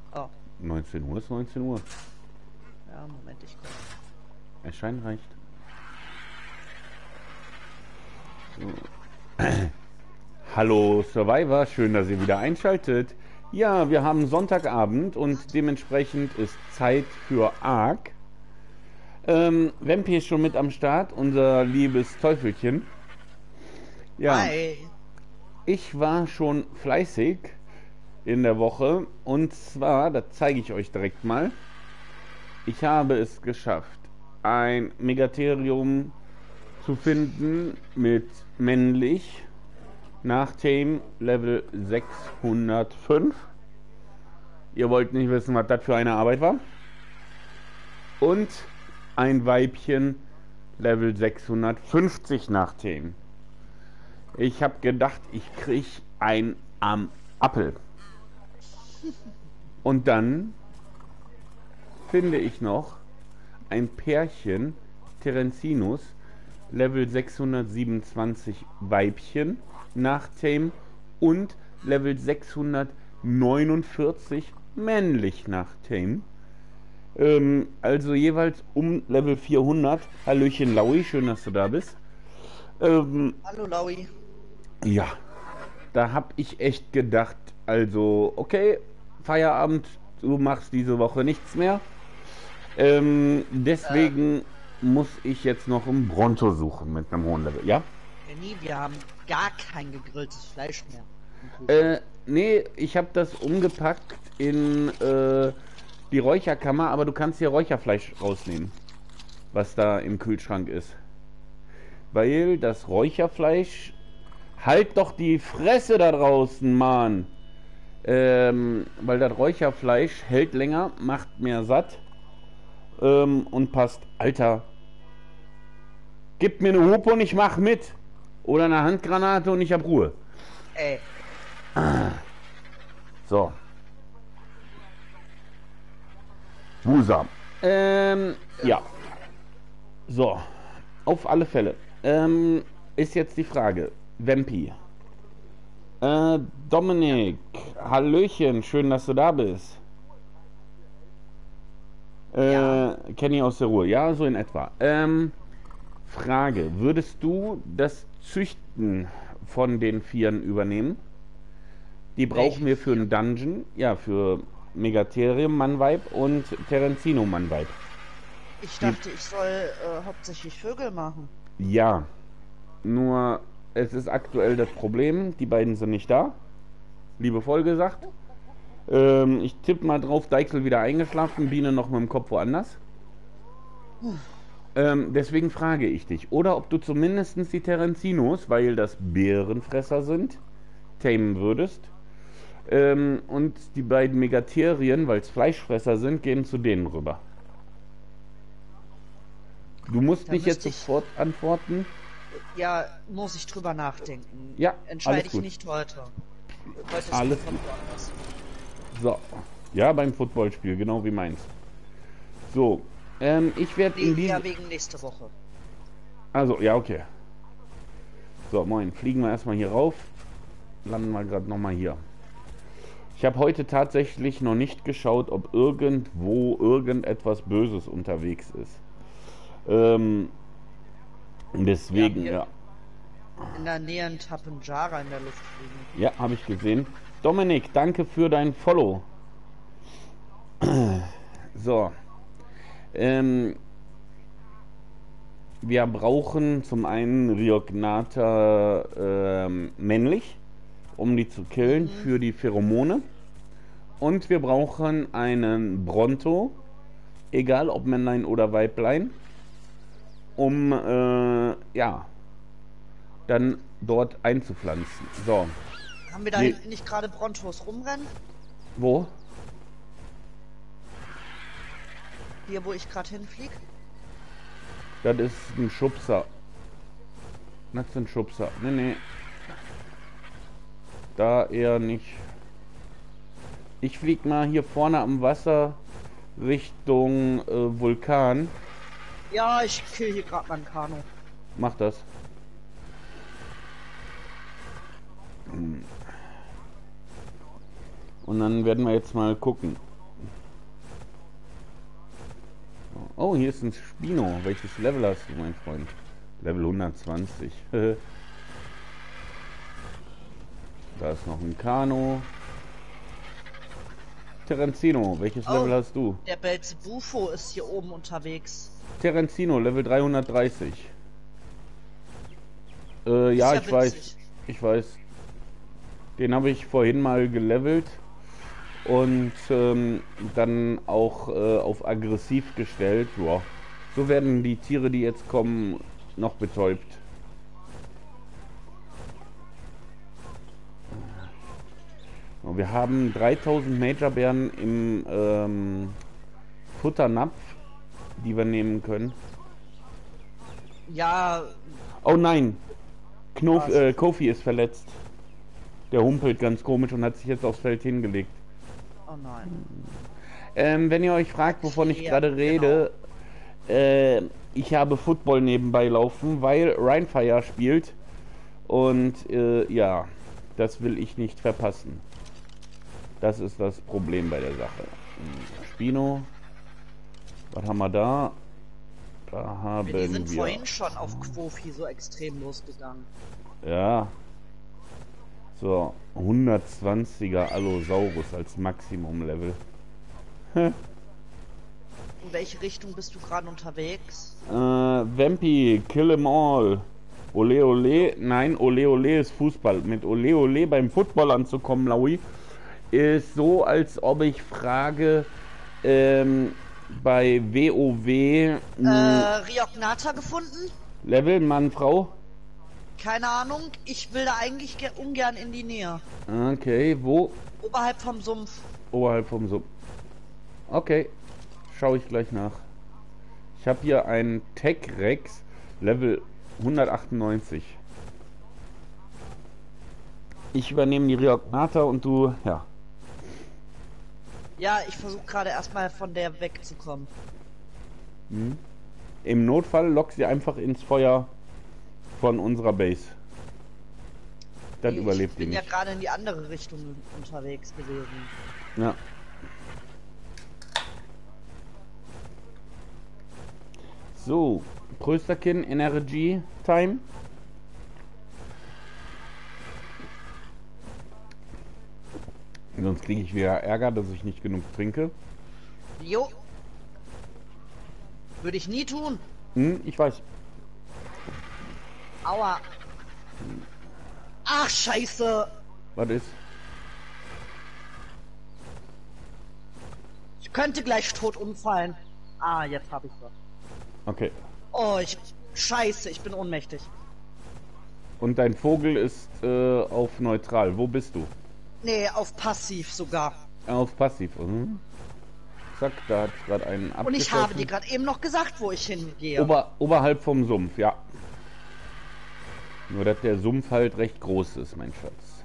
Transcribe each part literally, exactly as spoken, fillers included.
Oh, neunzehn Uhr ist neunzehn Uhr. ja, Moment, ich gucke. Erscheinen reicht. So. Hallo Survivor, schön, dass ihr wieder einschaltet. Ja, wir haben Sonntagabend und dementsprechend ist Zeit für Ark. Ähm, Vampi ist schon mit am Start, unser liebes Teufelchen. Ja, Hi! ich war schon fleißig in der Woche und zwar, das zeige ich euch direkt mal. Ich habe es geschafft, ein Megatherium zu finden mit männlich nach Tame Level sechshundertfünf. Ihr wollt nicht wissen, was das für eine Arbeit war. Und ein Weibchen Level sechshundertfünfzig nach Tame. Ich habe gedacht, ich krieg ein am Appel. Und dann finde ich noch ein Pärchen Terencinus Level sechshundertsiebenundzwanzig Weibchen nach Tame und Level sechshundertneunundvierzig männlich nach Tame. Ähm, also jeweils um Level vierhundert. Hallöchen Laui, schön, dass du da bist. Ähm, Hallo Laui. ja, da hab ich echt gedacht, also okay, Feierabend, du machst diese Woche nichts mehr. Ähm, Äh, deswegen muss ich jetzt noch einen Bronto suchen mit einem hohen Level, ja? Jenny, wir haben gar kein gegrilltes Fleisch mehr im Kühlschrank. Äh, nee, ich habe das umgepackt in äh, die Räucherkammer, aber du kannst hier Räucherfleisch rausnehmen, was da im Kühlschrank ist. Weil das Räucherfleisch... Halt doch die Fresse da draußen, Mann! Ähm, weil das Räucherfleisch hält länger, macht mehr satt ähm, und passt. Alter, gib mir eine Hupe und ich mach mit. Oder eine Handgranate und ich hab Ruhe. Ey, So. Wusa. Ähm, ja. So. Auf alle Fälle. Ähm, ist jetzt die Frage. Vampi. Äh, ja, Dominik. Hallöchen. Schön, dass du da bist. ja, Äh, Kenny aus der Ruhe. Ja, so in etwa. Ähm, Frage. Würdest du das Züchten von den Vieren übernehmen? Die brauchen welche wir für vier? einen Dungeon. Ja, für Megatherium Mannweib und Terenzino Mannweib. Ich Die, dachte, ich soll äh, hauptsächlich Vögel machen. ja, nur es ist aktuell das Problem, die beiden sind nicht da. Liebevoll gesagt. Ähm, ich tippe mal drauf, Deichsel wieder eingeschlafen, Biene noch mit dem Kopf woanders. Ähm, deswegen frage ich dich. Oder ob du zumindest die Terenzinos, weil das Bärenfresser sind, tamen würdest. Ähm, und die beiden Megaterien, weil es Fleischfresser sind, gehen zu denen rüber. Du musst Da nicht jetzt müsste ich, sofort antworten. ja, muss ich drüber nachdenken. Ja, Entscheide alles ich gut. nicht heute. Heute ist mein Alles Kopf gut. woanders. So. Ja, beim Footballspiel, genau wie meins. So. Ähm, ich werde Nee, in diese... eher wegen nächste Woche. Also, ja, okay. So, moin. Fliegen wir erstmal hier rauf. Landen wir gerade nochmal hier. Ich habe heute tatsächlich noch nicht geschaut, ob irgendwo irgendetwas Böses unterwegs ist. Ähm, Wir haben deswegen, hier ja. in der Nähe einen Tapenjara in der Luft fliegen. Ja, habe ich gesehen. Dominik, danke für dein Follow. So. Ähm, wir brauchen zum einen Riognata ähm, männlich, um die zu killen Mhm. für die Pheromone. Und wir brauchen einen Bronto, egal ob Männlein oder Weiblein, um äh, ja, dann dort einzupflanzen. So. Haben wir da Nee, hinten nicht gerade Brontos rumrennen? wo? Hier, wo ich gerade hinflieg? Das ist ein Schubser. Das ist ein Schubser. Nee, nee. Da eher nicht. Ich flieg mal hier vorne am Wasser Richtung äh, Vulkan. Ja, ich kill hier gerade mein Kanu. Mach das. Und dann werden wir jetzt mal gucken. Oh, hier ist ein Spino. Welches Level hast du, mein Freund? Level hundertzwanzig. Da ist noch ein Kano. Terenzino, welches Oh, Level hast du? der Belzebufo ist hier oben unterwegs. Terenzino, Level dreihundertdreißig. Äh, ja, ja ich witzig. weiß. Ich weiß. Den habe ich vorhin mal gelevelt und ähm, dann auch äh, auf aggressiv gestellt. Joa. So werden die Tiere, die jetzt kommen, noch betäubt. Wir haben dreitausend Major-Bären im ähm, Futternapf, die wir nehmen können. Ja. Oh nein! Knof äh, Kofi ist verletzt. Der humpelt ganz komisch und hat sich jetzt aufs Feld hingelegt. Oh nein. Ähm, wenn ihr euch fragt, wovon ich Ja, gerade rede, genau. äh, ich habe Football nebenbei laufen, weil Rhinefire spielt. Und äh, ja, das will ich nicht verpassen. Das ist das Problem bei der Sache. Spino. Was haben wir da? Da haben wir... Die sind wir. vorhin schon auf Quofi so extrem losgegangen. Ja. So, hundertzwanziger Allosaurus als Maximum-Level. In welche Richtung bist du gerade unterwegs? Äh, Vampy, kill 'em all. Ole Ole, nein, Ole Ole ist Fußball. Mit Ole Ole beim Football anzukommen, Laui, ist so, als ob ich frage, ähm, bei WoW... Äh, Riognata gefunden? Level, Mann, Frau? Keine Ahnung, ich will da eigentlich ungern in die Nähe. Okay, wo? Oberhalb vom Sumpf. Oberhalb vom Sumpf. Okay, schaue ich gleich nach. Ich habe hier einen Tech-Rex, Level hundertachtundneunzig. Ich übernehme die Riognata und du, ja. Ja, ich versuche gerade erstmal von der wegzukommen. Hm. Im Notfall lock sie einfach ins Feuer von unserer Base. Dann ich überlebt die nicht. Ich bin nicht. ja gerade in die andere Richtung unterwegs gewesen. Ja. So, Prösterkin Energy Time. Sonst kriege ich wieder Ärger, dass ich nicht genug trinke. Jo. Würde ich nie tun. Hm, ich weiß. Aua. Ach, scheiße. Was ist? Ich könnte gleich tot umfallen. Ah, jetzt habe ich was. Okay. Oh, ich... Scheiße, ich bin ohnmächtig. Und dein Vogel ist äh, auf neutral. Wo bist du? Nee, auf passiv sogar. Auf passiv. Mhm. Zack, da hat gerade einen abgeschossen. Und ich habe dir gerade eben noch gesagt, wo ich hingehe. Ober, oberhalb vom Sumpf, ja. Nur, dass der Sumpf halt recht groß ist, mein Schatz.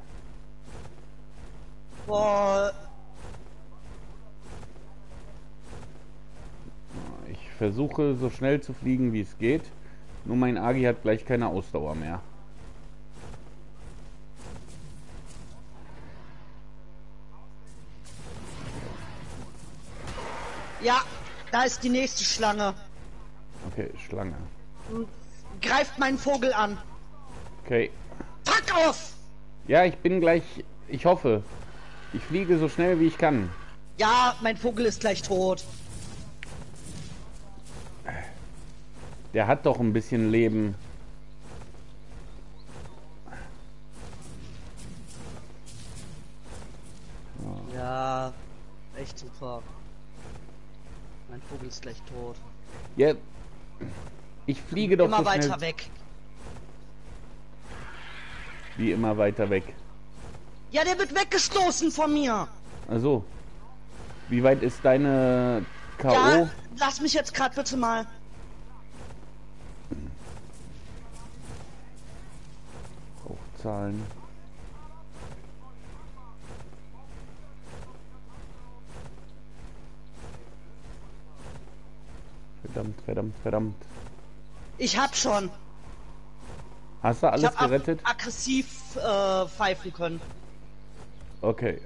Boah. Ich versuche so schnell zu fliegen, wie es geht. Nur mein Agi hat gleich keine Ausdauer mehr. Ja, da ist die nächste Schlange. Okay, Schlange. Greift meinen Vogel an. Okay. Pack auf! Ja, ich bin gleich... Ich hoffe. Ich fliege so schnell, wie ich kann. Ja, mein Vogel ist gleich tot. Der hat doch ein bisschen Leben. Ja, echt super. Mein Vogel ist gleich tot. Ja, ich fliege doch immer so weiter schnell. weg. Wie immer weiter weg. Ja, der wird weggestoßen von mir. Also, wie weit ist deine K O? Ja, lass mich jetzt gerade bitte mal. Hochzahlen. Verdammt, verdammt, verdammt. Ich hab schon. Hast du alles ich hab gerettet? Ag aggressiv äh, pfeifen können. Okay.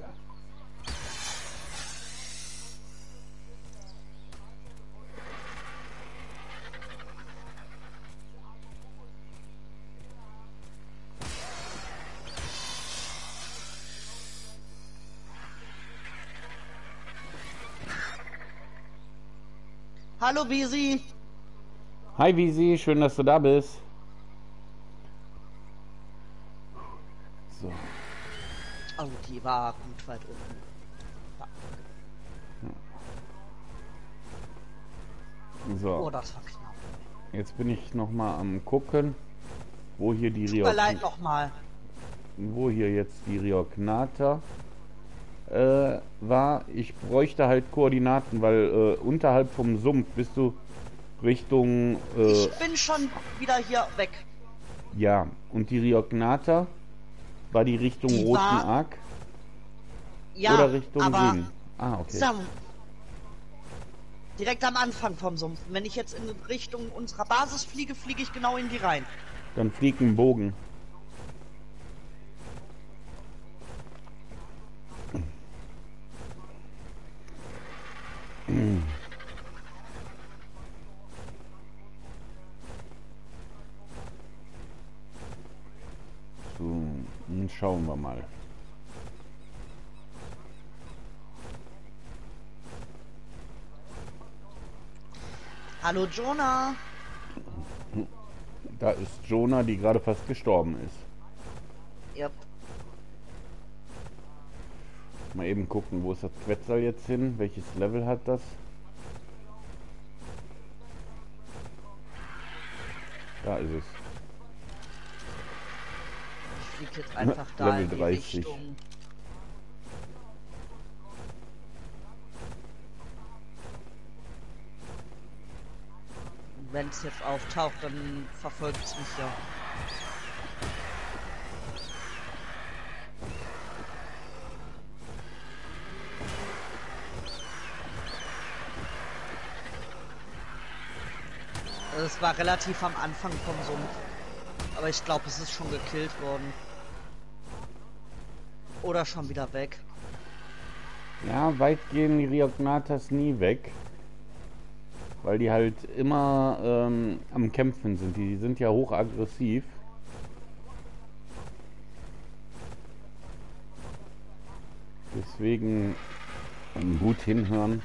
Hallo Bisi. Hi Visi, schön, dass du da bist. So. Oh, die war gut weit unten. So. Oh, das war knapp. Jetzt bin ich noch mal am gucken, wo hier die Tut mir Riok leid nochmal. wo hier jetzt die Riognata äh, war. Ich bräuchte halt Koordinaten, weil äh, unterhalb vom Sumpf bist du Richtung äh, Ich bin schon wieder hier weg. ja, und die Riognata war die Richtung Die Roten war- Ark Ja, oder Richtung aber Süden? Ah, okay. Sam, direkt am Anfang vom Sumpf. Wenn ich jetzt in Richtung unserer Basis fliege, fliege ich genau in die rein. Dann fliegt ein Bogen. So, nun schauen wir mal. Hallo Jonah. Da ist Jonah, die gerade fast gestorben ist. Yep. Mal eben gucken, wo ist das Quetzal jetzt hin? Welches Level hat das? Da ist es. Ich fliege jetzt einfach da Level in die dreißig. Richtung. Wenn es jetzt auftaucht, dann verfolgt es mich ja. Es war relativ am Anfang vom Sumpf. Aber ich glaube, es ist schon gekillt worden. Oder schon wieder weg. Ja, weit gehen die Riognatas nie weg. Weil die halt immer ähm, am Kämpfen sind. Die sind ja hochaggressiv. Deswegen gut hinhören.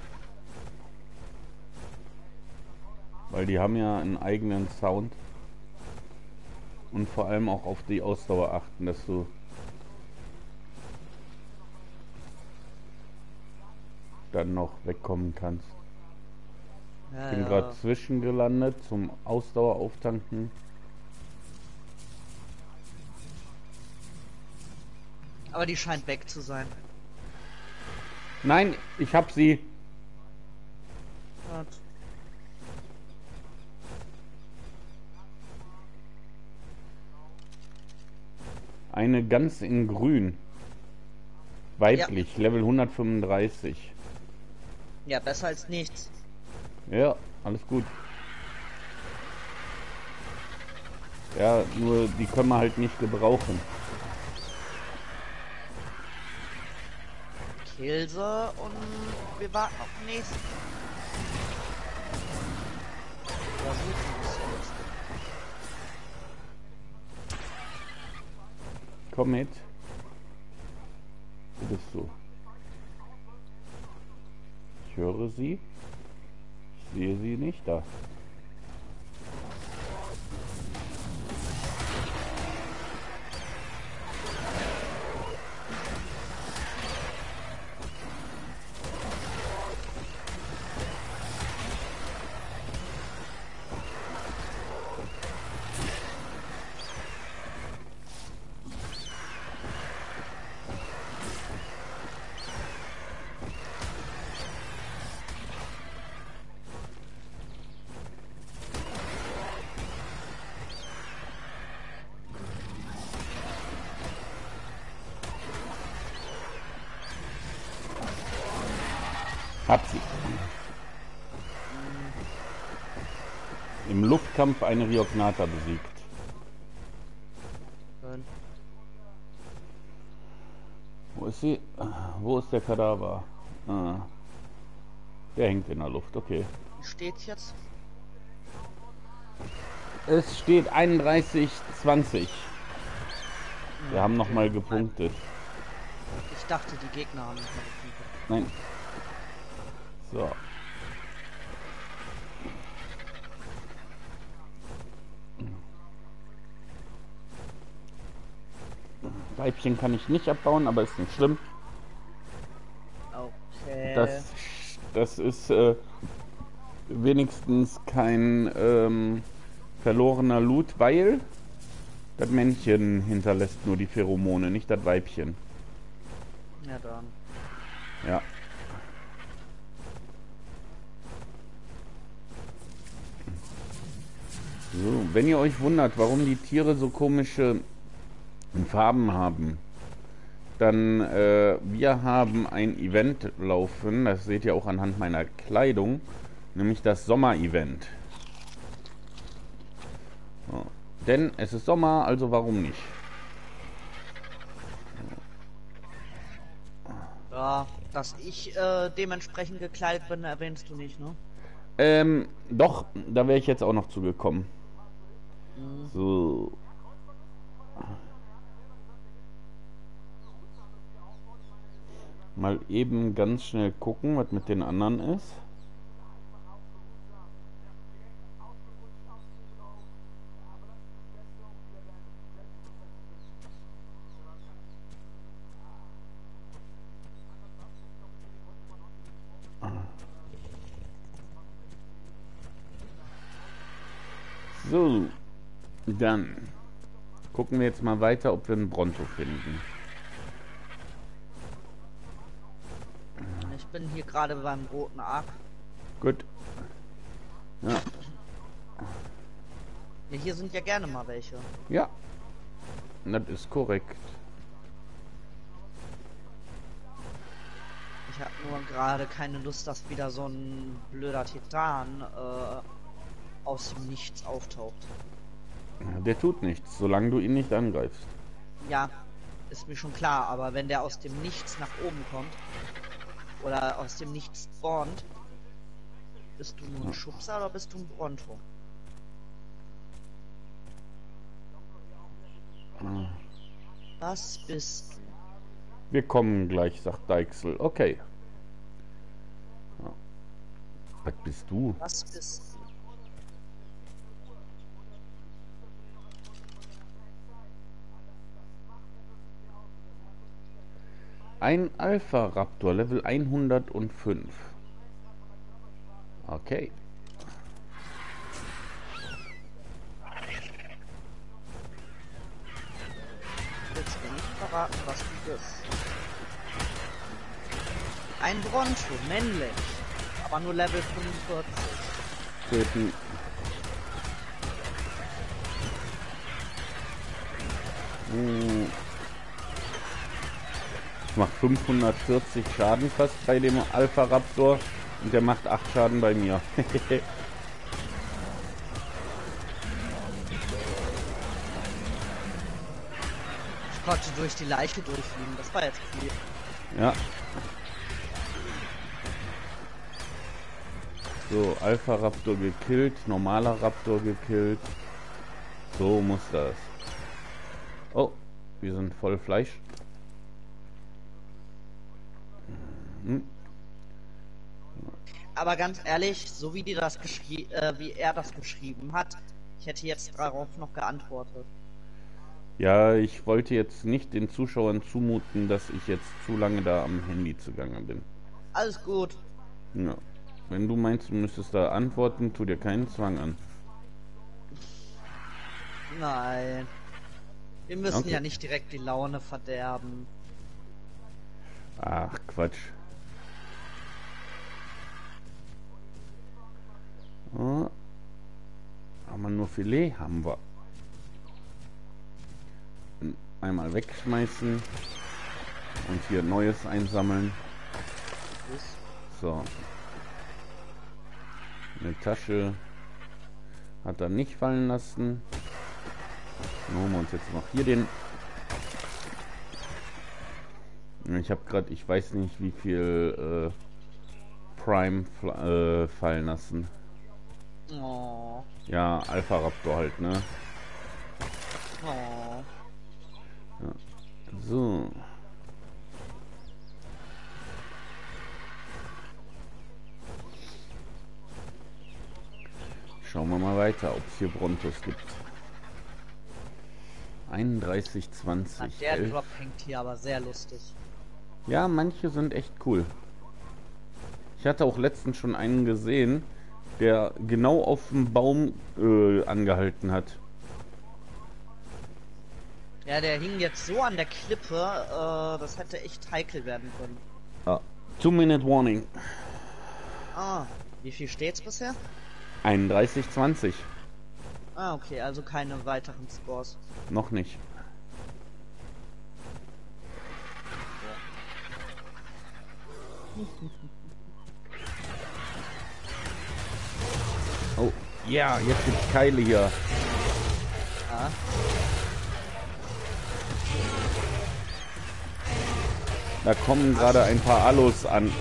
Weil die haben ja einen eigenen Sound. Und vor allem auch auf die Ausdauer achten, dass du dann noch wegkommen kannst. Ja, Ich bin ja. gerade zwischengelandet zum Ausdauer auftanken. Aber die scheint weg zu sein. Nein, ich hab sie. Gut. Eine ganz in grün. Weiblich, Level hundertfünfunddreißig. Ja, besser als nichts. Ja, alles gut. Ja, nur die können wir halt nicht gebrauchen. Kilse und wir warten auf den nächsten. Ja, suchen es jetzt. Komm mit. Wo bist du? Ich höre sie. Ich sehe sie nicht da. Hab sie. Im Luftkampf eine Riognata besiegt. Schön. Wo ist sie? Wo ist der Kadaver? Ah. Der hängt in der Luft, okay. Wie steht's jetzt? Es steht einunddreißig zwanzig. Wir haben noch mal gepunktet. Ich dachte, die Gegner haben nicht mehr gefunden. Nein. So. Weibchen kann ich nicht abbauen, aber ist nicht schlimm. Okay. Das, das ist äh, wenigstens kein ähm, verlorener Loot, weil das Männchen hinterlässt nur die Pheromone, nicht das Weibchen. Ja, dann. Ja. So, wenn ihr euch wundert, warum die Tiere so komische Farben haben, dann äh, wir haben ein Event laufen, das seht ihr auch anhand meiner Kleidung, nämlich das Sommer-Event. So. Denn es ist Sommer, also warum nicht? Ja, dass ich äh, dementsprechend gekleidet bin, erwähnst du nicht, ne? Ähm, doch, da wäre ich jetzt auch noch zugekommen. Mhm. So. Mal eben ganz schnell gucken, was mit den anderen ist. So, dann gucken wir jetzt mal weiter, ob wir einen Bronto finden. Ich bin hier gerade beim roten Arc. Gut. Ja. Ja, hier sind ja gerne mal welche. Ja, das ist korrekt. Ich habe nur gerade keine Lust, dass wieder so ein blöder Titan äh, aus dem Nichts auftaucht. Der tut nichts, solange du ihn nicht angreifst. Ja, ist mir schon klar, aber wenn der aus dem Nichts nach oben kommt oder aus dem Nichts spawnt, bist du nur ein Schubser oder bist du ein Bronto? Was bist du? Wir kommen gleich, sagt Deichsel. Okay. Ja. Was bist du? Was bist du? Ein Alpha-Raptor, Level hundertfünf. Okay. Willst du nicht verraten, was du bist? Ein Bronto, männlich, aber nur Level fünfundvierzig. Töten. Ich mache fünfhundertvierzig Schaden fast bei dem Alpha Raptor und der macht acht Schaden bei mir. Ich konnte durch die Leiche durchfliegen, das war jetzt viel. Ja. So, Alpha Raptor gekillt, normaler Raptor gekillt. So muss das. Oh, wir sind voll Fleisch. Hm. Aber ganz ehrlich, so wie die das geschrieben, äh, wie er das geschrieben hat, ich hätte jetzt darauf noch geantwortet. Ja, ich wollte jetzt nicht den Zuschauern zumuten, dass ich jetzt zu lange da am Handy zugange bin. Alles gut. Ja. Wenn du meinst, du müsstest da antworten, tu dir keinen Zwang an. Nein. Wir müssen Okay. ja nicht direkt die Laune verderben. Ach, Quatsch. Oh. Haben wir nur Filet? Haben wir. Einmal wegschmeißen und hier Neues einsammeln. So. Eine Tasche hat er nicht fallen lassen. Dann holen wir uns jetzt noch hier den. Ich habe gerade, ich weiß nicht, wie viel äh, Prime äh, fallen lassen. Oh. Ja, Alpha Raptor halt, ne? Oh. Ja. So. Schauen wir mal weiter, ob es hier Brontos gibt. einunddreißig, Na, zwanzig, der elf. Drop hängt hier aber sehr lustig. Ja, manche sind echt cool. Ich hatte auch letztens schon einen gesehen, der genau auf dem Baum äh, angehalten hat. Ja, der hing jetzt so an der Klippe, äh, das hätte echt heikel werden können. Ah, Two-Minute Warning. Ah, wie viel steht's bisher? einunddreißig, zwanzig. Ah, okay, also keine weiteren Scores. Noch nicht. Oh, ja, jetzt gibt's Keile hier. Ah. Da kommen gerade ein paar Allos an.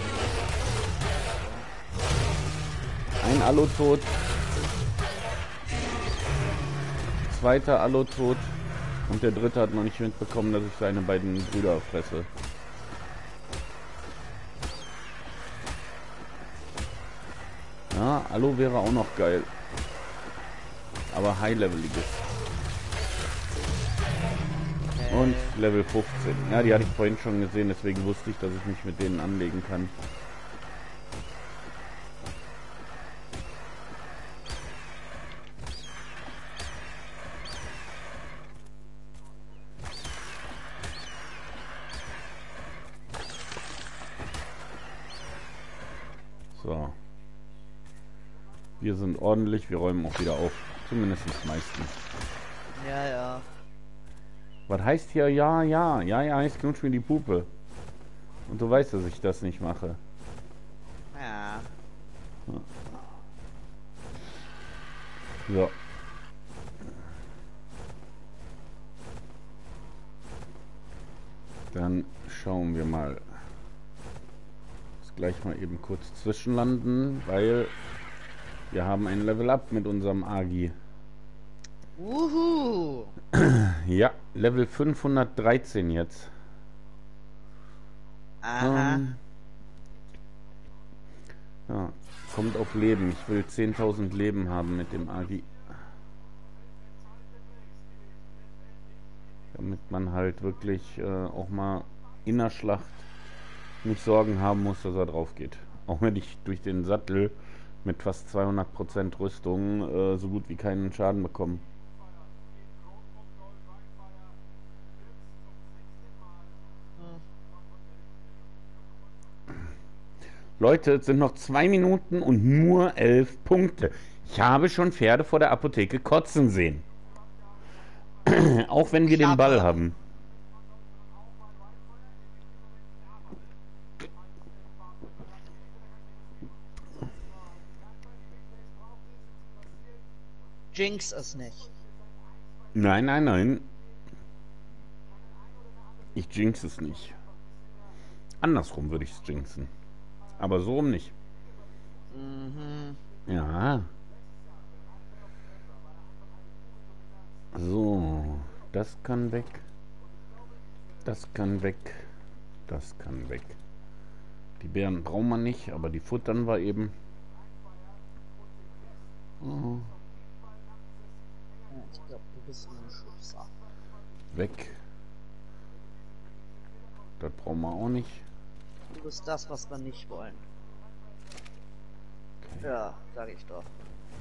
Ein Allo tot. Zweiter Allo tot. Und der dritte hat noch nicht mitbekommen, dass ich seine beiden Brüder fresse. Ja, Allo wäre auch noch geil. Aber high-leveliges. Und Level fünfzehn. Ja, die hatte ich vorhin schon gesehen, deswegen wusste ich, dass ich mich mit denen anlegen kann. So. Wir sind ordentlich, wir räumen auch wieder auf. Zumindest meistens. Ja, ja. Was heißt hier ja, ja? Ja, ja heißt knutsch mir die Puppe. Und du weißt, dass ich das nicht mache. Ja. So. Dann schauen wir mal. Jetzt gleich mal eben kurz zwischenlanden, weil wir haben ein Level Up mit unserem Agi. Uhu. Ja, Level fünfhundertdreizehn jetzt. Aha. Ähm, ja, kommt auf Leben. Ich will zehntausend Leben haben mit dem Agi. Damit man halt wirklich äh, auch mal in der Schlacht nicht Sorgen haben muss, dass er drauf geht. Auch wenn ich durch den Sattel mit fast zweihundert Prozent Rüstung äh, so gut wie keinen Schaden bekomme. Leute, es sind noch zwei Minuten und nur elf Punkte. Ich habe schon Pferde vor der Apotheke kotzen sehen. Auch wenn wir den Ball haben. Jinx es nicht. Nein, nein, nein. Ich jinx es nicht. Andersrum würde ich es jinxen. Aber so rum nicht. Mhm. Ja. So, das kann weg. Das kann weg. Das kann weg. Die Beeren brauchen wir nicht, aber die futtern wir eben. Oh. Ja, ich glaube, du bist ein Schubser. Weg. Das brauchen wir auch nicht. Du bist das, was wir nicht wollen. Ja, sag ich doch.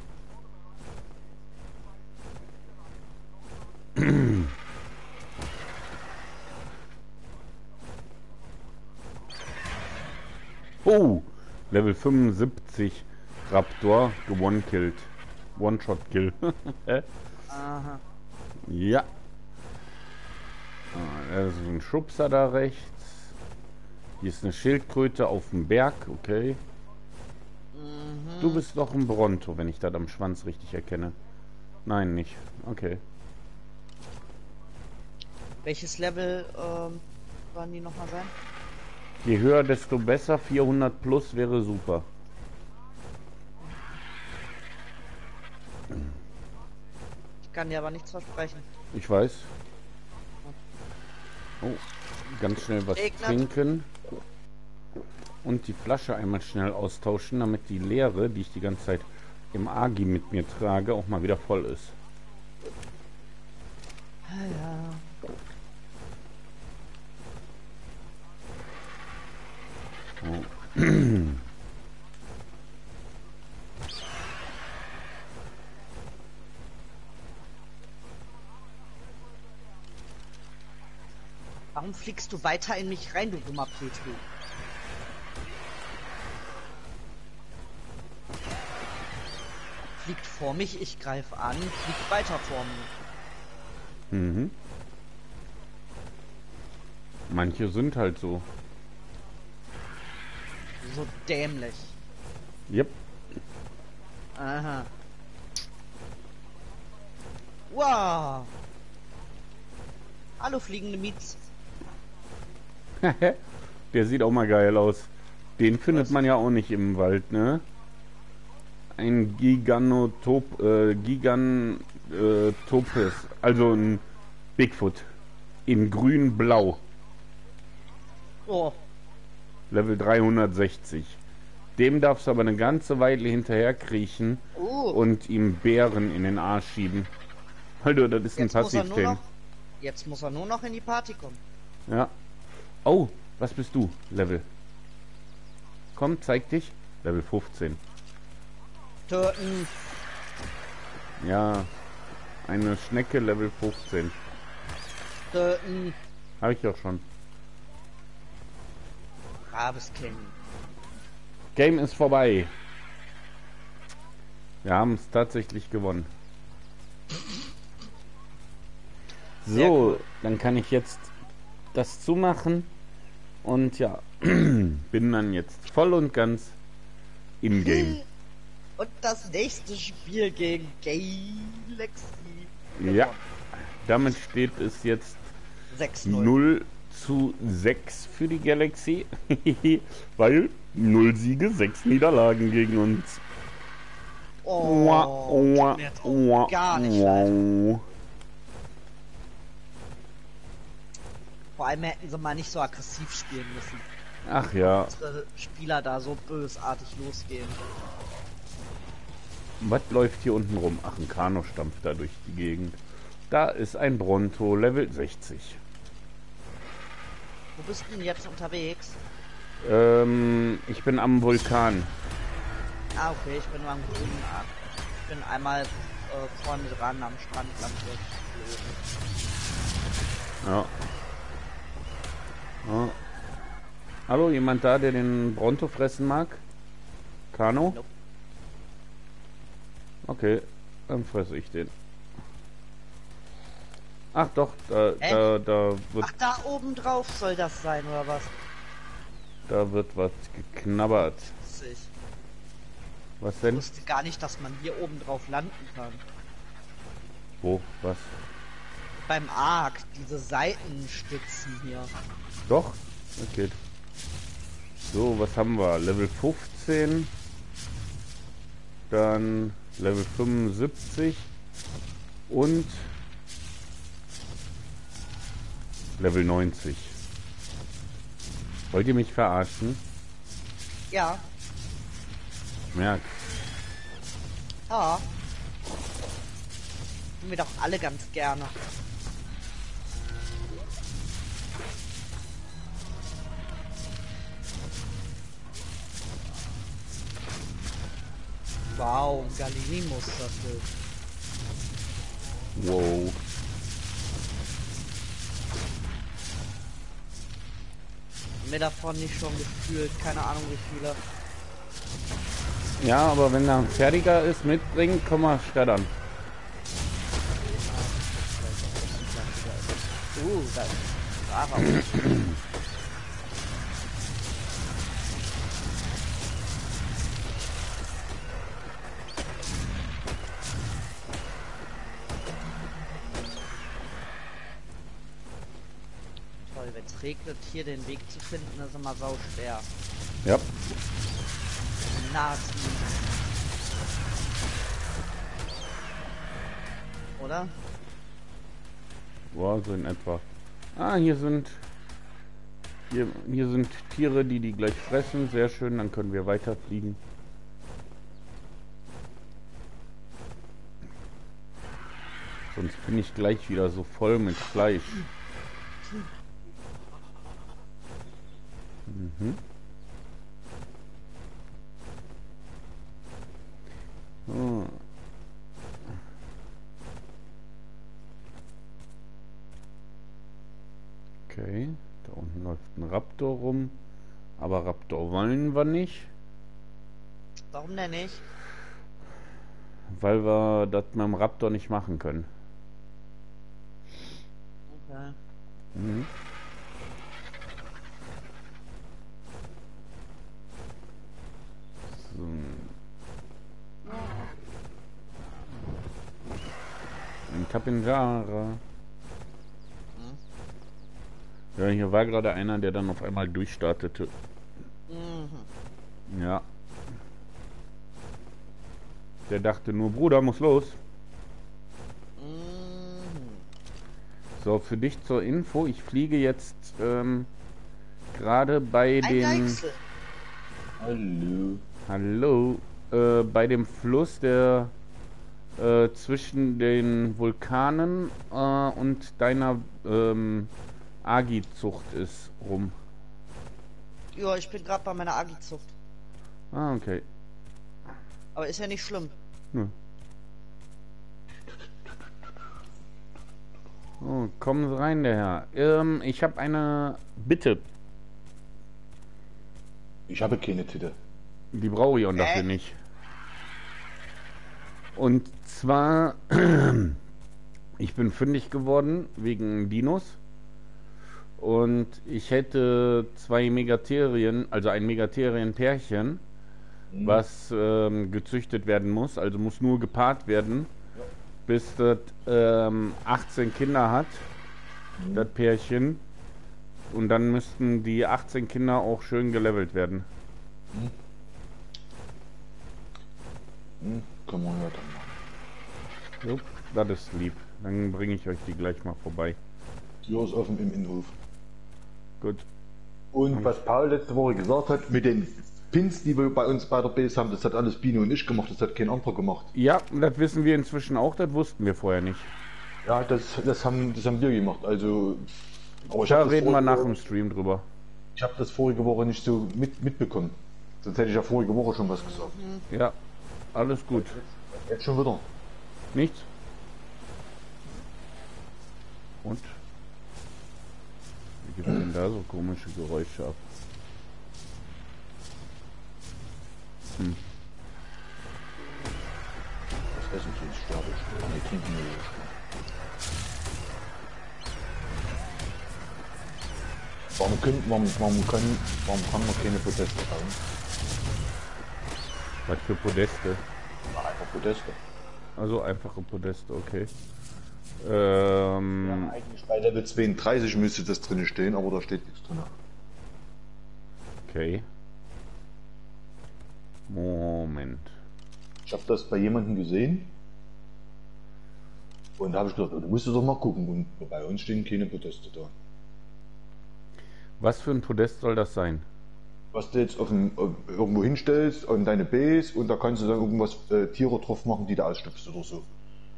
Oh, Level fünfundsiebzig Raptor gewone-killed. One-Shot-Kill. Aha. Ja. Ah, da ist ein Schubser da rechts. Hier ist eine Schildkröte auf dem Berg, okay. Mhm. Du bist doch ein Bronto, wenn ich das am Schwanz richtig erkenne. Nein, nicht. Okay. Welches Level ähm, wollen die nochmal sein? Je höher, desto besser. vierhundert plus wäre super. Ich kann dir aber nichts versprechen. Ich weiß. Oh, ganz schnell was Regnet. trinken. Und die Flasche einmal schnell austauschen, damit die leere, die ich die ganze Zeit im Agi mit mir trage, auch mal wieder voll ist. ja. Oh. Warum fliegst du weiter in mich rein, du dummer Petri? Fliegt vor mich, ich greife an, fliegt weiter vor mir. Mhm. Manche sind halt so. So dämlich. Yep. Aha. Wow. Hallo fliegende Miets. Der sieht auch mal geil aus. Den findet Was? man ja auch nicht im Wald, ne? Ein Giganotop, äh, Gigantopes, also ein Bigfoot. In grün-blau. Oh. Level dreihundertsechzig. Dem darfst du aber eine ganze Weile hinterher kriechen Oh. und ihm Beeren in den Arsch schieben. Also, das ist ein Jetzt muss er nur Passivthemen. noch. Jetzt muss er nur noch in die Party kommen. Ja. Oh, was bist du? Level. Komm, zeig dich. Level fünfzehn. Töten. Ja. Eine Schnecke Level fünfzehn. Töten. Habe ich auch schon. Rabesking. Game ist vorbei. Wir haben es tatsächlich gewonnen. Sehr So, cool. dann kann ich jetzt das zumachen. Und ja, bin dann jetzt voll und ganz im Game. Und das nächste Spiel gegen Galaxy. Ja, damit steht es jetzt sechs null. null zu sechs für die Galaxy. Weil null Siege, sechs Niederlagen gegen uns. Oh, tut mir jetzt auch gar nicht leid. Vor allem hätten sie mal nicht so aggressiv spielen müssen. Ach ja, Unsere Spieler da so bösartig losgehen. was läuft hier unten rum? Ach, ein Kano stampft da durch die Gegend. Da ist ein Bronto, Level sechzig. Wo bist du denn jetzt unterwegs? Ähm, ich bin am Vulkan. Ah, okay, ich bin nur am grünen Arc. Ich bin einmal äh, vorne dran am Strand lang durchgeflogen. Ja. Ja. Hallo, jemand da, der den Bronto fressen mag? Kano? Nope. Okay, dann fresse ich den. Ach doch, da, Hä? da, da wird, Ach, da oben drauf soll das sein, oder was? da wird was geknabbert. Witzig. Was Ich denn? wusste gar nicht, dass man hier oben drauf landen kann. Wo? Was? Beim Arc, diese Seitenstützen hier. Doch, das geht. So, was haben wir? Level fünfzehn. Dann Level fünfundsiebzig. Und Level neunzig. Wollt ihr mich verarschen? Ja, Ich merk. ja. Tun wir doch alle ganz gerne. Wow, Galini-Muster. Wow. Mir davon nicht schon gefühlt, keine Ahnung wie viele. Ja, aber wenn er fertiger ist, mitbringen, können wir schreddern. Uh, da ist Brava. Toll, wenn es regnet, hier den Weg zu finden, ist immer sau schwer. Ja. Nazi. Oder? Boah, so in etwa. Ah, hier sind hier, hier sind Tiere, die die gleich fressen. Sehr schön, dann können wir weiterfliegen. Sonst bin ich gleich wieder so voll mit Fleisch. Mhm. Oh. Okay, da unten läuft ein Raptor rum. Aber Raptor wollen wir nicht. Warum denn nicht? Weil wir das mit dem Raptor nicht machen können. Okay. Mhm. So. Ein Tapinjara. Ja, hier war gerade einer, der dann auf einmal durchstartete. Mhm. Ja. Der dachte nur, Bruder, muss los. Mhm. So, für dich zur Info, ich fliege jetzt ähm, gerade bei Ein den... Deichsel. Hallo. Hallo. Äh, bei dem Fluss, der äh, zwischen den Vulkanen äh, und deiner ähm, Agi-Zucht ist rum. Ja, ich bin gerade bei meiner Agi-Zucht. Ah, okay. Aber ist ja nicht schlimm. Nö. Oh, kommen Sie rein, der Herr. Ähm, ich habe eine Bitte. Ich habe keine Titte. Die brauche ich auch dafür Äh? nicht. Und zwar, ich bin fündig geworden wegen Dinos. Und ich hätte zwei Megaterien, also ein Megaterien-Pärchen, Hm. was ähm, gezüchtet werden muss, also muss nur gepaart werden, Ja. bis das ähm, achtzehn Kinder hat, Hm. das Pärchen. Und dann müssten die achtzehn Kinder auch schön gelevelt werden. Hm. Hm. Können wir ja dann machen. Jo, das ist lieb. Dann bringe ich euch die gleich mal vorbei. Tür ist offen im Innenhof. Gut. Und was Paul letzte Woche gesagt hat, mit den Pins, die wir bei uns bei der Base haben, das hat alles Bino und ich gemacht, das hat kein anderer gemacht. Ja, das wissen wir inzwischen auch, das wussten wir vorher nicht. Ja, das, das, haben, das haben wir gemacht. Also, aber ich Da habe das, reden wir nach vorige- dem Stream drüber. ich hab das vorige Woche nicht so mit, mitbekommen. Sonst hätte ich ja vorige Woche schon was gesagt. Ja, alles gut. Jetzt schon wieder. Nichts? Und? Wie gibt denn da so komische Geräusche ab? Hm. Das Essen ist sterbe ich. Wir trinken nur. Warum können, warum, warum können, warum kann man keine Podeste bauen? Was für Podeste? Na, einfach Podeste. Also einfache Podeste, okay. Ähm, Ja, eigentlich bei Level zweiunddreißig müsste das drin stehen, aber da steht nichts drin. okay. Moment. Ich habe das bei jemandem gesehen und da habe ich gedacht, oh, du musst doch mal gucken. Und bei uns stehen keine Podeste da. Was für ein Podest soll das sein? Was du jetzt auf dem, auf, irgendwo hinstellst an deine Base und da kannst du dann irgendwas äh, Tiere drauf machen, die du ausstüpfst oder so.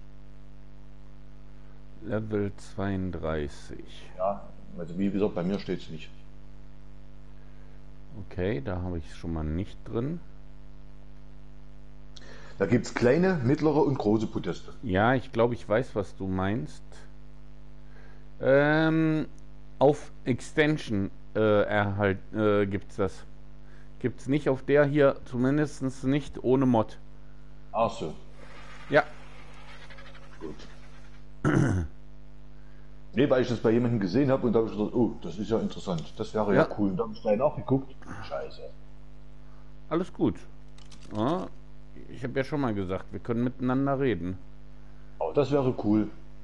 Level zweiunddreißig. Ja, also wie gesagt, bei mir steht es nicht. Okay, da habe ich es schon mal nicht drin. Da gibt es kleine, mittlere und große Podeste. Ja, ich glaube, ich weiß, was du meinst. Ähm, auf Extension äh, erhalt, äh, gibt's das. Gibt's nicht auf der hier, zumindest nicht ohne Mod. Ach so, Ja, gut. Nee, weil ich das bei jemandem gesehen habe und da habe ich gedacht, oh, das ist ja interessant. Das wäre ja, Ja. cool. Und da habe ich gleich nachgeguckt. Scheiße. alles gut. Ja, ich habe ja schon mal gesagt, wir können miteinander reden. Aber das wäre cool.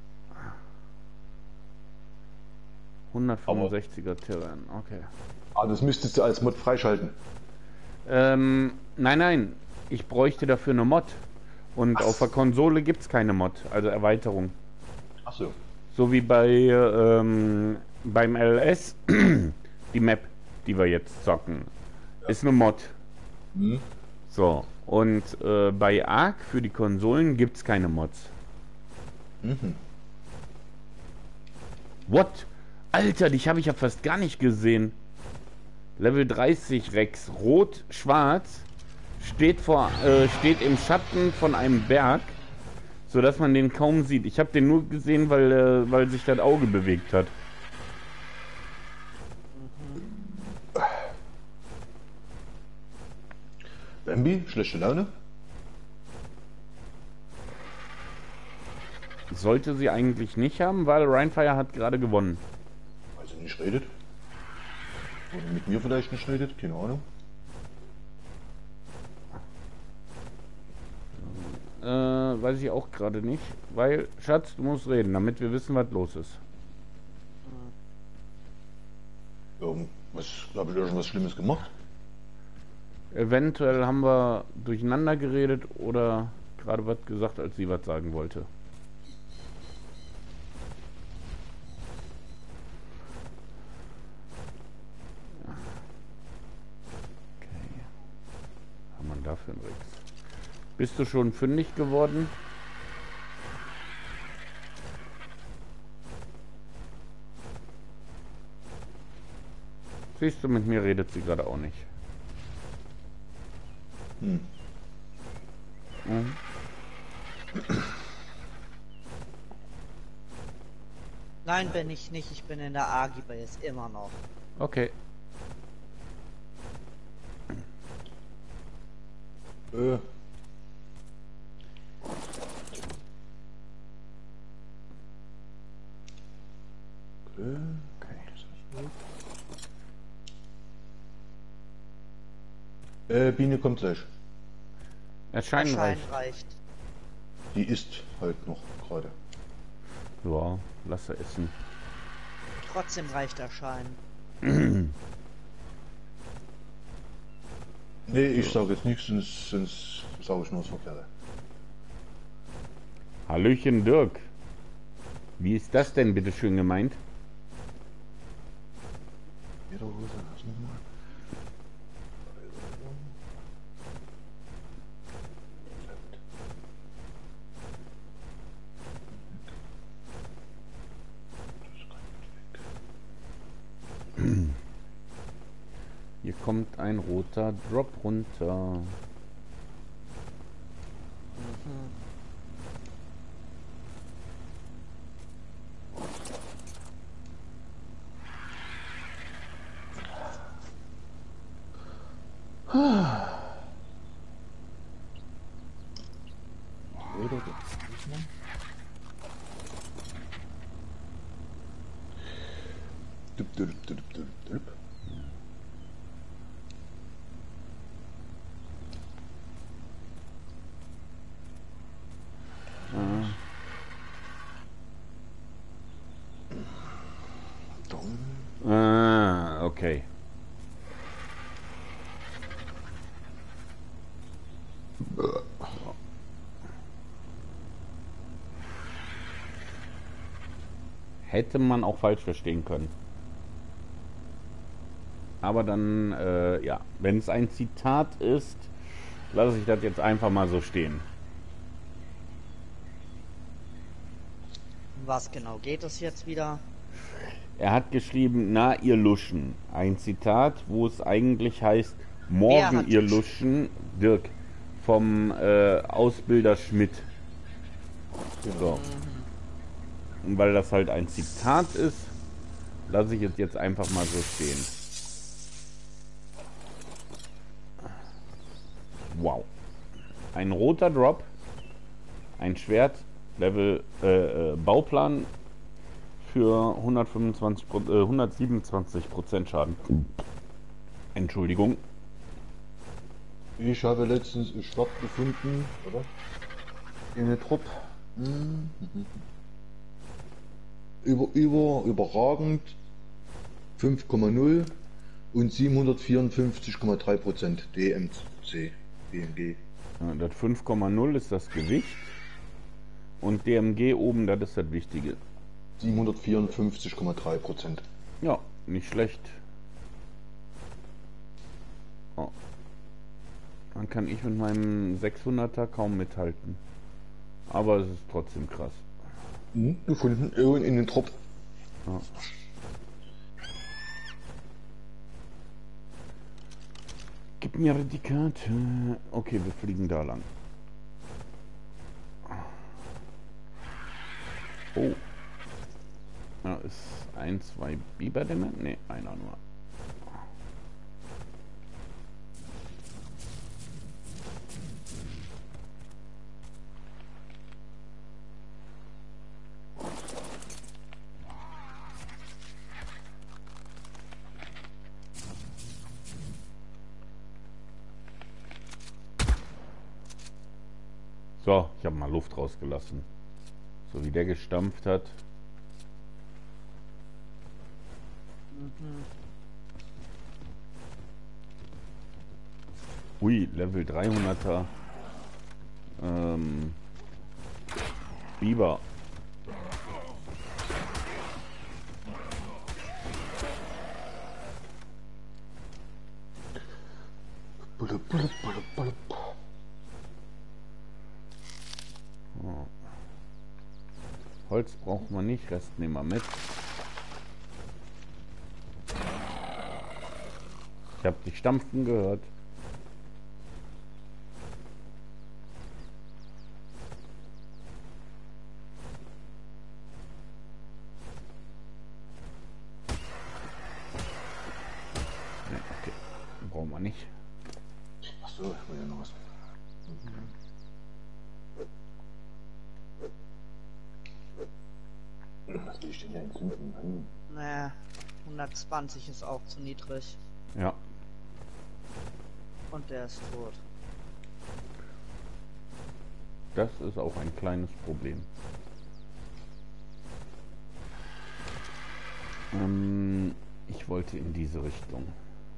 hundertfünfundsechziger Terrain, okay. Aber das müsstest du als Mod freischalten. Ähm, nein, nein, ich bräuchte dafür eine Mod. Und Ach. auf der Konsole gibt es keine Mod, also Erweiterung. Ach so. So wie bei ähm, beim L S, die Map, die wir jetzt zocken, ist eine Mod. Hm? So, und äh, bei Ark für die Konsolen gibt es keine Mods. Mhm. What? Alter, dich habe ich ja fast gar nicht gesehen. Level dreißig Rex, rot, schwarz, steht vor, äh, steht im Schatten von einem Berg, sodass man den kaum sieht. Ich habe den nur gesehen, weil, äh, weil sich das Auge bewegt hat. Bambi, schlechte Laune? Sollte sie eigentlich nicht haben, weil Rhinefire hat gerade gewonnen. Weil sie nicht redet? Oder mit mir vielleicht nicht redet? Keine Ahnung. Äh, weiß ich auch gerade nicht. Weil, Schatz, du musst reden, damit wir wissen, was los ist. Ja, was, habe ich irgendwas Schlimmes gemacht? Eventuell haben wir durcheinander geredet oder gerade was gesagt, als sie was sagen wollte. Okay. Was haben wir da für einen Rex? Bist du schon fündig geworden? Siehst du, mit mir redet sie gerade auch nicht. Hm. Mhm. Nein, bin ich nicht. Ich bin in der Agi-Base immer noch. Okay. Äh. Okay. Äh, Biene kommt gleich. Erscheinen Erscheinen reicht. reicht. Die isst halt noch gerade. Ja, lass er essen. Trotzdem reicht Erscheinen. Nee, ich sage jetzt nichts, sonst, sonst sage ich nur das Verkehrte. Hallöchen Dirk. Wie ist das denn bitte schön gemeint? Lederhose, was nochmal? Hier kommt ein roter Drop runter. Dup, dup, dup, dup, dup. Ah, okay. Hätte man auch falsch verstehen können. Aber dann, äh, ja, wenn es ein Zitat ist, lasse ich das jetzt einfach mal so stehen. Was genau geht es jetzt wieder? Er hat geschrieben, na ihr Luschen. Ein Zitat, wo es eigentlich heißt, Wer morgen hat ihr gesch- Luschen, Dirk, vom äh, Ausbilder Schmidt. So. Und weil das halt ein Zitat ist, lasse ich es jetzt einfach mal so stehen. Wow. Ein roter Drop, ein Schwert, Level äh, äh, Bauplan für hundertfünfundzwanzig, Pro- äh, hundertsiebenundzwanzig Prozent Schaden. Entschuldigung. Ich habe letztens ein Schwert gefunden, oder? In der Trupp. Mhm. Über, über, überragend fünf Komma null und siebenhundertvierundfünfzig Komma drei Prozent D M C, D M G. Ja, das fünf Komma null ist das Gewicht und D M G oben, das ist das Wichtige. siebenhundertvierundfünfzig Komma drei Prozent. Ja, nicht schlecht. Oh. Dann kann ich mit meinem sechshunderter kaum mithalten. Aber es ist trotzdem krass. Mhm. Gefunden, irgendwo in den Trupp. Ja. Gib mir die Karte. Okay, wir fliegen da lang. Oh. Ja, ist ein, zwei Biberdämme? Ne, einer nur. So, ich habe mal Luft rausgelassen. So wie der gestampft hat. Mhm. Ui, Level dreihunderter ähm, Biber. Blub, blub, blub, blub. Oh. Holz braucht man nicht, Rest nehmen wir mit. Ich habe dich stampfen gehört. Ne, okay. Brauchen wir nicht. Achso, ich will ja noch was. Was will ich denn hier entzünden? Hm. Naja, hundertzwanzig ist auch zu niedrig. Ja. Und der ist tot. Das ist auch ein kleines Problem. Ähm, ich wollte in diese Richtung.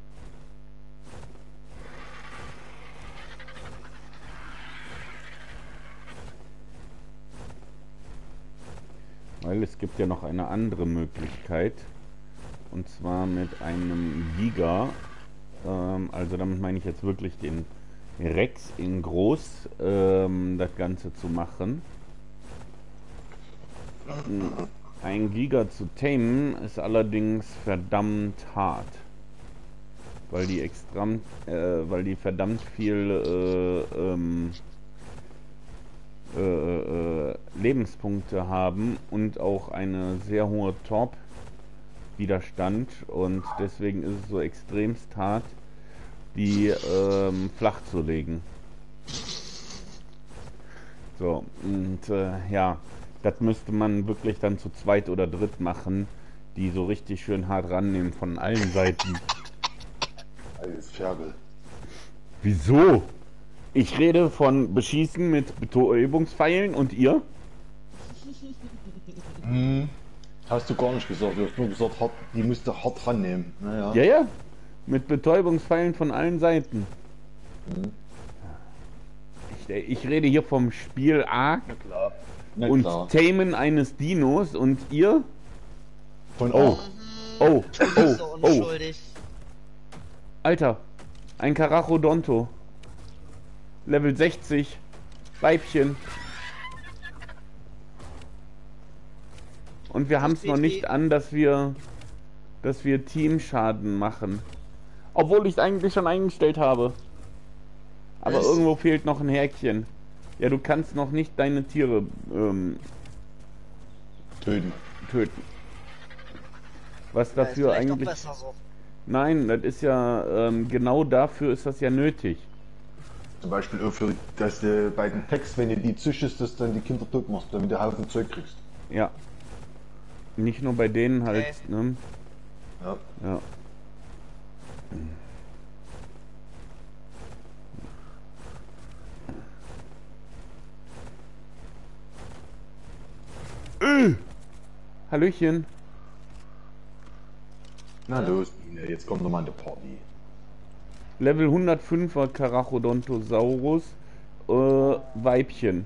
Weil es gibt ja noch eine andere Möglichkeit. Und zwar mit einem Giga. Ähm, also damit meine ich jetzt wirklich den Rex in groß, ähm, das Ganze zu machen. Ein Giga zu tamen ist allerdings verdammt hart. Weil die extrem, äh, weil die verdammt viel äh, ähm, äh, äh, Lebenspunkte haben und auch eine sehr hohe Torp-Widerstand, und deswegen ist es so extremst hart, die ähm, flach zu legen. So, und äh, ja, das müsste man wirklich dann zu zweit oder dritt machen, die so richtig schön hart rannehmen von allen Seiten. Alles Ferkel. Wieso? Ich rede von Beschießen mit Betäubungspfeilen, und ihr? Hm. Hast du gar nicht gesagt. Du hast nur gesagt, hart, die musst du hart rannehmen. Naja. Ja, ja. Mit Betäubungspfeilen von allen Seiten. Hm. Ich, ich rede hier vom Spiel Ark Na klar. Na und klar. Tamen eines Dinos, und ihr? Von Oh. Oh, So oh, oh. unschuldig. Alter. Ein Karachodonto. Level sechzig. Weibchen. Und wir haben es noch nicht an, dass wir dass wir Teamschaden machen. Obwohl ich es eigentlich schon eingestellt habe. Aber Was? irgendwo fehlt noch ein Häkchen. Ja, du kannst noch nicht deine Tiere ähm, Töten. töten. Was Ja, ist dafür vielleicht doch eigentlich... besser so. Nein, das ist ja... Ähm, genau dafür ist das ja nötig. Zum Beispiel auch für dass du bei den Text, wenn du die züchtest, dass du dann die Kinder tot machst, damit du Haufen Zeug kriegst. Ja. Nicht nur bei denen halt, Okay. ne? Ja. Ja. Äh. Hallöchen. Na los, Biene, jetzt kommt nochmal eine Party. Level hundertfünfer Karachodontosaurus. Äh, Weibchen.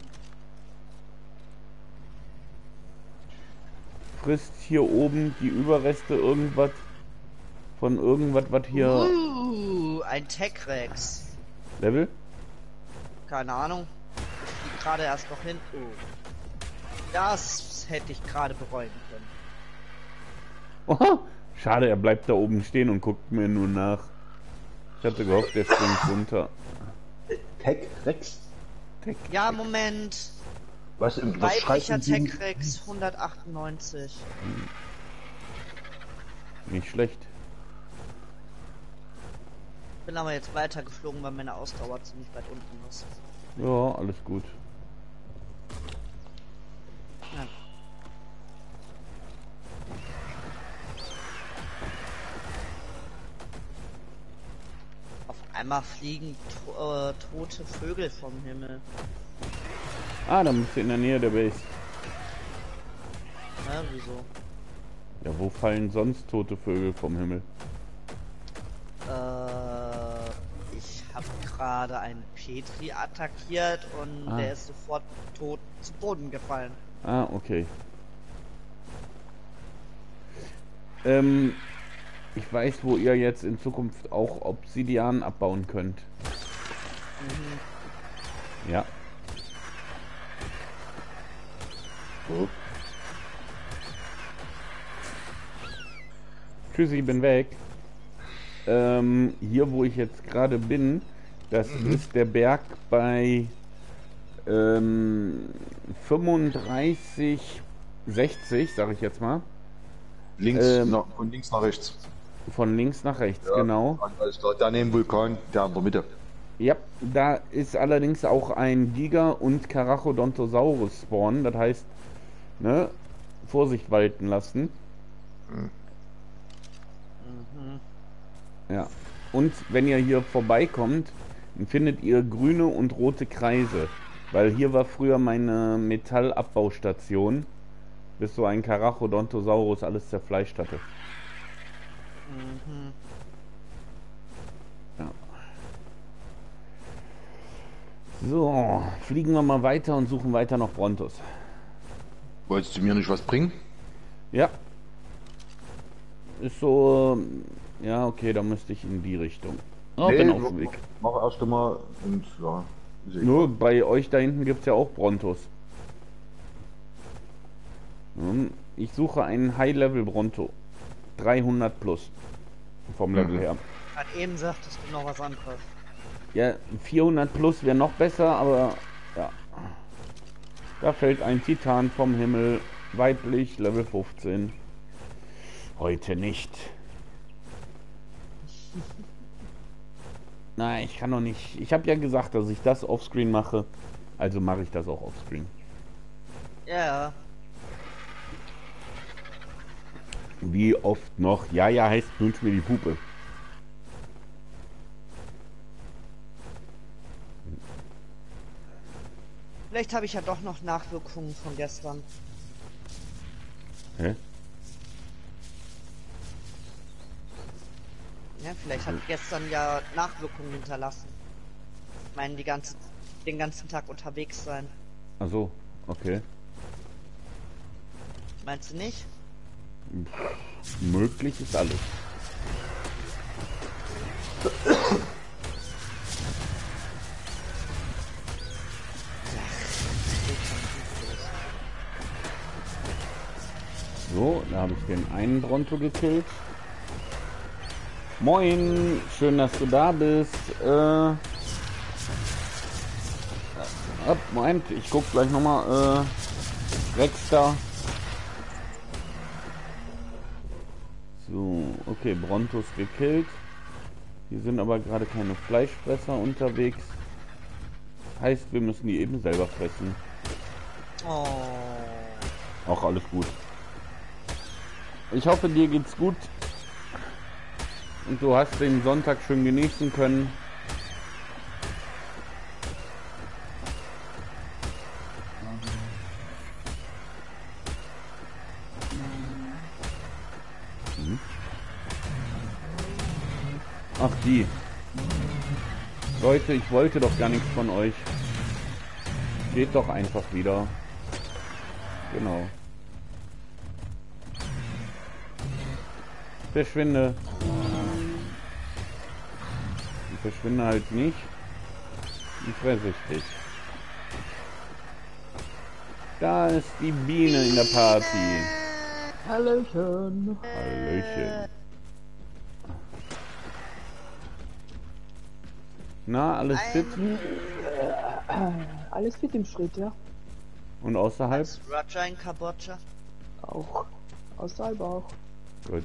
Frisst hier oben die Überreste irgendwas von irgendwas, was hier... Uh, ein Tech-Rex. Level? Keine Ahnung. Ich flieg gerade erst noch hin. Oh. Das hätte ich gerade bereuen können. Oh, schade, er bleibt da oben stehen und guckt mir nur nach. Ich hatte gehofft, der springt runter. Tech-Rex? Tech. Ja, Moment. Was, im- was Weiblicher schreiben Sie? Tech-Rex hundertachtundneunzig. Nicht schlecht. Bin aber jetzt weitergeflogen, weil meine Ausdauer ziemlich weit unten ist. Ja, alles gut. Ja. Auf einmal fliegen to äh, tote Vögel vom Himmel. Ah, dann bist du in der Nähe der Base. Hä, wieso? Ja, wo fallen sonst tote Vögel vom Himmel? Äh, ich habe gerade einen Petri attackiert und Ah. der ist sofort tot zu Boden gefallen. Ah, okay. Ähm, ich weiß, wo ihr jetzt in Zukunft auch Obsidian abbauen könnt. Mhm. Ja. Oh. Tschüssi, ich bin weg. Ähm, hier, wo ich jetzt gerade bin, das Mhm. ist der Berg bei ähm, fünfunddreißig, sechzig, sag ich jetzt mal. Links, Ähm, nach, von links nach rechts. Von links nach rechts, Ja, genau. Alles klar, da neben Vulkan, der in der Mitte. Ja, da ist allerdings auch ein Giga- und Karachodontosaurus-Spawn. Das heißt, ne, Vorsicht walten lassen. Mhm. Ja. Und wenn ihr hier vorbeikommt, dann findet ihr grüne und rote Kreise. Weil hier war früher meine Metallabbausstation, bis so ein Karachodontosaurus alles zerfleischt hatte. Mhm. Ja. So, fliegen wir mal weiter und suchen weiter noch Brontos. Wolltest du mir nicht was bringen? Ja. Ist so, ja, okay, da müsste ich in die Richtung. Oh, bin auf dem Weg. Mach erst einmal und ja. ist egal. Nur bei euch da hinten gibt es ja auch Brontos. Hm, Ich suche einen High-Level Bronto. dreihundert plus. Vom Level Mhm. her. Gerade eben sagtest du noch was anderes. Ja, vierhundert plus wäre noch besser, aber ja. Da fällt ein Titan vom Himmel. Weiblich, Level fünfzehn. Heute nicht. Nein, ich kann noch nicht. Ich habe ja gesagt, dass ich das offscreen mache. Also mache ich das auch offscreen. Ja, Wie oft noch? Ja, ja, heißt wünsch mir die Puppe. vielleicht habe ich ja doch noch Nachwirkungen von gestern. Hä? Ja, vielleicht hat gestern ja Nachwirkungen hinterlassen. Ich meine, die ganze, den ganzen Tag unterwegs sein. Ach so, okay. Meinst du nicht? Möglich ist alles. So, da habe ich den einen Bronto gekillt. Moin, schön, dass du da bist. Äh, äh, Moment, ich guck gleich nochmal. Äh, Rex da. So, okay, Brontos gekillt. Hier sind aber gerade keine Fleischfresser unterwegs. Heißt, wir müssen die eben selber fressen. Oh. Auch alles gut. Ich hoffe, dir geht's gut. Und du hast den Sonntag schön genießen können. Mhm. Ach die. Leute, ich wollte doch gar nichts von euch. Geht doch einfach wieder. Genau. Verschwinde. Ich verschwinde halt nicht. Ich fresse ich dich. Da ist die Biene in der Party. Hallöchen. Hallöchen. Na, alles fit? Alles fit im Schritt, ja? Und außerhalb? Ist Roger ein Kambodscha? Auch. Außerhalb auch. Gut.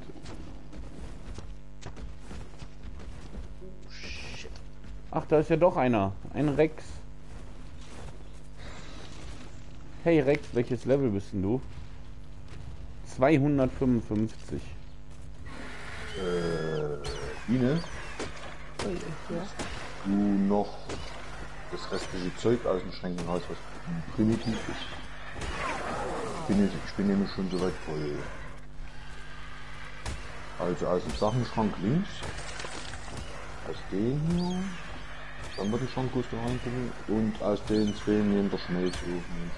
Oh, shit. Ach, da ist ja doch einer. Ein Rex. Hey Rex, welches Level bist denn du? zweihundertfünfundfünfzig. Äh, Ine, Oh, ja. du noch das restliche Zeug aus dem Schränken raus, was primitiv ist. Ich bin, jetzt, ich bin nämlich schon soweit voll. Also aus dem Sachenschrank links, aus dem hier, dann wird die Schrankkiste reingucken und aus den zwei neben der Schmelzofen.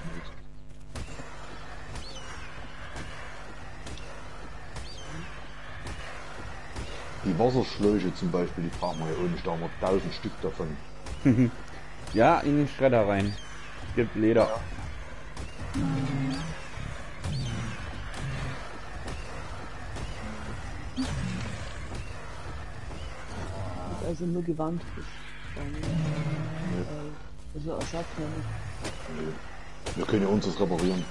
Die Wasserschläuche zum Beispiel, die fragen wir ja auch nicht, da haben wir tausend Stück davon. Ja, in den Schredder rein. Es gibt Leder. Also nur gewandt ist. Dann, äh, also Ersatz nämlich. Wir können ja unseres reparieren.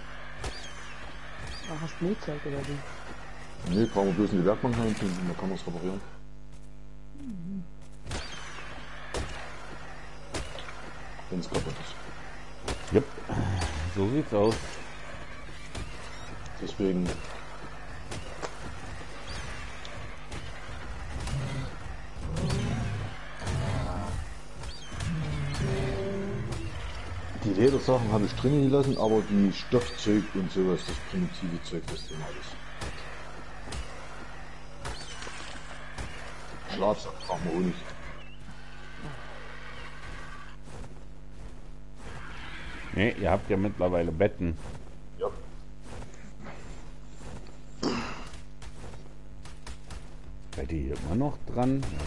Ach, hast du Nähzeug oder wie? Ne, brauchen wir bloß in die Werkbank reintun und dann kann man es reparieren. Wenn es kaputt ist. Yep. So sieht's aus. Deswegen. Die Ledersachen habe ich drinnen gelassen, aber die Stoffzeug und sowas, das primitive Zeug, das drin alles. Schlafsack brauchen wir auch nicht. Ne, ihr habt ja mittlerweile Betten. Ja. Seid ihr hier immer noch dran? Ja.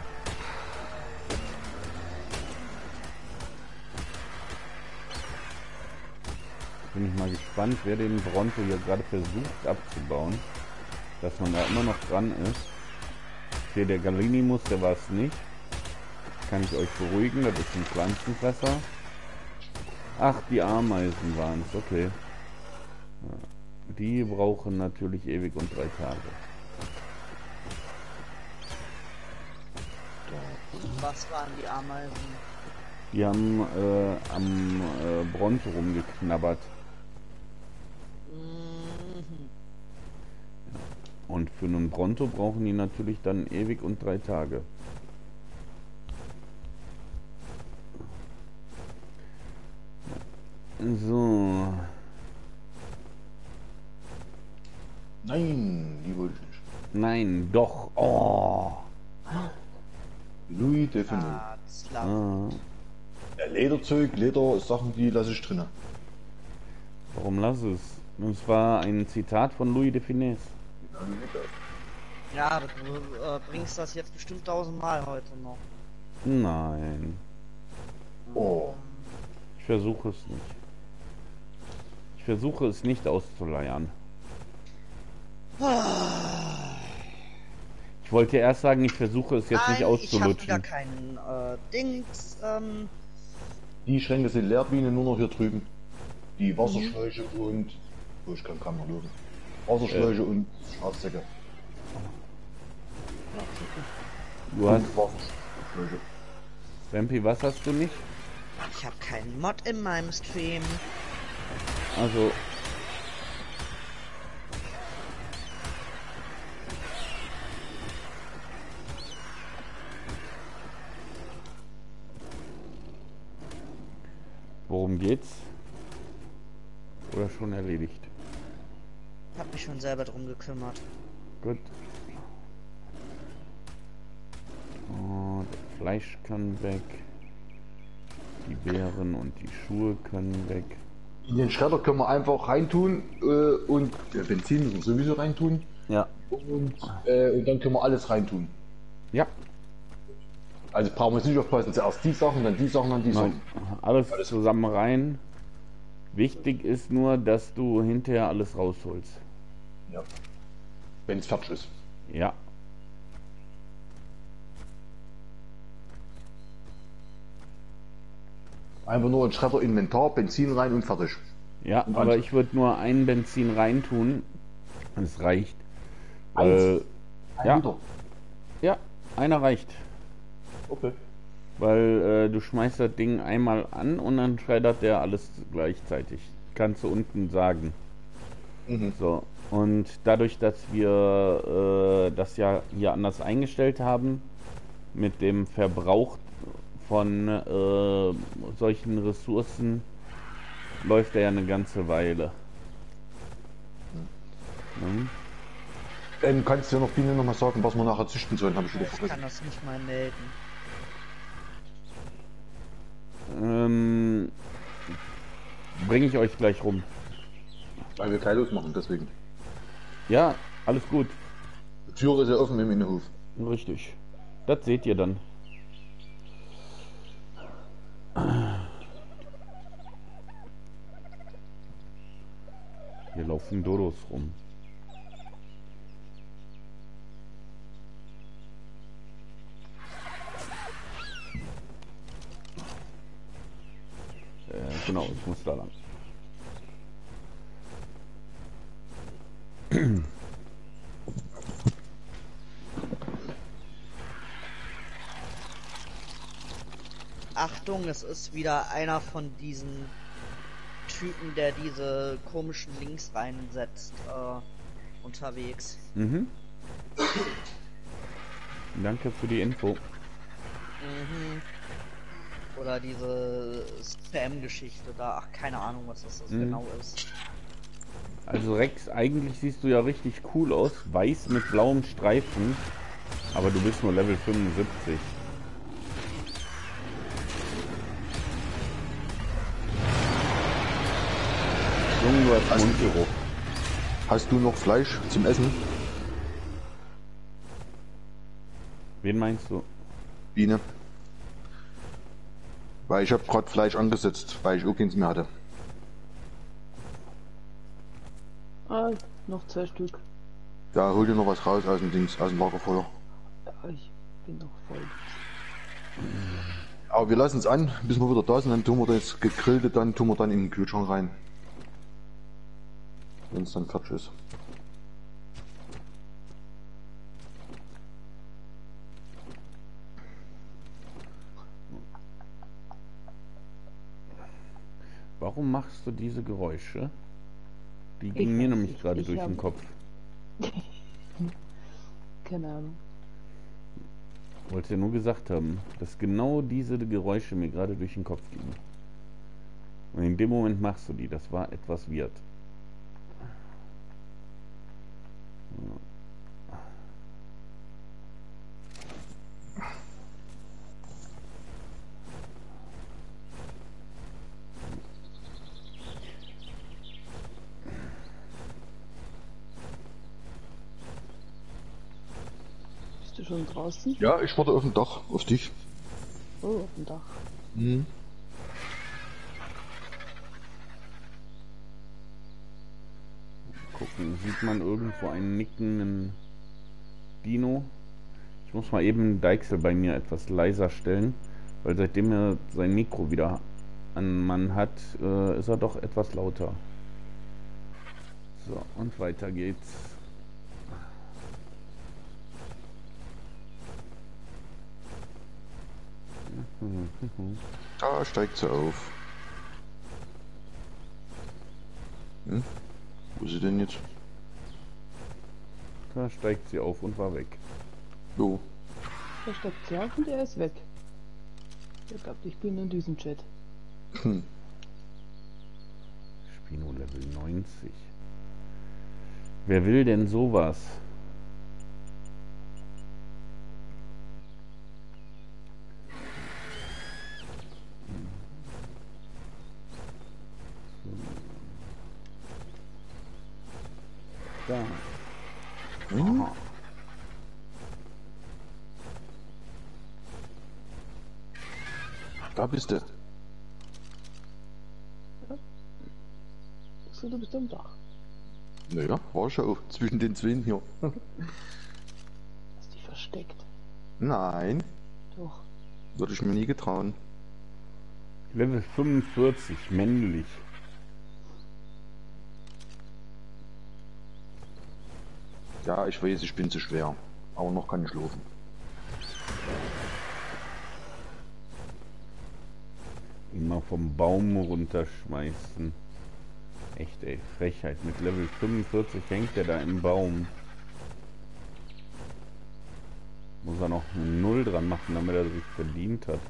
Bin ich mal gespannt, wer den Bronto hier gerade versucht abzubauen. Dass man da immer noch dran ist. Hier der Galinimus, der war es nicht. Kann ich euch beruhigen, das ist ein Pflanzenfresser. Ach, die Ameisen waren es, okay. Ja. Die brauchen natürlich ewig und drei Tage. Was waren die Ameisen? Die haben äh, am äh, Bronto rumgeknabbert. Mhm. Und für einen Bronto brauchen die natürlich dann ewig und drei Tage. So. Nein, die wollte ich nicht. Nein, doch. Oh. Louis Defendant. Ah, Slav. Ah. Ja, Lederzeug, Leder-Sachen, die lasse ich drinnen. Warum lass es? Das war ein Zitat von Louis de Funès. Ja, aber du äh, bringst das jetzt bestimmt tausendmal heute noch. Nein. Oh. Ich versuche es nicht. Ich versuche es nicht auszuleiern. Ich wollte erst sagen, ich versuche es jetzt Nein, nicht ich habe wieder auszulutschen. keinen äh, Dings. Ähm, Die Schränke sind leer, Biene, nur noch hier drüben. Die Wasserschläuche und... Oh, ich kann kaum noch loben. Wasserschläuche und Schlafsäcke. Du hast, Und Wasserschläuche. Vampi, was hast du nicht? ich habe keinen Mod in meinem Stream. Also, worum geht's? Oder schon erledigt? Ich habe mich schon selber drum gekümmert. Gut. Oh, das Fleisch kann weg. Die Beeren und die Schuhe können weg. In den Schredder können wir einfach reintun äh, und äh, Benzin müssen wir sowieso reintun. Ja. Und, äh, und dann können wir alles reintun. Ja. Also brauchen wir uns nicht aufpassen, zuerst die Sachen, dann die Sachen, dann die Nein. Sachen. Alles zusammen rein. Wichtig ist nur, dass du hinterher alles rausholst. Ja. Wenn es fertig ist. Ja. Einfach nur ein Schredder Inventar, Benzin rein und fertig. Ja, Und aber eins. ich würde nur ein Benzin reintun. Es reicht. Eins. Äh, Ein ja. Liter. Ja, einer reicht. Okay. Weil äh, du schmeißt das Ding einmal an und dann schreddert der alles gleichzeitig. Kannst du unten sagen. Mhm. So. Und dadurch, dass wir äh, das ja hier anders eingestellt haben, mit dem Verbrauch von äh, solchen Ressourcen, läuft er ja eine ganze Weile. Mhm. Ähm, kannst du ja noch Biene noch mal sagen, was wir nachher züchten sollen? Habe ich wieder Ich kann vergessen. das nicht mal melden. Ähm, Bringe ich euch gleich rum. Weil wir Kailos machen, deswegen. Ja, alles gut. Die Tür ist ja offen im Innenhof. Richtig. Das seht ihr dann. Hier laufen Dodos rum. Äh, genau, ich muss da lang. Achtung, es ist wieder einer von diesen Typen, der diese komischen Links reinsetzt, äh, unterwegs. Mhm. Danke für die Info. Mhm. Oder diese Spam-Geschichte da, ach, keine Ahnung, was das, das Mhm. genau ist. Also Rex, eigentlich siehst du ja richtig cool aus. Weiß mit blauem Streifen. Aber du bist nur Level fünfundsiebzig. Junge, du hast Also- Mundgeruch. Hast du noch Fleisch zum Essen? Wen meinst du? Biene? Weil ich habe gerade Fleisch angesetzt, weil ich auch keins mehr hatte. Ah, noch zwei Stück. Da hol dir noch was raus aus dem Dings, aus dem Lagerfeuer. Ja, ich bin noch voll. Aber wir lassen es an, bis wir wieder da sind, dann tun wir das gegrillte, dann tun wir dann in den Kühlschrank rein. Wenn es dann fertig ist. Warum machst du diese Geräusche? Die Ich gingen mir weiß nämlich nicht, gerade ich durch den hab- Kopf. Keine Ahnung. Wollte ja nur gesagt haben, dass genau diese Geräusche mir gerade durch den Kopf gingen. Und in dem Moment machst du die. Das war etwas weird. Bist du schon draußen? Ja, ich warte auf dem Dach, auf dich. Oh, auf dem Dach. Mhm. Gucken, sieht man irgendwo einen nickenden Dino? Ich muss mal eben Deichsel bei mir etwas leiser stellen, weil seitdem er sein Mikro wieder an Mann hat, äh, ist er doch etwas lauter. So, und weiter geht's. Da steigt sie auf. Hm? Wo ist sie denn jetzt? Da steigt sie auf und war weg. Jo. Da steckt sie auf und er ist weg. Ich glaube, ich bin in diesem Chat. Hm. Spino Level neunzig. Wer will denn sowas? Da. Hm? Aha. Da bist du. So, du bist am Dach. Naja, war schon zwischen den Zweien hier. Hast dich versteckt. Nein, Doch. würde ich mir nie getrauen. Level fünfundvierzig, männlich. Ja, ich weiß, ich bin zu schwer. Aber noch kann ich laufen. Immer vom Baum runterschmeißen. Echt, ey, Frechheit. Mit Level fünfundvierzig hängt der da im Baum. Muss er noch eine Null dran machen, damit er sich verdient hat.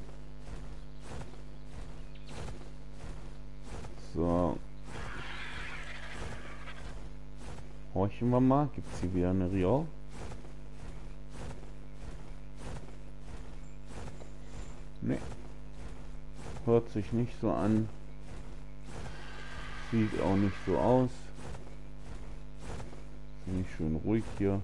So. Horchen wir mal. Gibt es hier wieder eine Rio? Ne. Hört sich nicht so an. Sieht auch nicht so aus. Finde ich schön ruhig hier.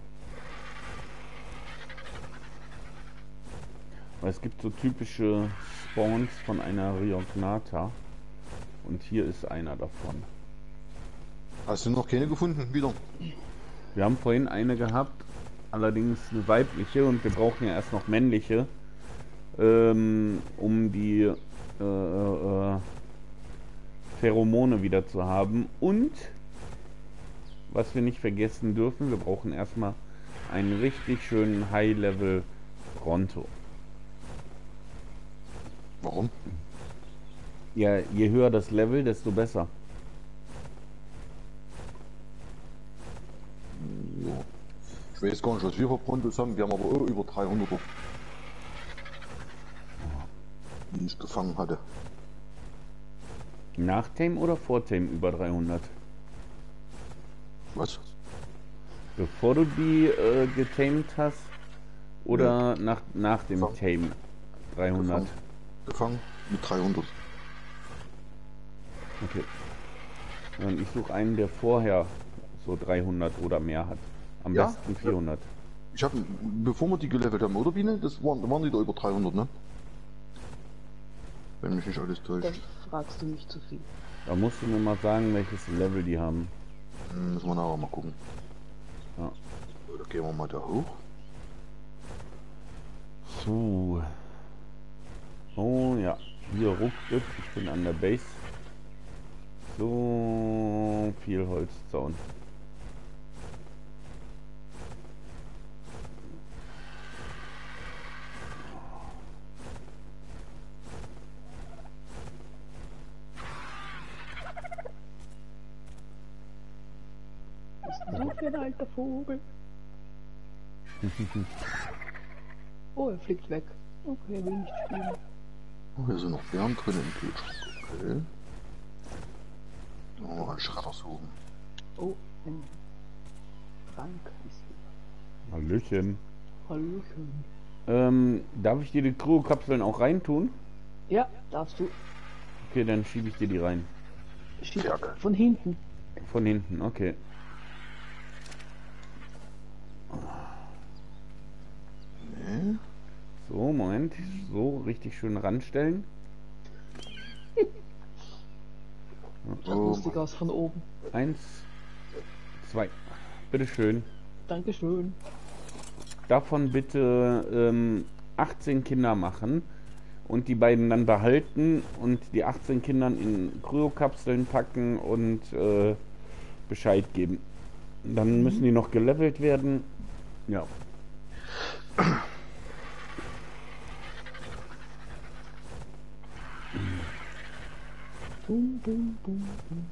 Weil es gibt so typische Spawns von einer Riognata. Und hier ist einer davon. Hast du noch keine gefunden? Wieder? Wir haben vorhin eine gehabt, allerdings eine weibliche, und wir brauchen ja erst noch männliche, ähm, um die äh, äh, Pheromone wieder zu haben. Und was wir nicht vergessen dürfen, wir brauchen erstmal einen richtig schönen High-Level Bronto. Warum? Ja, je höher das Level, desto besser. Ja. Ich weiß gar nicht, was wir für Prontos haben. Wir haben aber auch über dreihundert, die ich gefangen hatte. Nach Tame oder vor Tame über dreihundert? Was? Bevor du die äh, getamed hast oder nach, nach dem Gefangen. Tame dreihundert? Gefangen. Gefangen mit dreihundert. Okay. Und ich suche einen, der vorher so dreihundert oder mehr hat. Am Ja? besten vierhundert. Ich habe, bevor wir die gelevelt haben, oder Biene? Das waren, waren die da über dreihundert, ne? Wenn mich nicht alles Da täuscht. fragst du mich zu viel. Da musst du mir mal sagen, welches Level die haben. Hm, müssen wir nachher mal gucken. Ja. So, da gehen wir mal da hoch. So. Oh ja, hier ruckelt. Ich bin an der Base. So viel Holzzaun. Was bist du für ein alter Vogel? Oh, er fliegt weg. Okay, er will nicht spielen. Oh, hier sind noch Beeren drin im Kühlschrank. Okay. Oh, einen Schredder suchen. Oh, ein Frank ist hier. Hallöchen. Hallöchen. Ähm, darf ich dir die Kryokapseln auch reintun? Ja, darfst du. Okay, dann schiebe ich dir die rein. Schieb Ja, geil. von hinten. Von hinten, okay. Nee. So, Moment. So, richtig schön ranstellen. Schaut Oh, lustig aus von oben. Eins, zwei. Bitteschön. Dankeschön. Davon bitte ähm, achtzehn Kinder machen und die beiden dann behalten und die achtzehn Kindern in Kryokapseln packen und äh, Bescheid geben. Dann müssen die noch gelevelt werden. Ja. Bum, bum, bum, bum.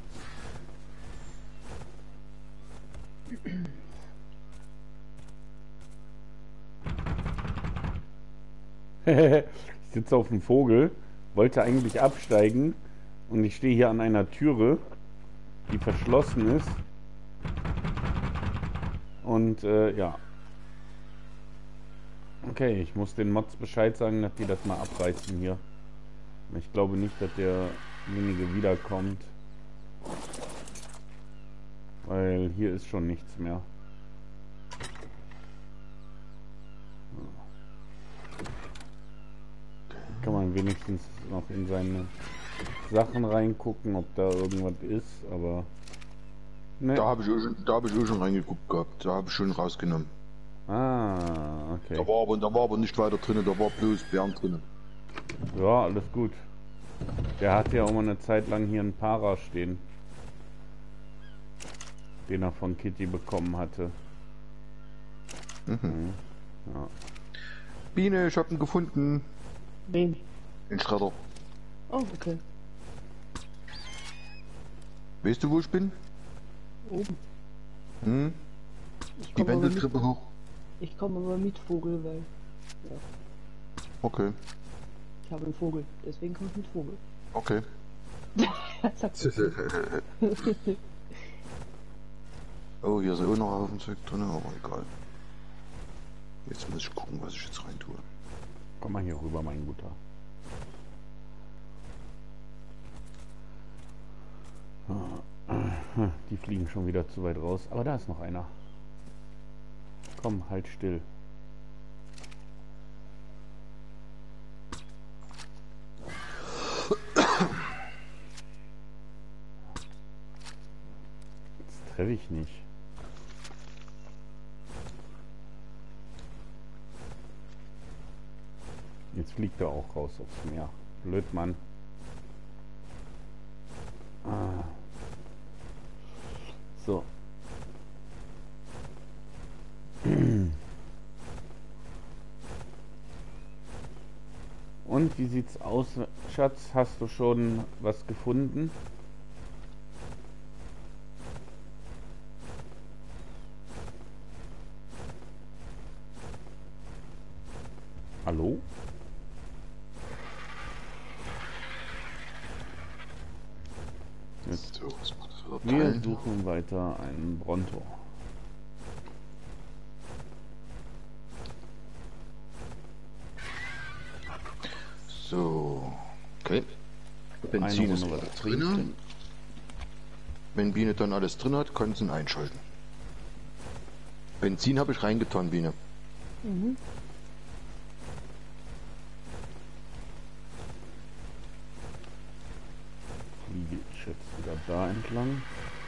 Ich sitze auf dem Vogel, wollte eigentlich absteigen und ich stehe hier an einer Türe, die verschlossen ist. Und äh, ja. Okay, ich muss den Mods Bescheid sagen, dass die das mal abreißen hier. Ich glaube nicht, dass derjenige wiederkommt. Weil hier ist schon nichts mehr. Kann man wenigstens noch in seine Sachen reingucken, ob da irgendwas ist, aber Ne? Da habe ich, auch schon- da hab ich auch schon reingeguckt gehabt. Da habe ich schon rausgenommen. Ah, okay. Da war aber, da war aber nicht weiter drin, da war bloß Bären drin. Ja, alles gut. Der hat ja auch mal eine Zeit lang hier einen Para stehen. Den er von Kitty bekommen hatte. Mhm. Ja. Biene, ich hab ihn gefunden. Wen? Den Schredder. Oh, okay. Weißt du, wo ich bin? Oben. Hm? Ich Die komme aber, mit- Wendeltreppe hoch. ich komm aber mit Vogel, weil Okay, ich habe einen Vogel. Deswegen komme ich mit Vogel. okay. Sagt er. Oh, hier ist auch noch ein Haufen Zeug drin, aber egal. Jetzt muss ich gucken, was ich jetzt rein tue. Komm mal hier rüber, mein Guter. Die fliegen schon wieder zu weit raus. Aber da ist noch einer. Komm, halt still. Jetzt treffe ich nicht. Jetzt fliegt er auch raus aufs Meer. Blöd, Mann. Ah. So. Und wie sieht's aus, Schatz? Hast du schon was gefunden? Hallo? Jetzt. So, was macht das für Wir Dateien? suchen weiter einen Bronto. So, okay. Eine Benzin ist Runde wieder was drin. trinken. Wenn Biene dann alles drin hat, kann sie ihn einschalten. Benzin habe ich reingetan, Biene. Mhm. Fliege ich jetzt wieder da entlang.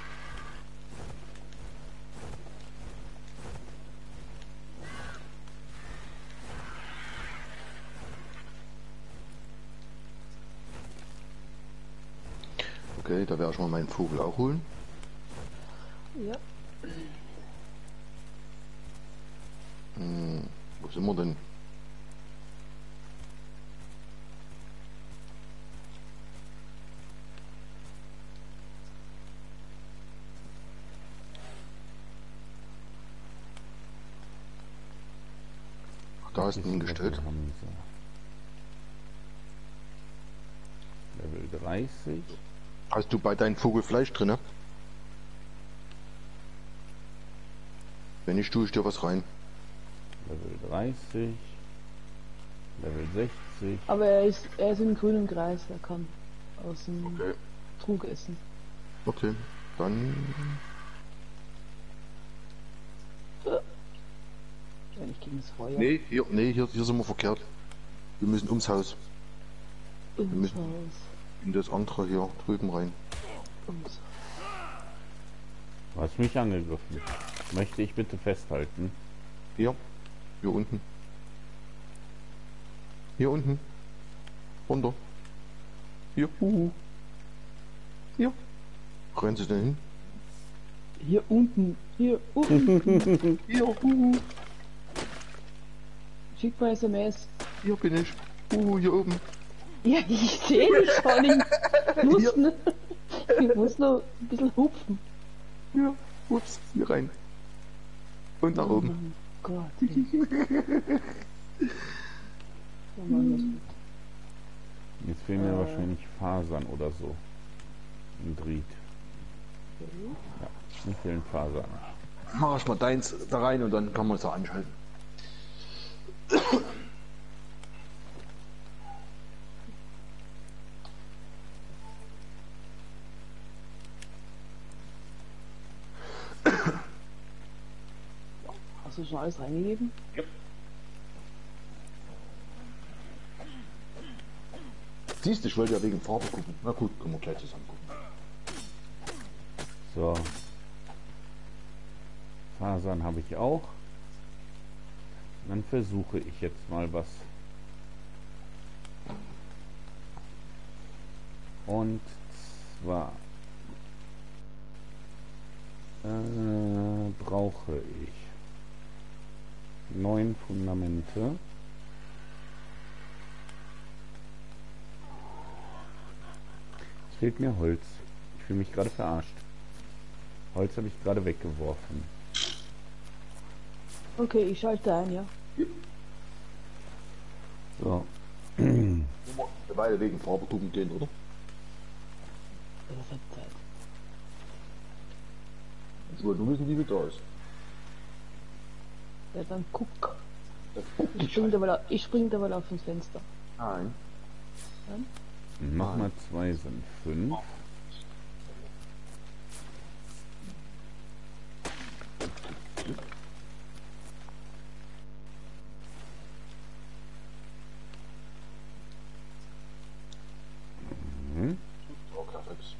Okay, da werde ich mal meinen Vogel auch holen. Ja. Hm, wo sind wir denn? Ach, da hast du ihn gestellt. Haben sie. Level dreißig. Hast du bei deinem Vogel Fleisch drin? Wenn nicht, tue ich dir was rein. Level dreißig. Level sechzig. Aber er ist, er ist im grünen Kreis. Er kann aus dem Okay. Trug essen. Okay, dann Ja, nicht gegen das Feuer. nee, hier, nee, hier, hier sind wir verkehrt. Wir müssen ums Haus. Ums müssen- Haus. In das andere hier drüben rein. Ums Du hast mich angegriffen. Möchte ich bitte festhalten? Hier, hier unten. Hier unten. Runter. Hier, huhu. Hier. Rennen Sie denn hin? Hier unten. Hier unten. Hier, huhu. Schick mal S M S. Hier bin ich. Huhu, hier oben. Ja, ich sehe dich schon. Ich muss, nur, ich muss nur ein bisschen hupfen. Hier, ups, hier rein. Und nach Oh oben. mein Gott. ey. Oh Mann, Jetzt fehlen mir Äh. wahrscheinlich Fasern oder so. Ein Dried. Ja, mir fehlen Fasern. Mach ich mal deins da rein und dann kann man es da anschalten. hast du schon alles reingegeben? Siehst du, ich wollte ja wegen Farbe gucken. Na gut, können wir gleich zusammen gucken. So, Fasern habe ich auch. Dann versuche ich jetzt mal was. Und zwar äh, brauche ich neun Fundamente. Es fehlt mir Holz. Ich fühle mich gerade verarscht. Holz habe ich gerade weggeworfen. Okay, ich schalte ein, ja. So. Wir beide wegen Farbe gucken gehen, oder? Das hat Zeit. Ich wollte nur wissen, wie viel da ist. Ja, dann guck. Das Ich spring da mal, auf- ich spring da mal auf ins Fenster. Nein. Nochmal zwei sind fünf. Mhm. Okay, fix.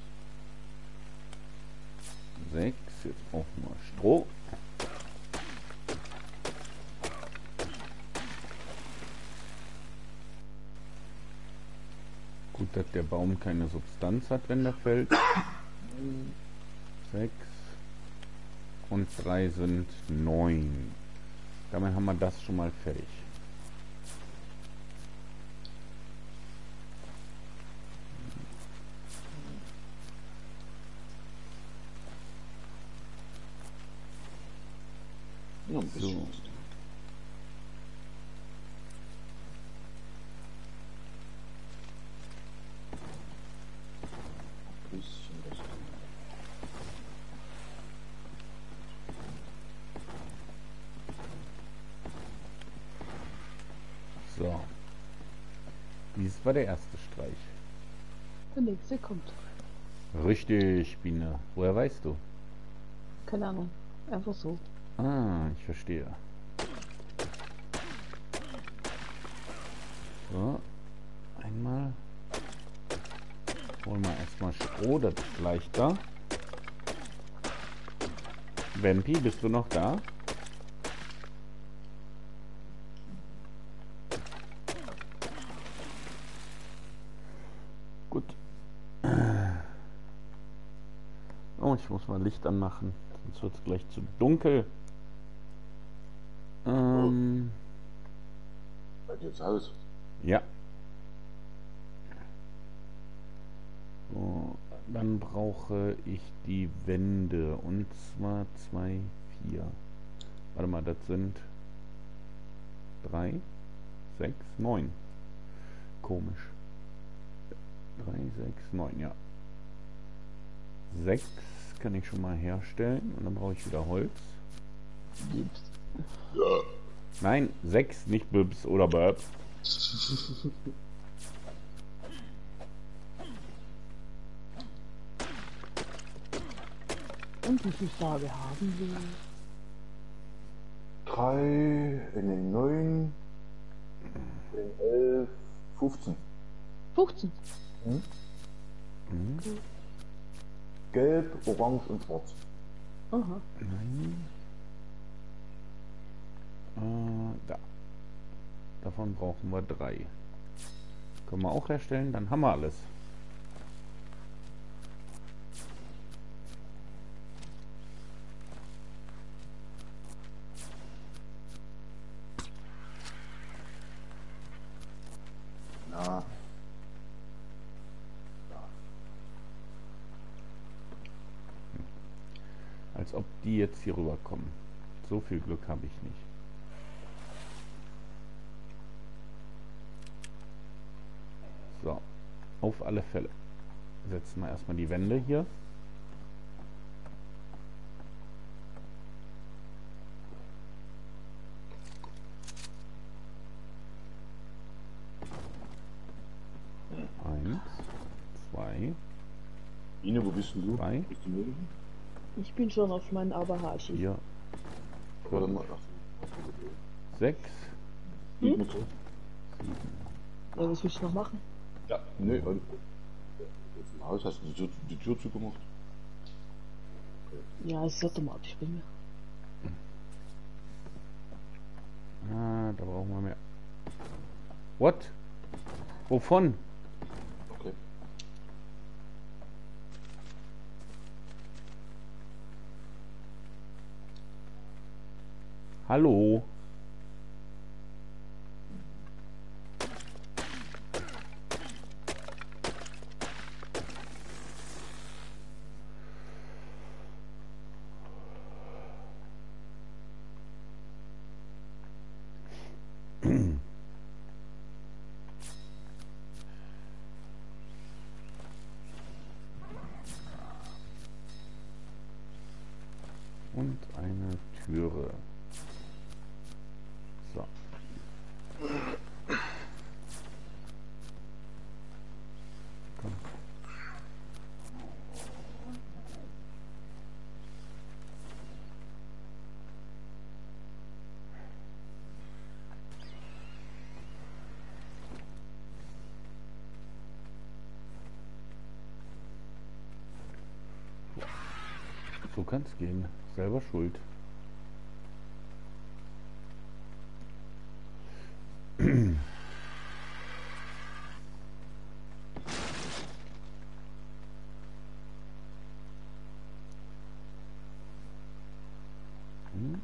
Sechs. Jetzt brauchen wir Stroh. Gut, dass der Baum keine Substanz hat, wenn der fällt. Sechs. Und drei sind neun. Damit haben wir das schon mal fertig. Ja, ein bisschen. So. Bisschen was. So. Dies war der erste Streich. Der nächste kommt. Richtig, Biene. Woher weißt du? Keine Ahnung. Einfach so. Ah, ich verstehe. So. Einmal. Holen wir erstmal Stroh, das ist leichter. Vampi, bist du noch da? Gut. Oh, ich muss mal Licht anmachen, sonst wird es gleich zu dunkel. Ähm, Bei dir zu Hause. ja. So, dann brauche ich die Wände und zwar zwei, vier. Warte mal, das sind drei, sechs, neun. Komisch. Drei, sechs, neun, ja. Sechs kann ich schon mal herstellen und dann brauche ich wieder Holz. Ja. Nein, sechs, nicht Bibs oder Burp. Und wie viele Tage haben wir? Drei, in den neun, in elf, fünfzehn. fünfzehn. Mhm. Gelb, orange und schwarz. Aha. Nein. Äh, da. Davon brauchen wir drei. Können wir auch herstellen, dann haben wir alles. Ja. Als ob die jetzt hier rüberkommen. So viel Glück habe ich nicht. So, auf alle Fälle. Setzen wir erstmal die Wände hier. Eins, zwei, Ine, wo bist denn du? Drei. Bist du nirgendwo? Ich bin schon auf meinen Aberhashi. vier, Warte fünf, mal. ach, sechs, Liegt mir so. Ja, was willst du noch machen? Ja. Nee, warte. Jetzt im Haus hast du die Tür, die Tür zugemacht. Ja, es ist automatisch bei mir. Ah, da brauchen wir mehr. What? Wovon? Okay. Hallo? Und eine Türe. So. Komm. So kann's gehen. Selber schuld. Hm?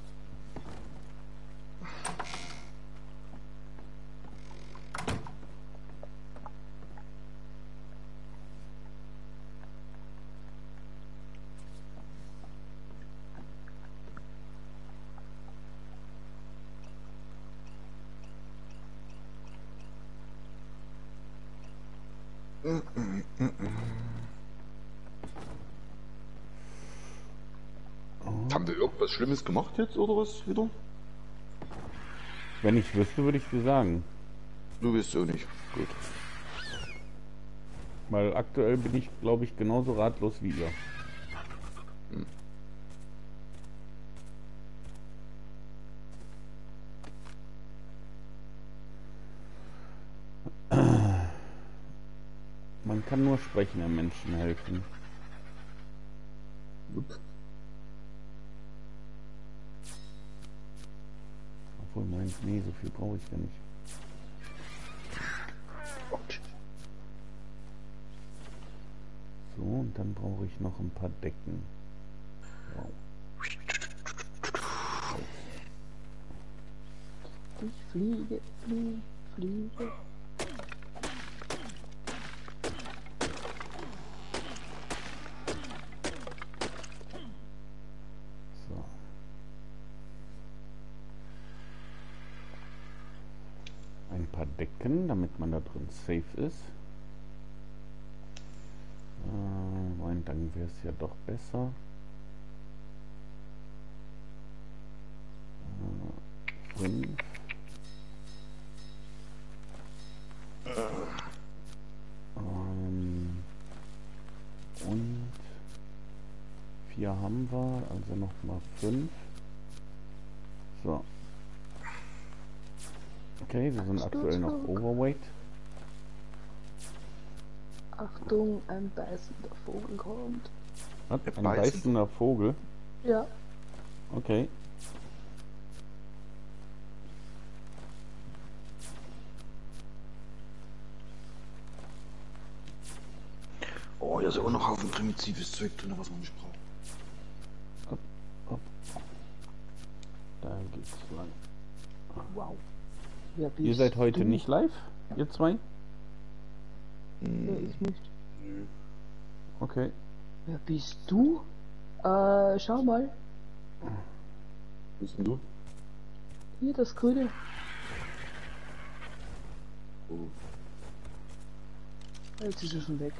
Haben wir irgendwas Schlimmes gemacht jetzt oder was wieder? Wenn ich wüsste, würde ich dir sagen. Du willst auch nicht. Gut. Weil aktuell bin ich, glaube ich, genauso ratlos wie ihr. Man kann nur sprechenden Menschen helfen. Gut. Obwohl, meins, nee, so viel brauche ich ja nicht. So, und dann brauche ich noch ein paar Decken. Wow. Ich fliege, fliege, fliege. So. Ein paar Decken, damit man da drin safe ist. Äh, nein, dann wäre es ja doch besser. Äh, fünf. Ähm, und vier haben wir, also noch mal fünf. So. Okay, wir sind aktuell noch overweight. Achtung, ein beißender Vogel kommt. Was? Der Ein beißende- beißender Vogel? Ja. Okay. Oh, hier ist auch noch Haufen primitives Zeug drin, was man nicht braucht. Hopp, hopp. Da geht's lang. Wow. Wer bist Ihr seid heute du? nicht live, ihr zwei? Nee, ich nicht. Nö. Okay. Wer bist du? Äh, schau mal. Bist denn du? Hier, das Grüne. Oh. Jetzt ist er schon weg.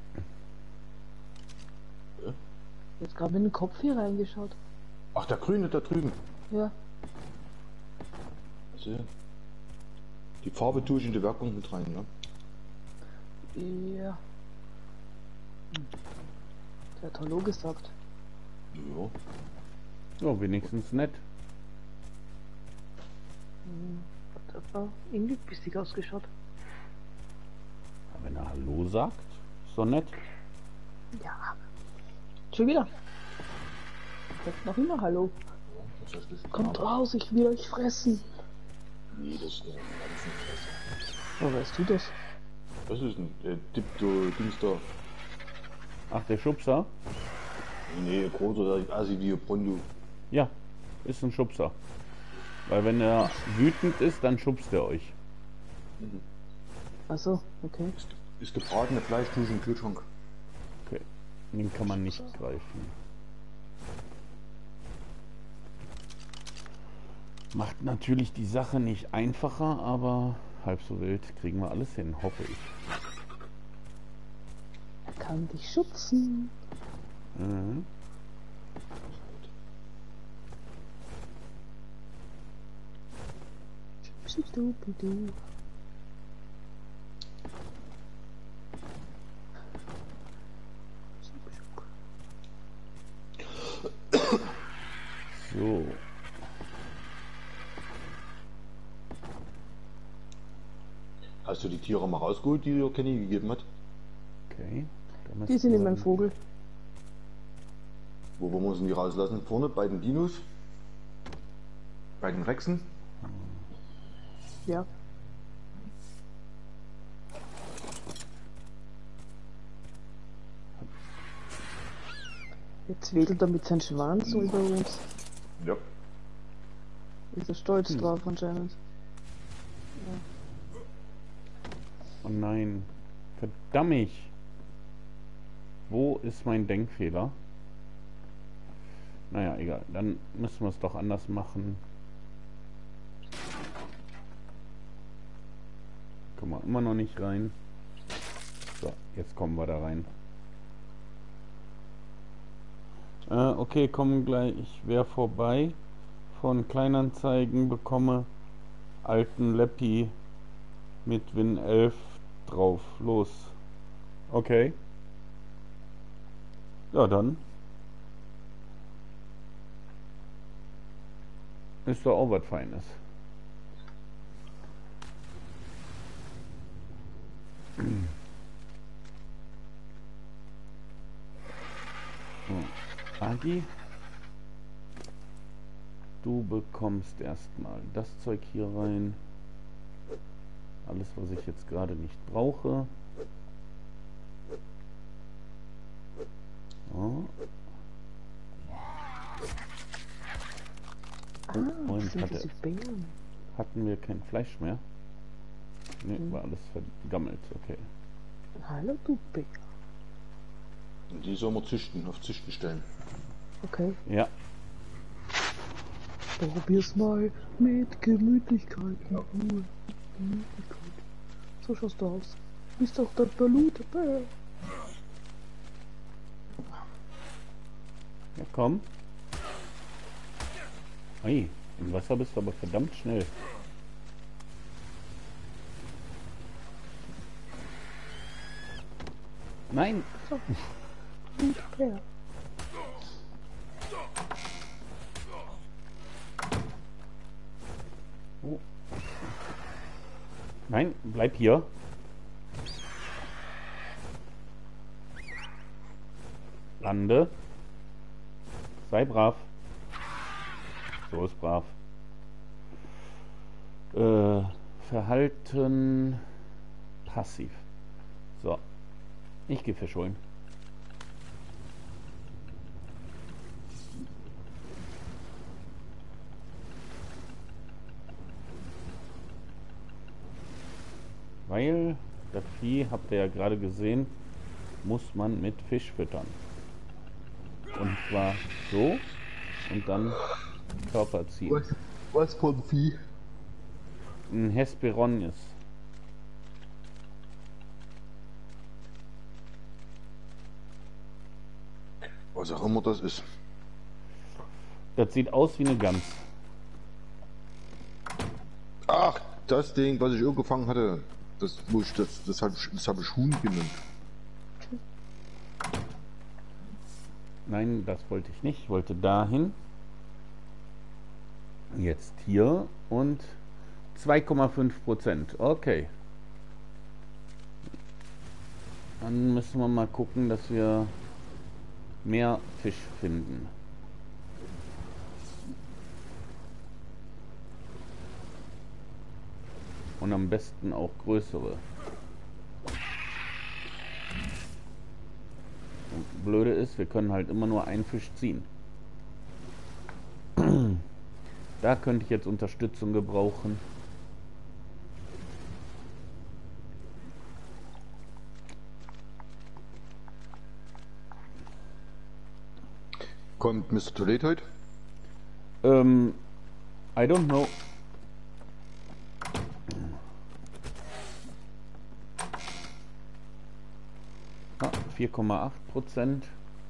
Ja? Jetzt gerade mit dem Kopf hier reingeschaut. Ach, der Grüne da drüben. Ja. Also, die Farbe tue ich in die Werbung mit rein, ne? Ja. Hm. Der hat Hallo gesagt. Ja. Ja, wenigstens nett. Hm. Das war irgendwie bissig ausgeschaut. Aber wenn er Hallo sagt, ist doch nett. Ja. Schon wieder. Sagt noch immer Hallo. Tatsächlich. Kommt raus, ich will euch fressen. Nee, das ist eine Pflanzenfresser. Aber weißt du das? Das ist ein äh, Dipto-Dings da. Ach, der Schubser? Nee, großer Asidio Brondu. Ja, ist ein Schubser. Weil wenn er wütend ist, dann schubst er euch. Achso, okay. Ist, ist gebratene Fleisch, tue ich im Kühlschrank. Okay, den kann man nicht greifen. Macht natürlich die Sache nicht einfacher, aber halb so wild kriegen wir alles hin, hoffe ich. Er kann dich schützen. Mhm. Schubsidubidu. So. Hast du die Tiere mal rausgeholt, die dir Kenny gegeben hat? Okay. Da Die müssten sind wir in meinem dann- Vogel. Wo wollen wir sie die rauslassen? Vorne bei den Dinos? Bei den Rexen? Ja. Jetzt wedelt er mit seinem Schwanz so über uns. Ja. Ist er stolz drauf anscheinend. Oh nein. Verdammt. Wo ist mein Denkfehler? Naja, egal. Dann müssen wir es doch anders machen. Kommen wir immer noch nicht rein. So, jetzt kommen wir da rein. Äh, okay, kommen gleich. Wer vorbei von Kleinanzeigen bekomme alten Leppi mit Win elf drauf. Los. Okay. Ja, dann. Ist doch auch was Feines. So. Agi, du bekommst erstmal das Zeug hier rein. Alles, was ich jetzt gerade nicht brauche. So. Ah, Oh, das und sind hatte, diese Bären. hatten wir kein Fleisch mehr? Ne, Hm. war alles vergammelt, okay. Hallo, du Bär. Und die sollen wir züchten, auf Züchten stellen. Okay. Ja, Probier's mal mit Gemütlichkeit und Ruhe. Gemütlichkeit. So schaust du aus. Du bist doch der Balute Bär. ja komm. Ei, im Wasser bist du aber verdammt schnell. Nein, Gut Bär. oh. Nein, bleib hier. Lande. Sei brav. So ist brav. Äh, Verhalten passiv. So. Ich gehe Fisch holen. Weil das Vieh, habt ihr ja gerade gesehen, muss man mit Fisch füttern. Und zwar so und dann Körper ziehen. Was von Vieh? Ein Hesperonychus. Was auch immer das ist. Das sieht aus wie eine Gans. Ach, das Ding, was ich auch gefangen hatte. Das, wo ich, das, das habe ich, das hab ich Huhn genannt. Nein, das wollte ich nicht. Ich wollte dahin. Jetzt hier und zwei Komma fünf Prozent. Okay. Dann müssen wir mal gucken, dass wir mehr Fisch finden. Und am besten auch größere. Und Blöde ist, wir können halt immer nur einen Fisch ziehen. Da könnte ich jetzt Unterstützung gebrauchen. Kommt Mister Toilette heute? Ähm, I don't know. Ah, vier Komma acht Prozent.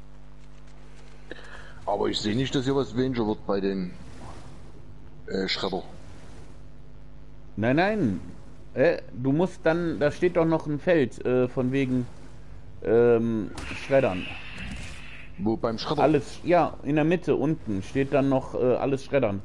Aber ich sehe nicht, dass hier was weniger wird bei den äh, Schredder. Nein, nein. Äh, du musst dann, da steht doch noch ein Feld äh, von wegen ähm, Schreddern. Wo beim Schredder? Alles, ja, in der Mitte unten steht dann noch äh, alles Schreddern.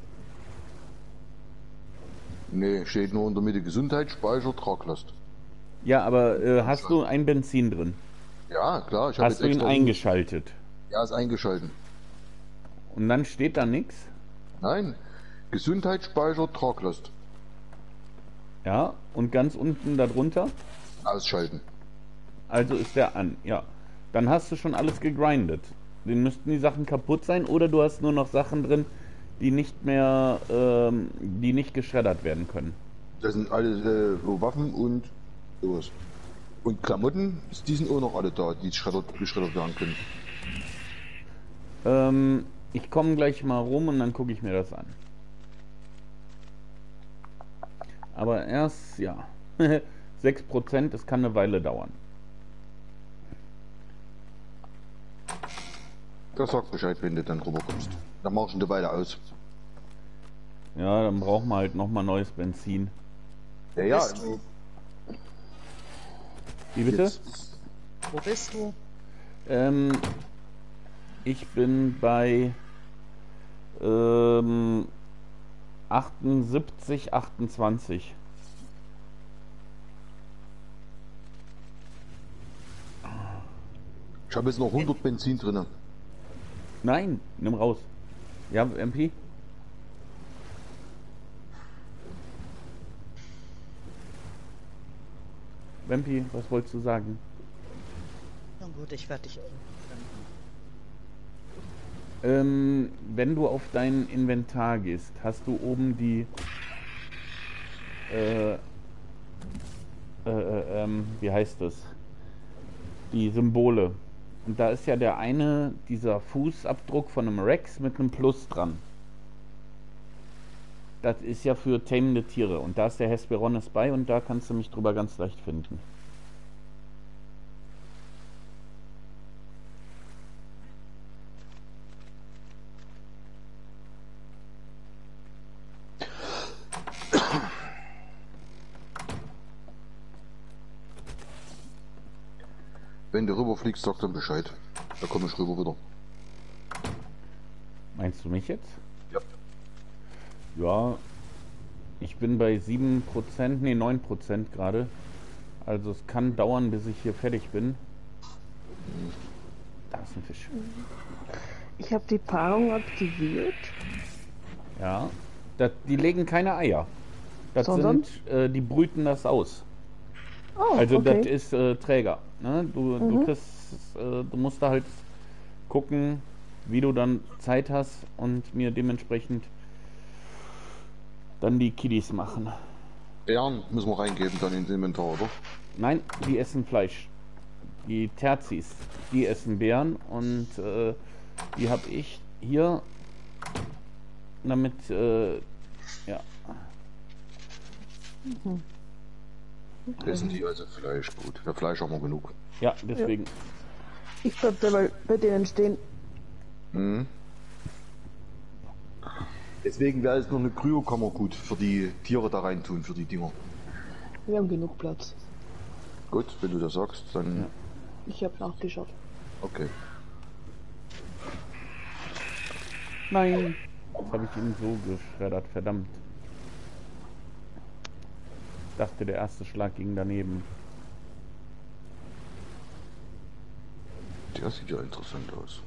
Nee, steht nur in der Mitte Gesundheit, Speicher, Traglast. Ja, aber äh, hast du ein Benzin drin? Ja, klar, ich habe Hast jetzt du ihn extra... eingeschaltet? Ja, ist eingeschalten. Und dann steht da nichts? Nein, Gesundheit, Speicher, Traglast. Ja, und ganz unten darunter? Ausschalten. Also ist der an, ja. Dann hast du schon alles gegrindet. Den müssten die Sachen kaputt sein oder du hast nur noch Sachen drin, die nicht mehr, ähm, die nicht geschreddert werden können. Das sind alle äh, so Waffen und sowas. Und Klamotten, die sind auch noch alle da, die geschreddert, geschreddert werden können. Ähm, ich komme gleich mal rum und dann gucke ich mir das an. Aber erst, ja, sechs Prozent, es kann eine Weile dauern. Das sagt Bescheid, wenn du dann rüberkommst. Dann mach ich eine Weile aus. Ja, dann brauchen wir halt nochmal neues Benzin. Ja, ja. Bist du? Wie bitte? Jetzt, Wo bist du? Ähm, ich bin bei ähm, achtundsiebzig, achtundzwanzig. ich habe jetzt noch hundert Benzin drin. Nein, nimm raus. Ja, M P? Wempi, was wolltest du sagen? Na gut, ich werde dich. Ähm, wenn du auf dein Inventar gehst, hast du oben die äh, äh, äh, ähm, wie heißt das? Die Symbole. Und da ist ja der eine, dieser Fußabdruck von einem Rex mit einem Plus dran. Das ist ja für tamende Tiere. Und da ist der Hesperonychus bei und da kannst du mich drüber ganz leicht finden. Wenn du rüberfliegst, sag dann Bescheid. Da komme ich rüber wieder. Meinst du mich jetzt? Ja. Ja, ich bin bei sieben Prozent, nee neun Prozent gerade. Also es kann dauern, bis ich hier fertig bin. Da ist ein Fisch. Ich habe die Paarung aktiviert. Ja, das, die legen keine Eier. Das Sondern? sind, äh, die brüten das aus. Oh, Also okay. das ist äh, Träger. Ne? Du, Mhm. du kriegst, äh, du musst da halt gucken, wie du dann Zeit hast und mir dementsprechend dann die Kiddies machen. Ehren müssen wir reingeben dann ins Inventar, oder? Nein, die essen Fleisch. Die Terzis, die essen Beeren und äh, die habe ich hier, damit, äh, ja. Mhm. Essen die also Fleisch, gut. Ja, Fleisch haben wir genug. Ja, deswegen. Ich bleib dabei bei denen stehen. Mhm. Deswegen wäre es noch eine Kryokammer gut für die Tiere da rein tun, für die Dinger. Wir haben genug Platz. Gut, wenn du das sagst, dann Ja. Ich habe nachgeschaut. okay. Nein. Jetzt habe ich ihn so geschreddert, verdammt. Ich dachte, der erste Schlag ging daneben. Der sieht ja interessant aus.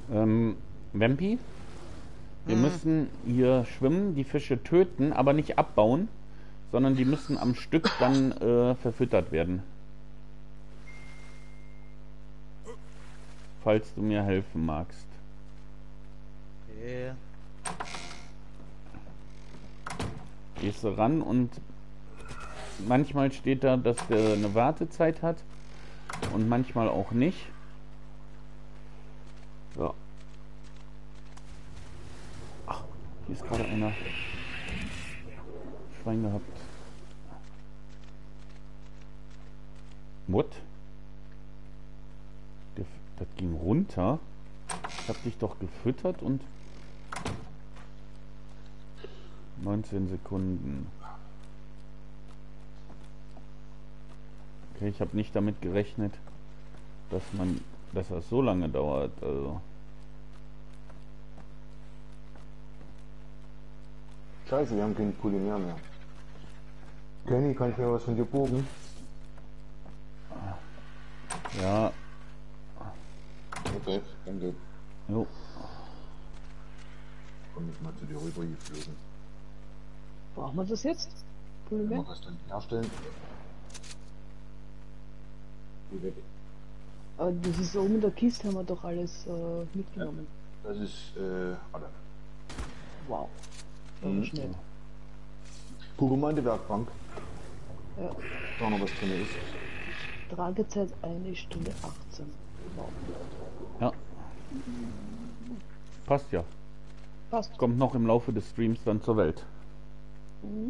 Ähm, Vampi, wir Hm. müssen hier schwimmen, die Fische töten, aber nicht abbauen, sondern die müssen am Stück dann äh, verfüttert werden. Falls du mir helfen magst. Okay. Gehst du ran und manchmal steht da, dass der eine Wartezeit hat und manchmal auch nicht. So. Ach, hier ist gerade einer Schwein gehabt. What? Der, das ging runter. Ich hab dich doch gefüttert und neunzehn Sekunden. Okay, ich habe nicht damit gerechnet, dass man, dass das so lange dauert. Also. Scheiße, wir haben kein Polymer mehr. Kenny, kann ich mir was von dir buchen? Ja, Okay, danke. jo. Komm ich mal zu dir rüber geflogen. Brauchen wir das jetzt? Polymer? Noch was dann herstellen. Geh weg. Aber das ist oben in der Kiste, haben wir doch alles äh, mitgenommen. Das ist, äh, alle. Wow. Das Mhm. war schnell. Guck mal in die Werkbank. Ja. Da noch was drin ist. Tragezeit eine Stunde achtzehn. Wow. Ja. Passt ja. Passt. Kommt noch im Laufe des Streams dann zur Welt. Mhm.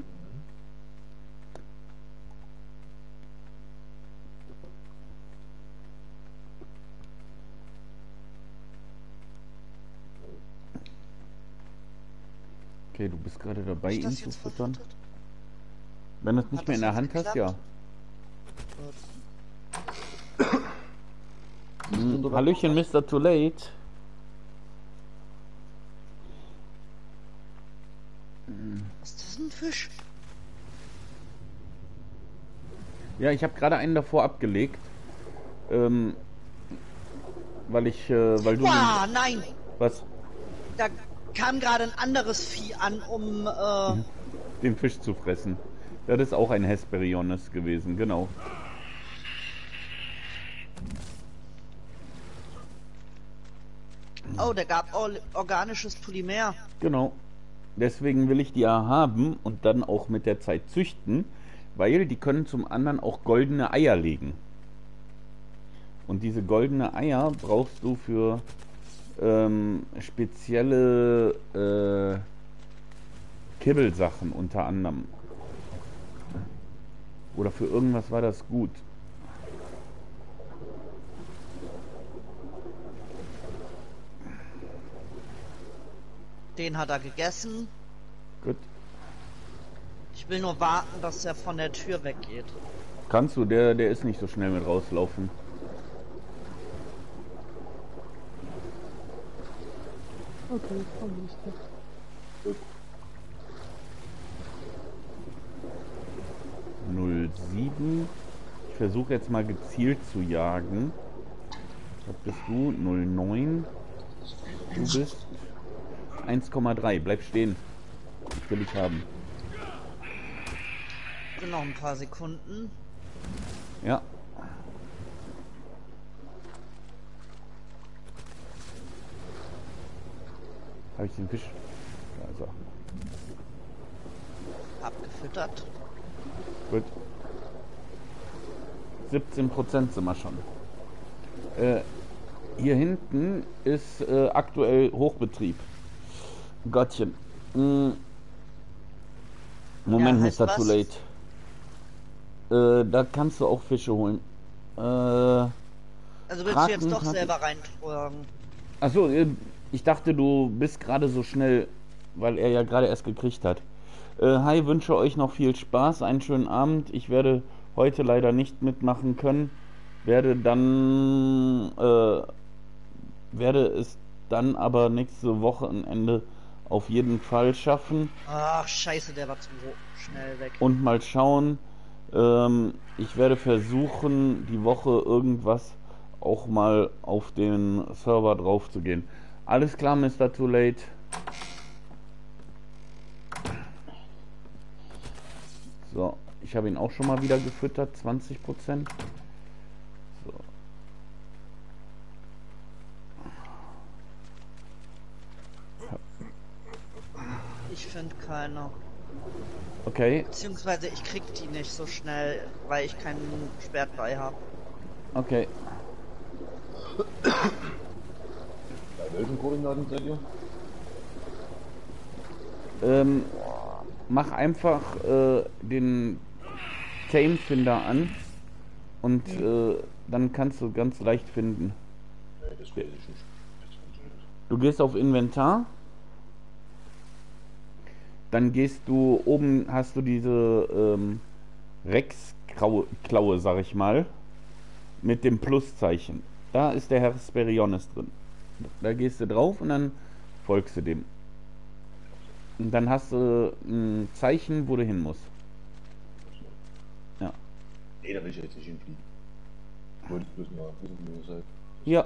Okay, du bist gerade dabei, Ist ihn das zu jetzt füttern. verfüttert? Wenn du es nicht Hat mehr in das der Hand jetzt hast, ja. Gut. Hm, Hallöchen, Mister Too Late. Was ist das denn ein Fisch? Ja, ich habe gerade einen davor abgelegt. Ähm, weil ich, äh, weil du... Wow, nein! Was? Da kam gerade ein anderes Vieh an, um äh, Den Fisch zu fressen. Ja, das ist auch ein Hesperiones gewesen, genau. oh, der gab or organisches Polymer. Genau. Deswegen will ich die ja haben und dann auch mit der Zeit züchten, weil die können zum anderen auch goldene Eier legen. Und diese goldene Eier brauchst du für ähm, spezielle äh, Kibbelsachen unter anderem. Oder für irgendwas war das gut. Den hat er gegessen. Gut. Ich will nur warten, dass er von der Tür weggeht. Kannst du, der, der ist nicht so schnell mit rauslaufen. Okay, komm, ist das. null sieben. Ich versuche jetzt mal gezielt zu jagen. Was bist du? null neun. Du bist eins Komma drei. Bleib stehen. Ich will dich haben. Sind noch ein paar Sekunden. Ja. Habe ich den Fisch? Da ist er. Abgefüttert. Gut. siebzehn Prozent sind wir schon. Äh, hier hinten ist äh, aktuell Hochbetrieb. Gottchen. Hm. Moment, Ja, heißt Mister Too was? Late. Äh, da kannst du auch Fische holen. Äh, Also willst Kraken, du jetzt doch Kraken. selber reintragen? Achso, äh, ich dachte, du bist gerade so schnell, weil er ja gerade erst gekriegt hat. Äh, hi, wünsche euch noch viel Spaß, einen schönen Abend. Ich werde heute leider nicht mitmachen können. Werde dann, äh, werde es dann aber nächste Wochenende auf jeden Fall schaffen Ach, scheiße, der war zu schnell weg. und mal schauen. Ähm, ich werde versuchen, die Woche irgendwas auch mal auf den Server drauf zu gehen. Alles klar, Mister Too Late. So, ich habe ihn auch schon mal wieder gefüttert, zwanzig Prozent. So. Ich finde keine. Okay, Beziehungsweise ich krieg die nicht so schnell, weil ich kein Schwert bei habe. okay. Bei welchen Koordinaten seid ihr? Ähm, mach einfach äh, den Tamefinder an und äh, dann kannst du ganz leicht finden. Nee, das weiß ich nicht. Das funktioniert nicht. Du gehst auf Inventar, dann gehst du oben, hast du diese ähm, Rex-Klaue, sag ich mal, mit dem Pluszeichen. Da ist der Hesperiones drin. Da gehst du drauf und dann folgst du dem. Und dann hast du ein Zeichen, wo du hin musst. Ja. Nee, da will ich jetzt nicht hinfliegen. Ich wollte bloß mal wissen, wie ihr seid. Ja.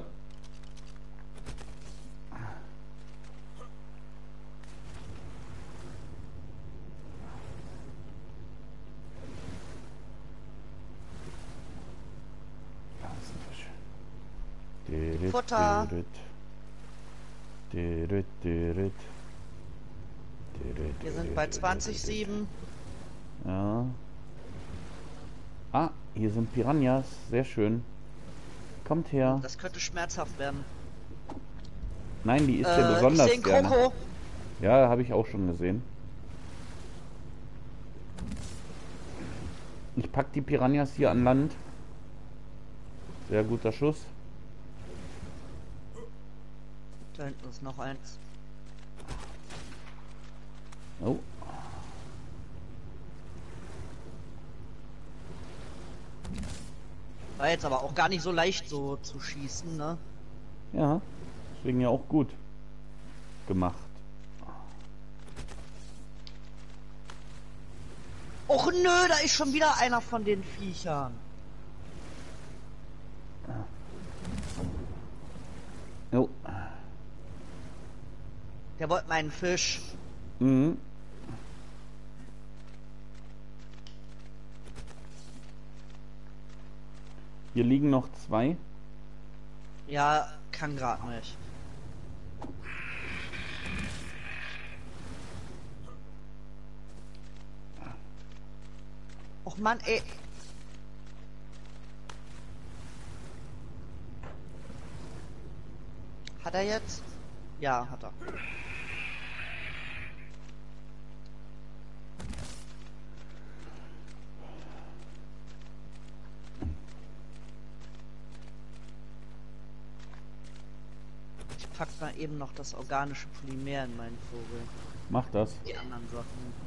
Futter. Wir sind bei zwanzig Komma sieben. Ja. Ah, hier sind Piranhas. Sehr schön. Kommt her. Das könnte schmerzhaft werden. Nein, die ist Äh, ja besonders ich sehe gerne. Kroko. Ja, habe ich auch schon gesehen. Ich pack die Piranhas hier an Land. Sehr guter Schuss. Da hinten ist noch eins. Oh. War jetzt aber auch gar nicht so leicht so zu schießen, ne? Ja, deswegen ja auch gut gemacht. Och nö, da ist schon wieder einer von den Viechern. Jo. Der wollte meinen Fisch. Mhm. Hier liegen noch zwei. Ja, kann grad nicht. Och Mann, ey. Hat er jetzt? Ja, hat er. Ich pack mal eben noch das organische Polymer in meinen Vogel. Mach das. Die anderen Sachen.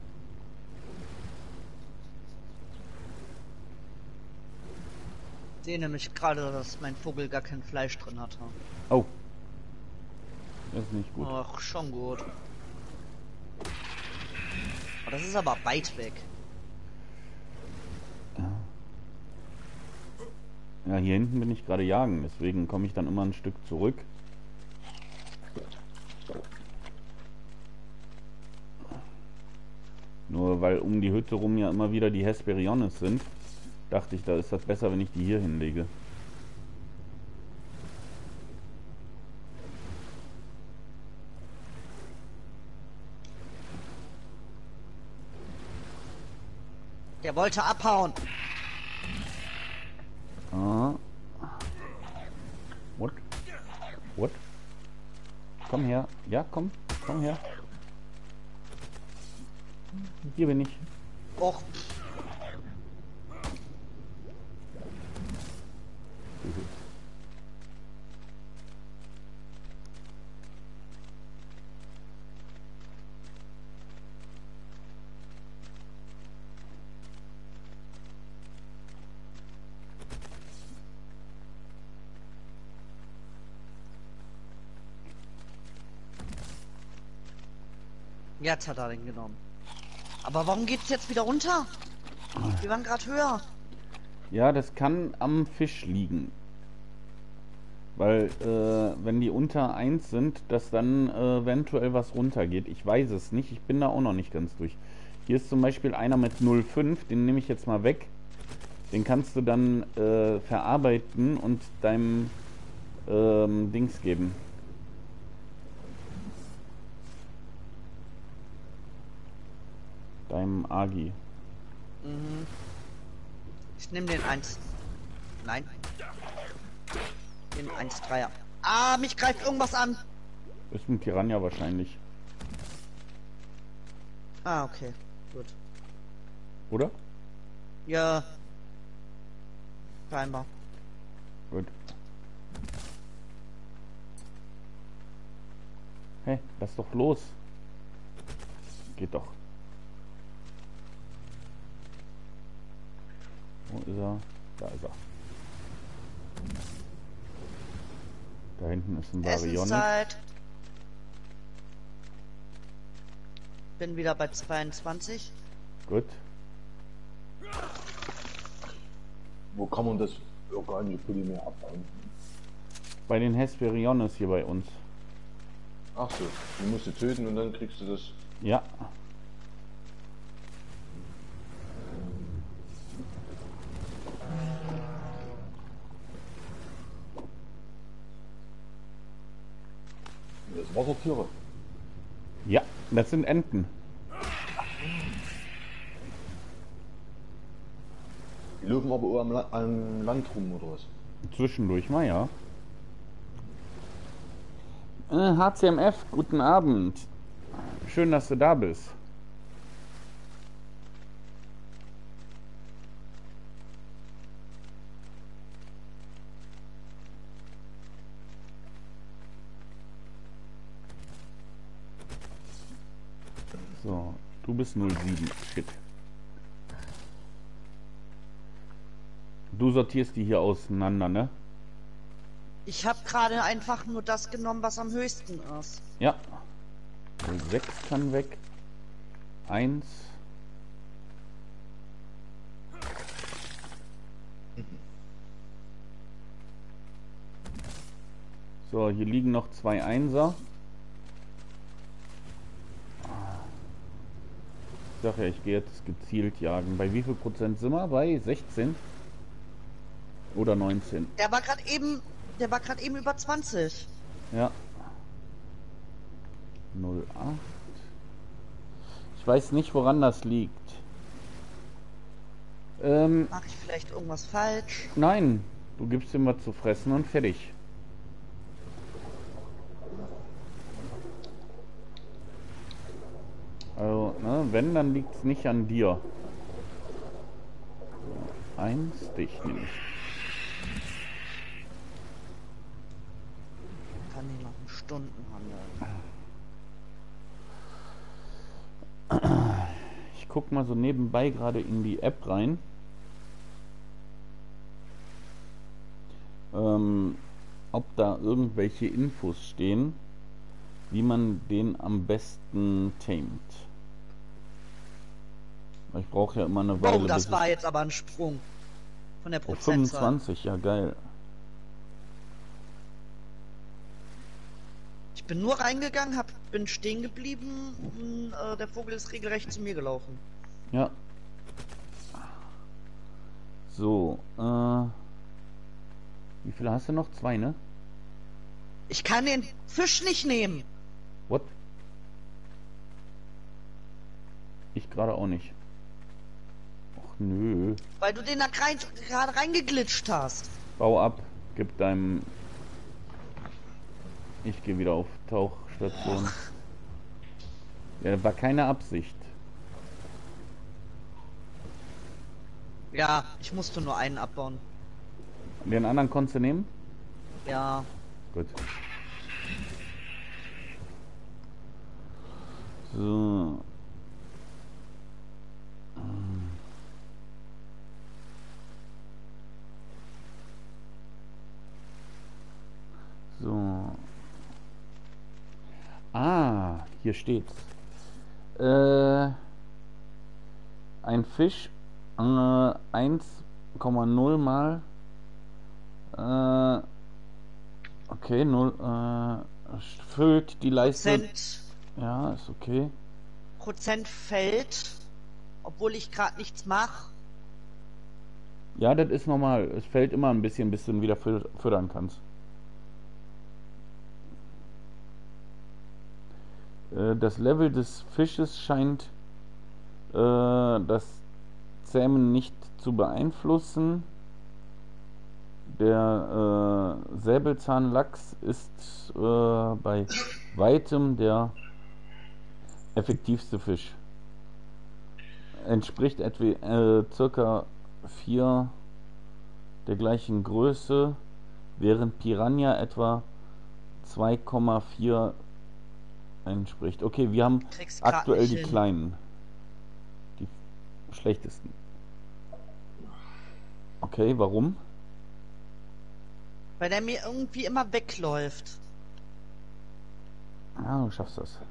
Ich sehe nämlich gerade, dass mein Vogel gar kein Fleisch drin hatte. Oh. Das ist nicht gut. Ach, schon gut. Oh, das ist aber weit weg. Ja, hier hinten bin ich gerade jagen, deswegen komme ich dann immer ein Stück zurück. Nur weil um die Hütte rum ja immer wieder die Hesperiones sind, dachte ich, da ist das besser, wenn ich die hier hinlege. Der wollte abhauen. Ah. What? What? Komm her. Ja, komm. Komm her. Hier bin ich. Och, jetzt hat er den genommen. Aber warum geht's jetzt wieder runter? Wir waren gerade höher. Ja, das kann am Fisch liegen. Weil, äh, wenn die unter eins sind, dass dann äh, eventuell was runtergeht. Ich weiß es nicht. Ich bin da auch noch nicht ganz durch. Hier ist zum Beispiel einer mit null Komma fünf. Den nehme ich jetzt mal weg. Den kannst du dann äh, verarbeiten und deinem ähm, Dings geben. Deinem Agi. Mhm. Ich nehme den eins. Nein. Den eins Komma dreier. Ah, mich greift irgendwas an. Ist ein Piranha wahrscheinlich. Ah, okay. Gut. Oder? Ja. Scheinbar. Gut. Hey, lass doch los. Geht doch. Wo ist er? Da ist er. Da hinten ist ein Baryonyx. Essenszeit. Bin wieder bei zweiundzwanzig. Gut. Wo kann man das organische Polymer abbauen? Bei den Hesperiones hier bei uns. Ach so, du musst sie töten und dann kriegst du das. Ja. Das Wassertiere. Ja, das sind Enten. Die laufen aber auch am, La am Land rum oder was? Zwischendurch mal, ja. Äh, H C M F, guten Abend. Schön, dass du da bist. So, du bist null sieben. Shit. Du sortierst die hier auseinander, ne? Ich habe gerade einfach nur das genommen, was am höchsten ist. Ja. null sechs kann weg. eins. So, hier liegen noch zwei Einser. Ich sag ja, ich gehe jetzt gezielt jagen. Bei wie viel Prozent sind wir? Bei sechzehn? Oder neunzehn? Der war gerade eben, der war gerade eben über zwanzig. Ja. null acht. Ich weiß nicht, woran das liegt. Ähm, Mache ich vielleicht irgendwas falsch? nein. Du gibst ihm was zu fressen und fertig. Also, ne, wenn, dann liegt es nicht an dir. So, eins, dich nehme ich. Kann ich noch Stunden handeln. Ich guck mal so nebenbei gerade in die App rein. Ähm, ob da irgendwelche Infos stehen, wie man den am besten tamet. Ich brauche ja immer eine Weile. Oh, das bis war ich... jetzt aber ein Sprung. Von der Oh, Prozentzahl. fünfundzwanzig, ja geil. Ich bin nur reingegangen, hab, bin stehen geblieben und äh, der Vogel ist regelrecht zu mir gelaufen. Ja. So, äh. Wie viele hast du noch? Zwei, ne? Ich kann den Fisch nicht nehmen. What? Ich gerade auch nicht. Och nö. Weil du den da rein, gerade reingeglitscht hast. Bau ab. Gib deinem... Ich gehe wieder auf Tauchstation. Ja, war keine Absicht. Ja, ich musste nur einen abbauen. Den anderen konntest du nehmen? Ja. Gut. So. So. Ah, hier steht's. Äh, ein Fisch äh, eins Komma null mal äh, Okay, null. Äh, füllt die Leiste. Prozent, Ja, ist okay. Prozent fällt, obwohl ich gerade nichts mache. Ja, das ist normal. Es fällt immer ein bisschen, bis du ihn wieder fü- füttern kannst. Äh, das Level des Fisches scheint äh, das Zähmen nicht zu beeinflussen. Der äh, Säbelzahnlachs ist äh, bei weitem der effektivste Fisch. Entspricht etwa äh, circa vier der gleichen Größe, während Piranha etwa zwei Komma vier entspricht. Okay, wir haben Krieg's grad aktuell nicht die hin. kleinen. Die schlechtesten. Okay, warum? Weil der mir irgendwie immer wegläuft. Ah, du schaffst das.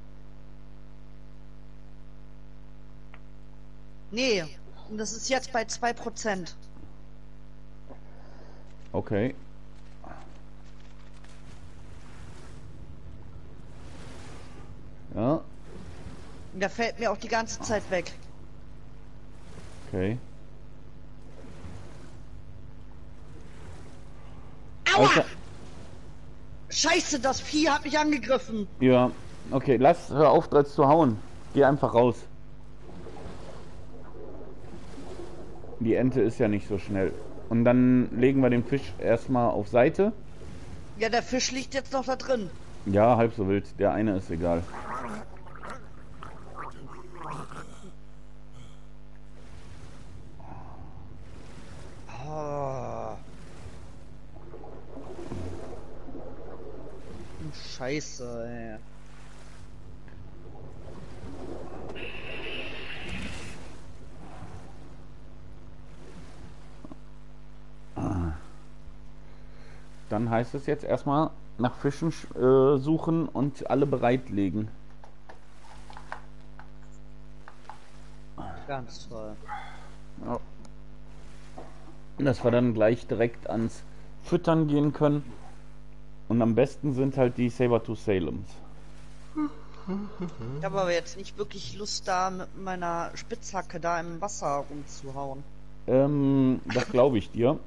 Nee, und das ist jetzt bei zwei Prozent. Okay. Ja, Und der fällt mir auch die ganze Zeit weg. okay. Aua! Alter. Scheiße, das Vieh hat mich angegriffen. Ja, okay, lass, hör auf, das zu hauen. Geh einfach raus. Die Ente ist ja nicht so schnell. Und dann legen wir den Fisch erstmal auf Seite. Ja, der Fisch liegt jetzt noch da drin. Ja, halb so wild. Der eine ist egal. Oh. Scheiße, ey. Dann heißt es jetzt erstmal nach Fischen äh, suchen und alle bereitlegen. Ganz toll. Ja. Dass wir dann gleich direkt ans Füttern gehen können. Und am besten sind halt die Saber-Tooth-Salems. Ich habe aber jetzt nicht wirklich Lust, da mit meiner Spitzhacke da im Wasser rumzuhauen. Ähm, das glaube ich dir.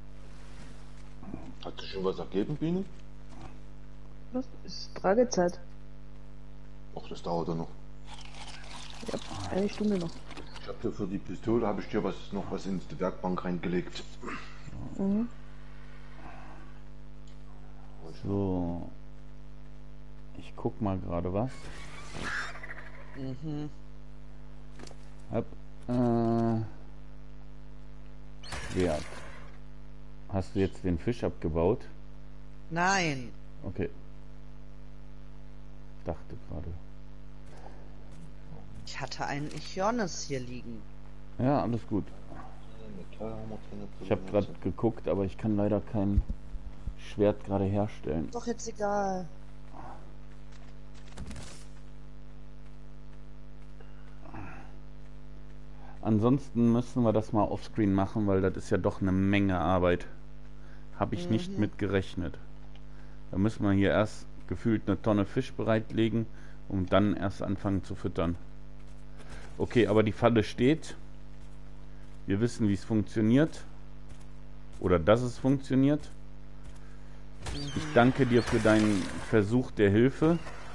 Hat sich schon was ergeben, Biene? Was? Ist Tragezeit. Ach, das dauert ja noch. Ja, eine Stunde noch. Ich habe dir für die Pistole habe ich dir was noch was in die Werkbank reingelegt. Mhm. So. Ich guck mal gerade was. Mhm. Hab, äh, Wert. Hast du jetzt den Fisch abgebaut? Nein. Okay. Ich dachte gerade. Ich hatte einen Ichionis hier liegen. Ja, alles gut. Ich habe gerade geguckt, aber ich kann leider kein Schwert gerade herstellen. Doch jetzt egal. Ansonsten müssen wir das mal offscreen machen, weil das ist ja doch eine Menge Arbeit. Habe ich Mhm. nicht mit gerechnet. Da müssen wir hier erst gefühlt eine Tonne Fisch bereitlegen und dann erst anfangen zu füttern. Okay, aber die Falle steht. Wir wissen, wie es funktioniert. Oder dass es funktioniert. Ich danke dir für deinen Versuch der Hilfe.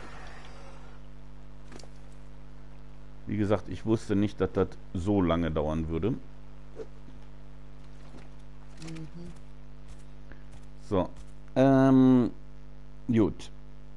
Wie gesagt, ich wusste nicht, dass das so lange dauern würde. So. Ähm. Gut.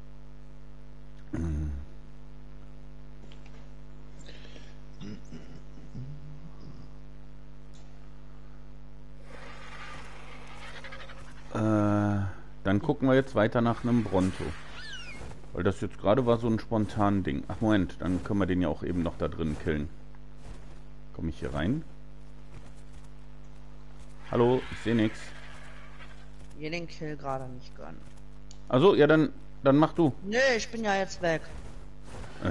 Äh, dann gucken wir jetzt weiter nach einem Bronto. Weil das jetzt gerade war so ein spontan Ding. Ach Moment, dann können wir den ja auch eben noch da drin killen. Komme ich hier rein? Hallo, ich sehe nichts. Mir den Kill gerade nicht gönnen. Also, ja, dann, dann mach du. Nee, ich bin ja jetzt weg. Äh.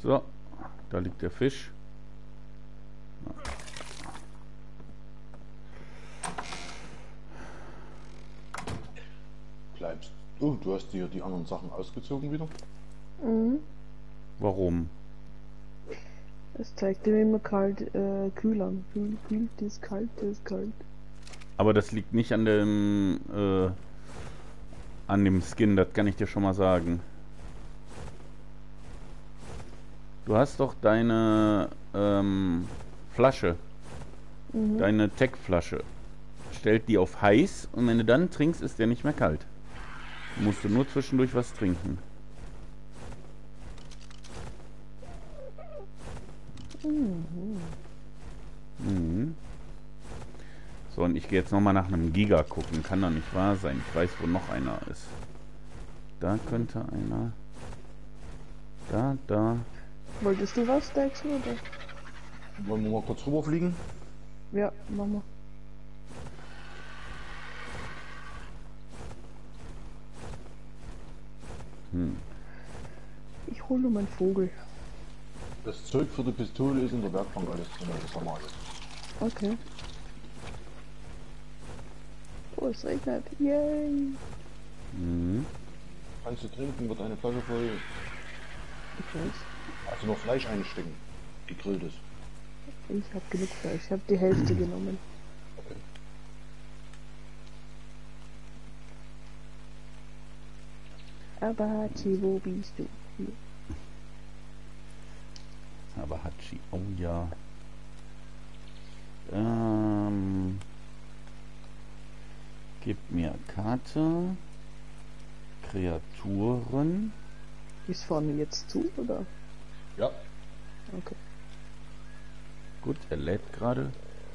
So, da liegt der Fisch. Bleibst du? Du hast dir die anderen Sachen ausgezogen wieder? Mhm. Warum? Es zeigt dir immer kalt, äh, kühl an. Kühl, kühl, das ist kalt, das ist kalt. Aber das liegt nicht an dem, äh, an dem Skin, das kann ich dir schon mal sagen. Du hast doch deine ähm, Flasche, Mhm. deine Tech-Flasche. Stellt die auf heiß und wenn du dann trinkst, ist der nicht mehr kalt. Du musst du nur zwischendurch was trinken. Mhm. Mhm. So, und ich gehe jetzt nochmal nach einem Giga gucken. Kann doch nicht wahr sein. Ich weiß, wo noch einer ist. Da könnte einer. Da, da. Wolltest du was, Dexel, oder? Wollen wir mal kurz rüberfliegen? Ja, mach mal. Hm. Ich hole meinen Vogel. Das Zeug für die Pistole ist in der Werkbank alles drin, das haben wir alles. Okay. Oh, es regnet. Yay! Mhm. Kannst du trinken, wird eine Flasche voll. Ich weiß. Also noch Fleisch einstecken, gegrilltes. Ich hab genug Fleisch. Ich hab die Hälfte genommen. Okay. Aber Hachi, wo bist du? Hier. Aber Hachi, oh ja. Ähm, gib mir Karte. Kreaturen. Ist vorne jetzt zu, oder? Ja. Okay. Gut, er lädt gerade.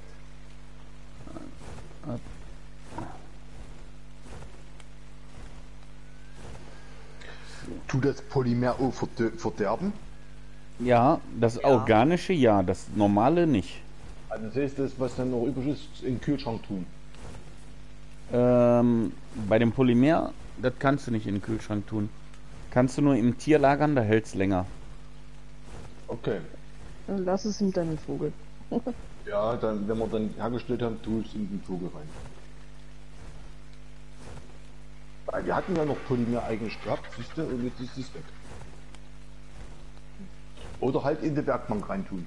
Ab. Tut das Polymer auch verde- verderben? Ja, das Ja. organische ja, das normale nicht. Also das heißt, das, was dann noch übrig ist, in den Kühlschrank tun. Ähm, bei dem Polymer, das kannst du nicht in den Kühlschrank tun. Kannst du nur im Tier lagern, da hält's länger. Okay. Dann lass es in deinen Vogel. Ja, dann, wenn wir dann hergestellt haben, tu es in den Vogel rein. Weil wir hatten ja noch Polymer eigentlich gehabt, siehst du, und jetzt ist es weg. Oder halt in die Werkbank reintun.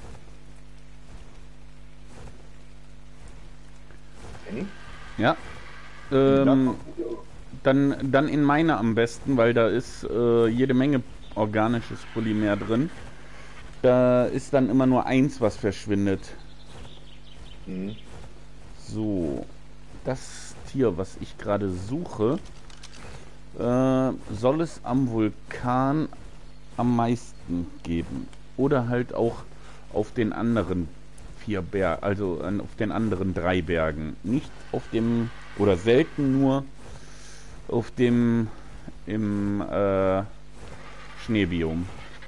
Kenny? Ja. Ähm, dann, dann in meine am besten, weil da ist äh, jede Menge organisches Polymer drin. Da ist dann immer nur eins, was verschwindet. Mhm. So, das Tier, was ich gerade suche, äh, soll es am Vulkan am meisten geben. Oder halt auch auf den anderen vier Bergen, also an- auf den anderen drei Bergen. Nicht auf dem, oder selten nur auf dem im äh, Schneebiom.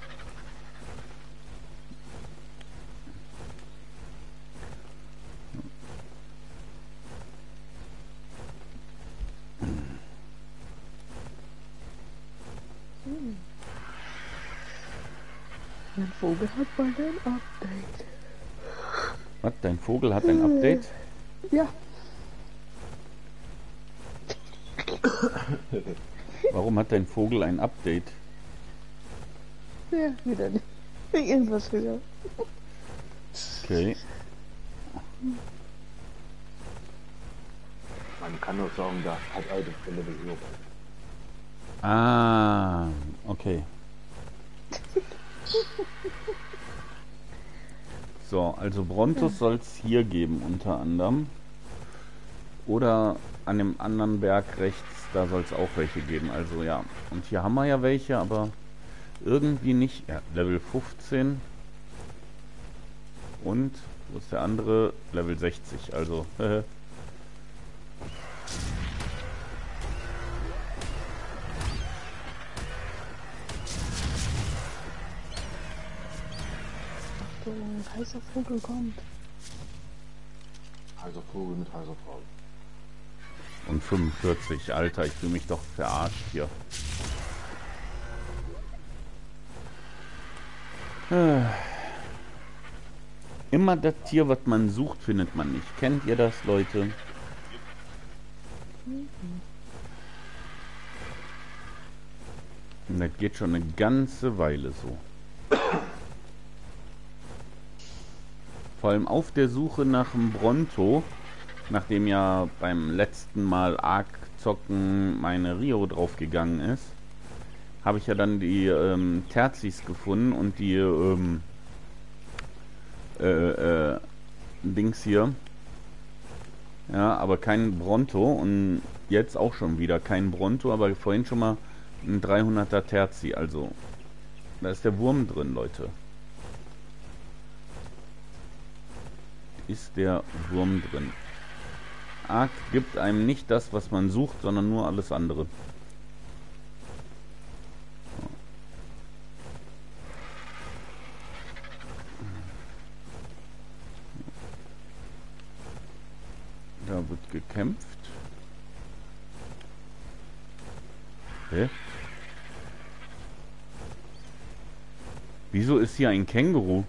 Mein Vogel hat bald ein Update. Was? Dein Vogel hat ein Update? Ja, Warum hat dein Vogel ein Update? ja, wieder nicht. Irgendwas wieder. Okay. Man kann nur sagen, der hat alte Fälle gehört. Ah, okay. So, also Brontos soll es hier geben unter anderem. Oder an dem anderen Berg rechts, da soll es auch welche geben. Also ja, und hier haben wir ja welche, aber irgendwie nicht. Ja, Level fünfzehn. Und, wo ist der andere? Level sechzig, also. Äh, So ein heißer Vogel kommt. Heißer Vogel mit heißer Frau. und fünfundvierzig, Alter, ich fühle mich doch verarscht hier. Äh. Immer das Tier, was man sucht, findet man nicht. Kennt ihr das, Leute? Und das geht schon eine ganze Weile so. Vor allem auf der Suche nach dem Bronto, nachdem ja beim letzten Mal Ark zocken meine Rio draufgegangen ist, habe ich ja dann die ähm, Terzis gefunden und die ähm, äh, äh, Dings hier. Ja, aber kein Bronto und jetzt auch schon wieder kein Bronto, aber vorhin schon mal ein dreihunderter Terzi, also da ist der Wurm drin, Leute. Ist der Wurm drin. Ark gibt einem nicht das, was man sucht, sondern nur alles andere. Da wird gekämpft. Hä? Wieso ist hier ein Känguru?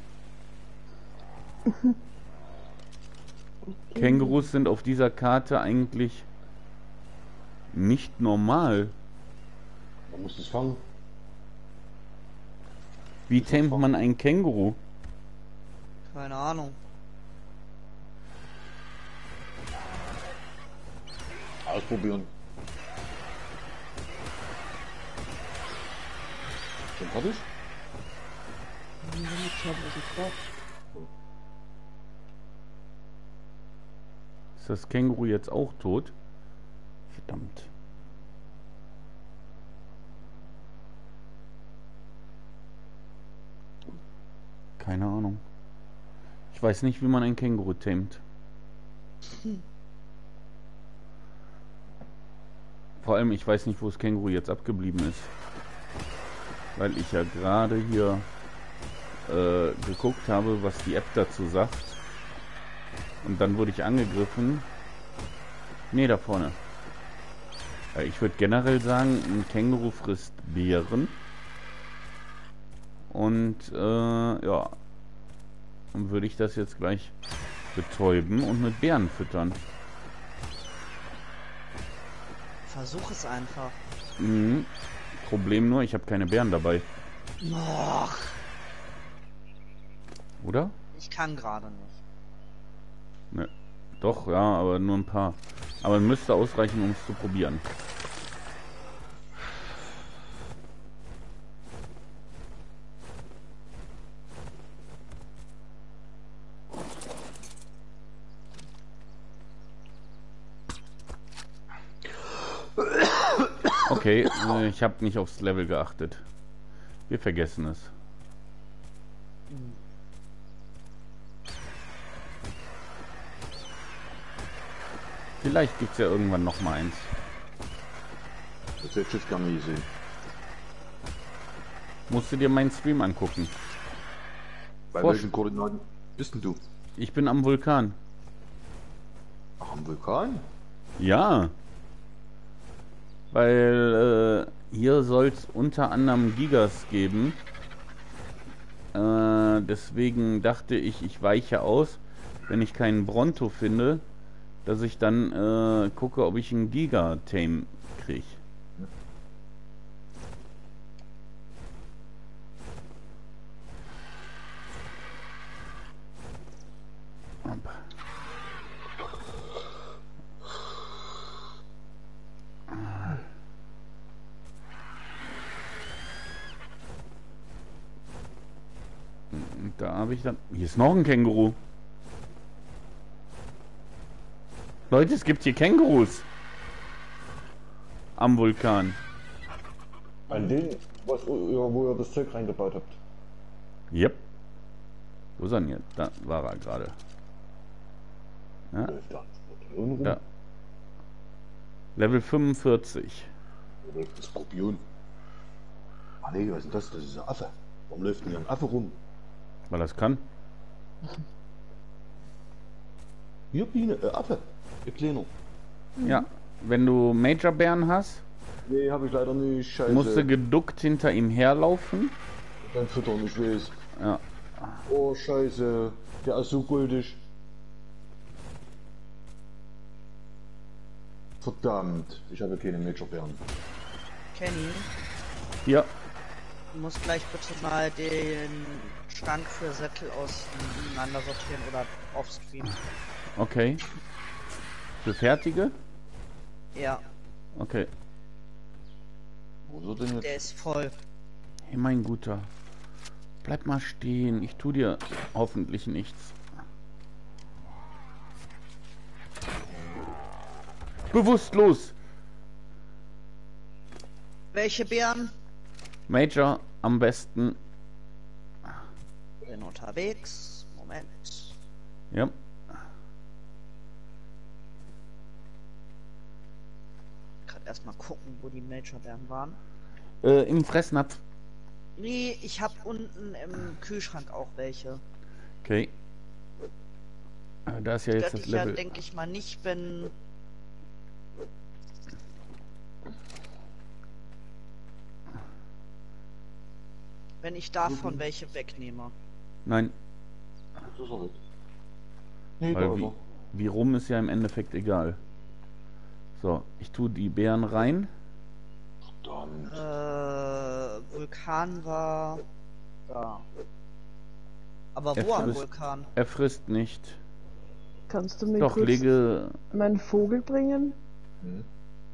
Kängurus sind auf dieser Karte eigentlich nicht normal. Man muss es fangen. Wie tamet man ein Känguru? Keine Ahnung. Ausprobieren. Schon fertig? Ich habe was gefragt. Ist das Känguru jetzt auch tot? Verdammt. Keine Ahnung. Ich weiß nicht, wie man ein Känguru tamet. Vor allem, ich weiß nicht, wo das Känguru jetzt abgeblieben ist. Weil ich ja gerade hier äh, geguckt habe, was die App dazu sagt. Und dann wurde ich angegriffen. Ne, da vorne. Äh, ich würde generell sagen, ein Känguru frisst Beeren. Und äh, ja. Dann würde ich das jetzt gleich betäuben und mit Beeren füttern. Versuch es einfach. Mhm. Problem nur, ich habe keine Beeren dabei. Och, Oder? ich kann gerade nicht. Ne. Doch, ja, aber nur ein paar. Aber müsste ausreichen, um es zu probieren. Okay, äh, ich habe nicht aufs Level geachtet. Wir vergessen es. Vielleicht gibt es ja irgendwann noch mal eins. Das hätte ich jetzt gerne gesehen. Musst du dir meinen Stream angucken. Bei Vor- welchen Koordinaten bist denn du? Ich bin am Vulkan. Ach, am Vulkan? Ja. Weil äh, hier soll es unter anderem Gigas geben. Äh, deswegen dachte ich, ich weiche aus, wenn ich keinen Bronto finde, dass ich dann äh, gucke, ob ich einen Giga-Tame kriege. Da habe ich dann... Hier ist noch ein Känguru. Leute, es gibt hier Kängurus. Am Vulkan. An den, was, wo ihr das Zeug reingebaut habt. Yep. Wo ist er denn jetzt? Da war er gerade. Ja, Läuft da. Rum. da. Level fünfundvierzig. Das Skorpion. Ah nee, was ist denn das? Das ist ein Affe. Warum läuft denn hier ein Affe rum? Weil das kann. Hier, Biene, äh, Affe. Ihr Kleiner. Ja. Wenn du Major-Bären hast, Nee, habe ich leider nicht. Scheiße. musst du geduckt hinter ihm herlaufen. Dann füttern, ich weiß. Ja. Oh, scheiße. Der ist so guldig. Verdammt, ich habe keine Major-Bären. Kenny, Hier. du musst gleich bitte mal den Schrank für Sättel auseinander sortieren oder offstream. Okay. Für fertige? Ja, Okay. Wo wird denn der jetzt? ist voll. Hey, mein Guter. Bleib mal stehen. Ich tu dir hoffentlich nichts. Bewusstlos. Welche Bären? Major am besten. Bin unterwegs. Moment. Ja. Gerade erstmal gucken, wo die Major-Bären waren. Äh, im Fressnapf. Nee, ich habe unten im Kühlschrank auch welche. Okay. Äh, da ist ja jetzt Stört das dich ja, Level. denke ich mal, nicht, wenn... Wenn ich davon welche wegnehme. Nein, Das ist er weg. Nee, da weil ist wie, er. wie rum ist ja im Endeffekt egal. So, ich tue die Beeren rein. Verdammt. Äh, Vulkan war da. Aber Er wo am frisst- Vulkan? Er frisst nicht. Kannst du mir Doch, kurz lege. meinen Vogel bringen? Hm?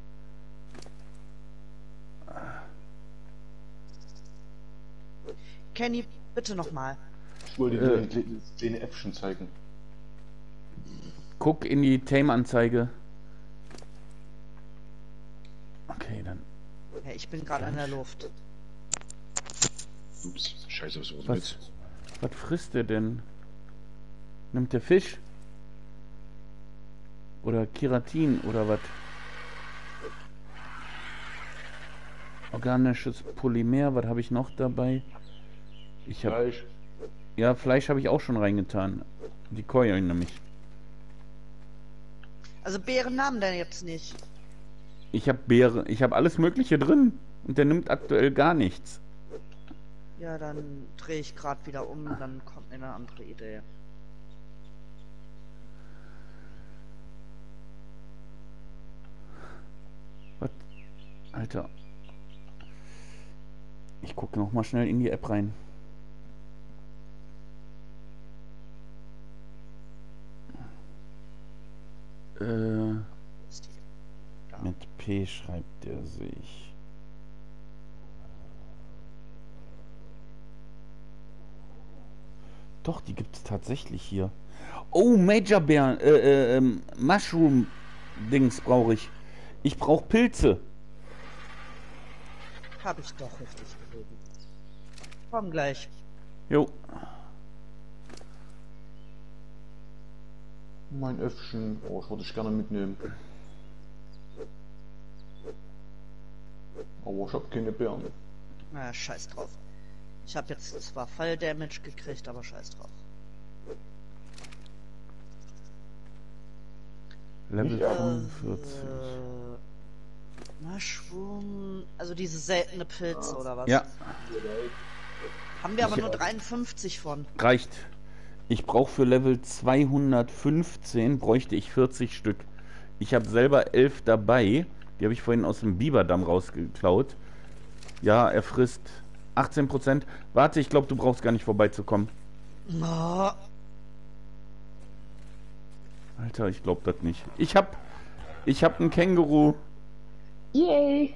Kenny, bitte nochmal. Ich wollte Äh. dir ein kleines- kleine Äffchen zeigen. Guck in die Tame-Anzeige. Okay, dann. Ja, ich bin gerade in der Luft. Ups, scheiße, was war's Was, mit? was frisst der denn? Nimmt der Fisch? Oder Keratin oder was? Organisches Polymer, was habe ich noch dabei? Ich habe Fleisch. ja Fleisch habe ich auch schon reingetan. Die Keulen nämlich. Also Bären nahmen denn jetzt nicht. Ich habe Beere, ich habe alles Mögliche drin und der nimmt aktuell gar nichts. Ja, dann drehe ich gerade wieder um, dann kommt mir eine andere Idee. Was? Alter. Ich gucke noch mal schnell in die App rein. Äh, Wo ist die? Da. mit P schreibt er sich. Doch, die gibt es tatsächlich hier. Oh, Major Bear, äh, äh, ähm, Mushroom Dings brauche ich. Ich brauche Pilze. Habe ich doch richtig gelesen. Komm gleich. Jo. Mein Äffchen. Oh, ich würde dich gerne mitnehmen. Aber ich habe keine Bären. Na, scheiß drauf. Ich habe jetzt zwar Fall-Damage gekriegt, aber scheiß drauf. Level Nicht, äh, fünfundvierzig. Äh, Mushroom, also diese seltene Pilze oder was? Ja, Haben wir aber Ich- nur dreiundfünfzig von. reicht. Ich brauche für Level zweihundertfünfzehn bräuchte ich vierzig Stück. Ich habe selber elf dabei. Die habe ich vorhin aus dem Biberdamm rausgeklaut. Ja, er frisst achtzehn Prozent. Warte, ich glaube, du brauchst gar nicht vorbeizukommen. Oh, Alter, ich glaube das nicht. Ich hab, ich hab einen Känguru. Yay!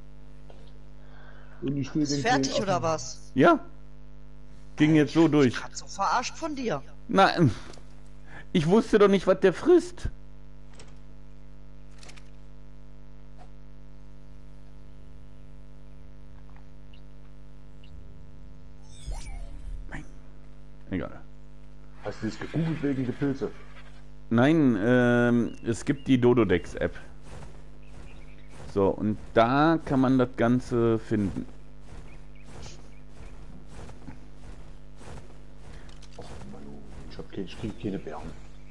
Und ich will ist den fertig kleinen oder Affen- was? Ja, ging jetzt so durch. Grad so verarscht von dir. Nein, ich wusste doch nicht, was der frisst. Nein. Egal. Hast du das gegoogelt wegen der Pilze? Nein, ähm, es gibt die Dododex-App. So, und da kann man das Ganze finden. Ach, Manu, ich hab keine, ich krieg keine Bären.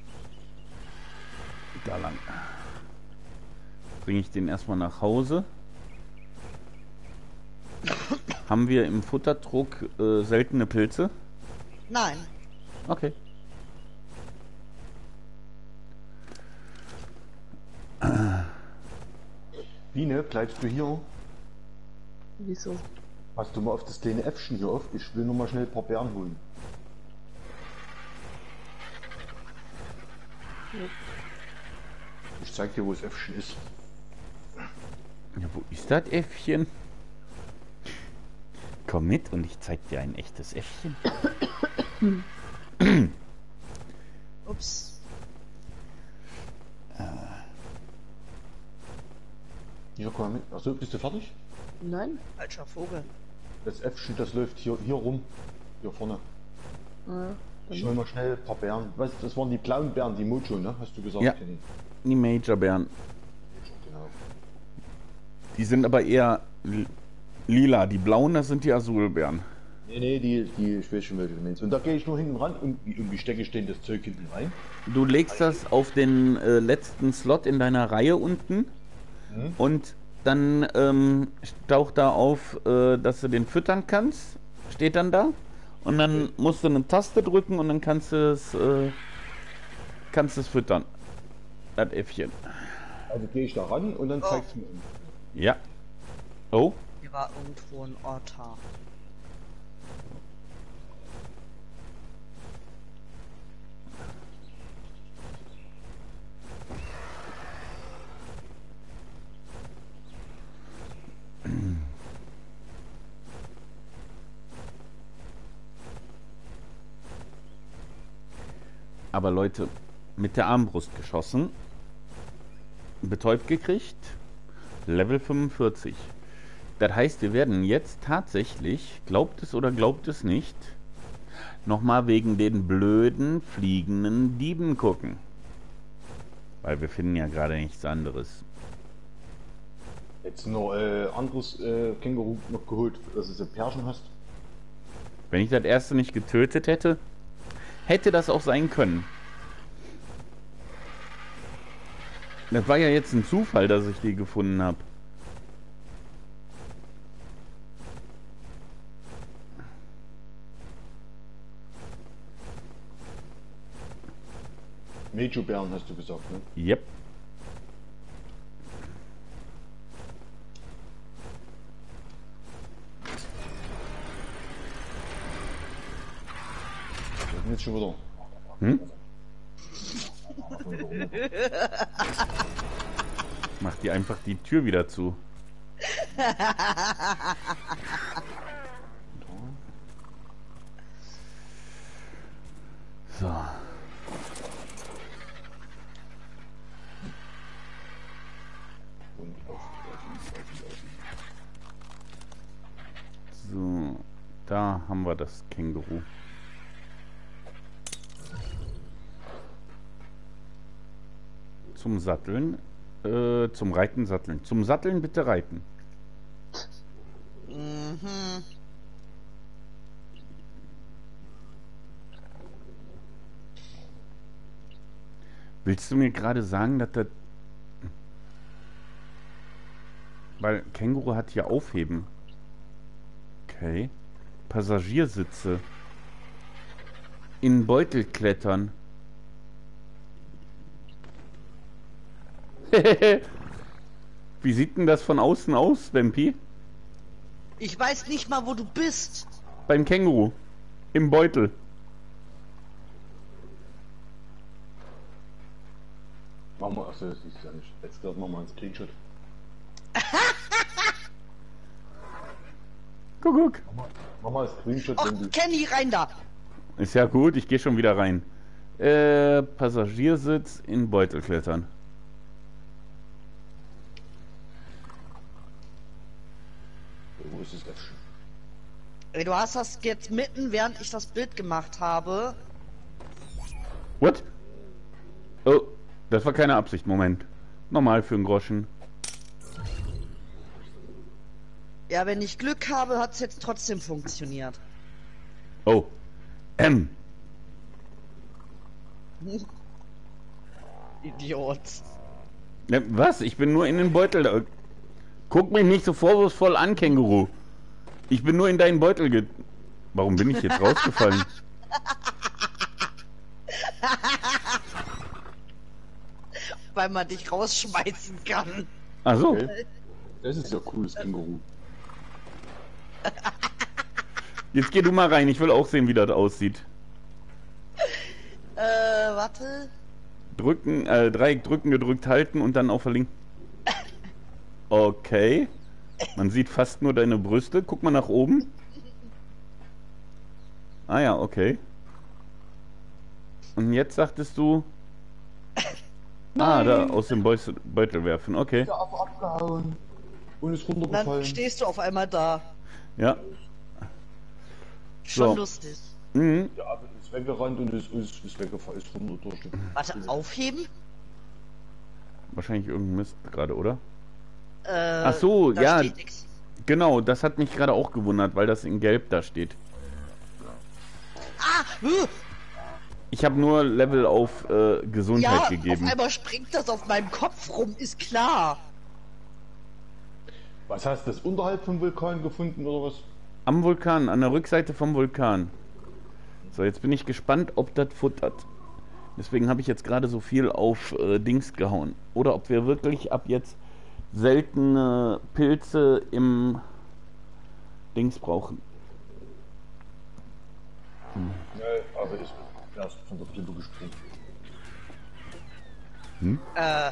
Da lang. Bringe ich den erstmal nach Hause. Haben wir im Futterdruck äh, seltene Pilze? Nein. Okay. Biene, bleibst du hier? Wieso? Hast du mal auf das kleine Äffchen hier auf? Ich will nur mal schnell ein paar Beeren holen. Ja. Ich zeig dir, wo das Äffchen ist. Ja, wo ist das Äffchen? Komm mit und ich zeig dir ein echtes Äffchen. Ups. Hier, komm mal mit. Achso, bist du fertig? Nein? Falscher Vogel. Das Äffchen, das läuft hier, hier rum. Hier vorne. Ah, Ich hol mal schnell ein paar Beeren. Was, das waren die blauen Beeren, die Mojo, ne? Hast du gesagt? Ja. Kenny? Die Majorbären. Genau. Die sind aber eher li- lila. Die blauen, das sind die Azulbeeren. Nee, nee, die, die, ich weiß schon, welche du meinst. Und da gehe ich nur hinten ran und irgendwie stecke ich den das Zeug hinten rein. Du legst das auf den äh, letzten Slot in deiner Reihe unten Mhm. und dann ähm, taucht da auf, äh, dass du den füttern kannst. Steht dann da. Und dann musst du eine Taste drücken und dann kannst du es äh, kannst es füttern. Das Äffchen. Also gehe ich da ran und dann Oh. zeigst du mir. Ja. Oh. Hier war irgendwo ein Otter. Aber Leute, mit der Armbrust geschossen, betäubt gekriegt, Level fünfundvierzig. Das heißt, wir werden jetzt tatsächlich, glaubt es oder glaubt es nicht, nochmal wegen den blöden fliegenden Dieben gucken. Weil wir finden ja gerade nichts anderes. Jetzt noch äh, anderes äh, Känguru noch geholt, dass du so Pärchen hast. Wenn ich das erste nicht getötet hätte, hätte das auch sein können. Das war ja jetzt ein Zufall, dass ich die gefunden habe. Mejo-Bären hast du gesagt, ne? Yep. Das sind jetzt schon wieder. Hm? Mach dir einfach die Tür wieder zu. So. Und auf, So. Da haben wir das Känguru. Zum Satteln. Äh, zum Reiten satteln. Zum Satteln bitte reiten. Mhm. Willst du mir gerade sagen, dass das... Weil Känguru hat hier Aufheben. Okay. Passagiersitze. In Beutel klettern. Wie sieht denn das von außen aus, Wempi? Ich weiß nicht mal, wo du bist. Beim Känguru. Im Beutel. machen wir, achso, das ist ja nicht. Jetzt gerade machen wir einen Screenshot. Guck, guck. Mach mal einen Screenshot, Och, wenn du. Kenny, rein da. Ist ja gut, ich gehe schon wieder rein. Äh, Passagiersitz in Beutel klettern. Wo ist das Äffchen? Ey, du hast das jetzt mitten, während ich das Bild gemacht habe. What? Oh, das war keine Absicht. Moment. Normal für einen Groschen. Ja, wenn ich Glück habe, hat es jetzt trotzdem funktioniert. Oh. M. Idiot. Ne, was? Ich bin nur in den Beutel. Da. Guck mich nicht so vorwurfsvoll an, Känguru. Ich bin nur in deinen Beutel ge... Warum bin ich jetzt rausgefallen? Weil man dich rausschmeißen kann. Ach so. Okay. Das ist ja cool, das Känguru. Jetzt geh du mal rein, ich will auch sehen, wie das aussieht. Äh, warte. Drücken, äh, Dreieck drücken, gedrückt halten und dann auf verlinken. Okay. Man sieht fast nur deine Brüste. Guck mal nach oben. Ah ja, okay. Und jetzt sagtest du... Ah, da, aus dem Beus- Beutel werfen, okay. Der Affe abgehauen. Und ist Dann runtergefallen. stehst du auf einmal da. Ja. Schon So. lustig. Mhm. Der Affe ist weggerannt und ist, ist, ist weggefallen, ist runter durch. Warte, aufheben? Wahrscheinlich irgendein Mist gerade, oder? Äh, Ach so, da ja. steht nix. Genau, das hat mich gerade auch gewundert, weil das in Gelb da steht. Ah! Uh, Ich habe nur Level auf äh, Gesundheit ja, gegeben. auf einmal springt das auf meinem Kopf rum, ist klar. Was hast du das unterhalb vom Vulkan gefunden oder was? Am Vulkan, an der Rückseite vom Vulkan. So, jetzt bin ich gespannt, ob das futtert. Deswegen habe ich jetzt gerade so viel auf äh, Dings gehauen. Oder ob wir wirklich ab jetzt seltene Pilze im Dings brauchen. Nee, aber ist erst von der Klippe gesprungen. Äh,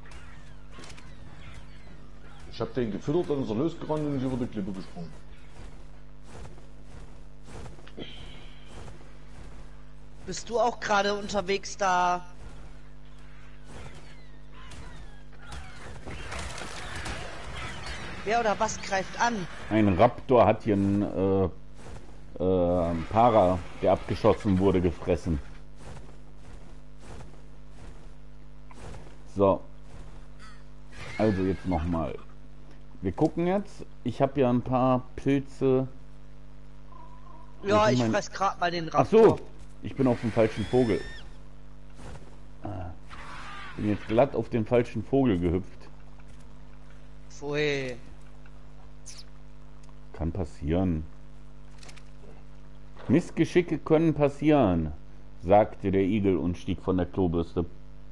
Ich hab den gefüttert, dann ist er losgerannt und ist über die Klippe gesprungen. bist du auch gerade unterwegs da? Wer oder was greift an? Ein Raptor hat hier einen äh, äh, Para, der abgeschossen wurde, gefressen. So. Also jetzt nochmal. Wir gucken jetzt. Ich habe ja ein paar Pilze. Ja, sind ich mein- fress grad mal den Ach Raptor. so, ich bin auf dem falschen Vogel. Ah, bin jetzt glatt auf den falschen Vogel gehüpft. Pfui. Kann passieren. Missgeschicke können passieren, sagte der Igel und stieg von der Klobürste.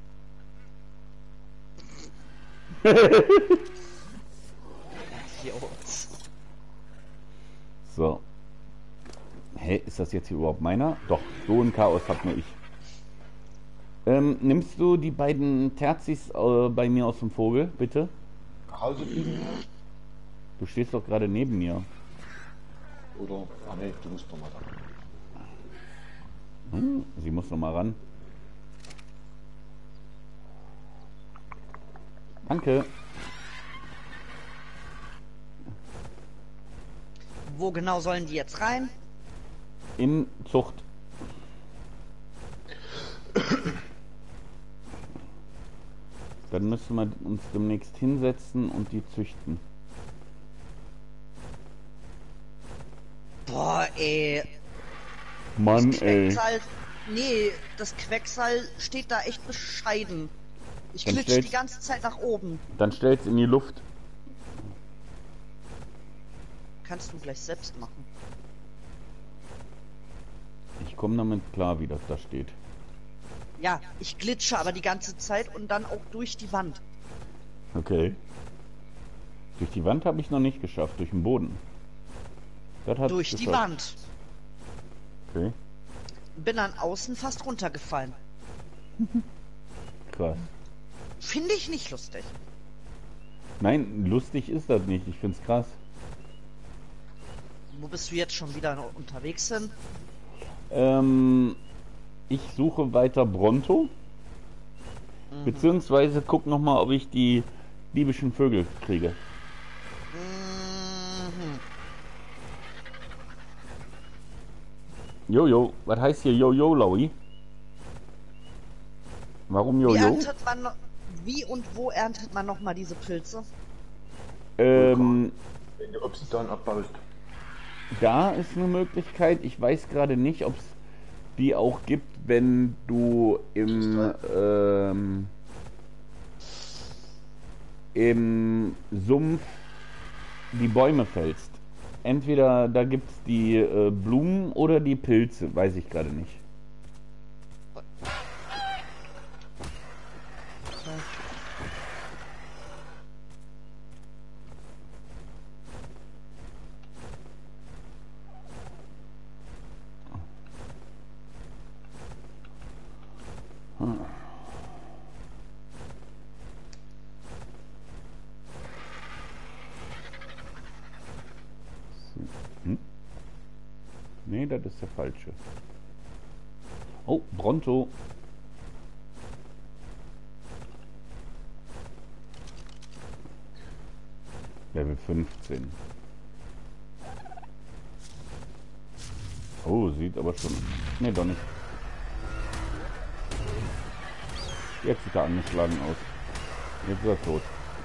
Idiot. So. Hä, ist das jetzt hier überhaupt meiner? Doch, so ein Chaos hab nur ich. Ähm, nimmst du die beiden Terzis äh, bei mir aus dem Vogel, bitte? Nach Hause fliegen? Du stehst doch gerade neben mir. Oder? Ah ne, du musst doch mal da. Hm, sie muss noch mal ran. Danke. Wo genau sollen die jetzt rein? In Zucht. Dann müssen wir uns demnächst hinsetzen und die züchten. Boah, ey. Mann, Das ey. Quecksal, nee, das Quecksal steht da echt bescheiden. Ich Dann glitsche stell's- die ganze Zeit nach oben. Dann stell's in die Luft. Kannst du gleich selbst machen. Ich komme damit klar, wie das da steht. Ja, ich glitsche aber die ganze Zeit und dann auch durch die Wand. Okay. Durch die Wand habe ich noch nicht geschafft, durch den Boden. Das hat's Durch die geschafft. Wand. Okay, Bin dann außen fast runtergefallen. krass. Finde ich nicht lustig. Nein, lustig ist das nicht. Ich find's krass. Wo bist du jetzt schon wieder noch unterwegs hin? Ähm, ich suche weiter Bronto. Beziehungsweise guck noch mal, ob ich die liebischen Vögel kriege. Mhm. Jojo, was heißt hier Jojo, Laui? Warum Wie Jojo? erntet man noch, wie und wo erntet man noch mal diese Pilze? Ähm, Wenn du Obsidian abbaust. da ist eine Möglichkeit. Ich weiß gerade nicht, ob es die auch gibt, wenn du im ähm, im Sumpf die Bäume fällst. Entweder da gibt es die äh, Blumen oder die Pilze, weiß ich gerade nicht. Hm. Hm? Nee, das ist der falsche. Oh, Bronto. Level fünfzehn. Oh, sieht aber schon... Nee, doch nicht. Jetzt sieht er angeschlagen aus. Jetzt ist er tot.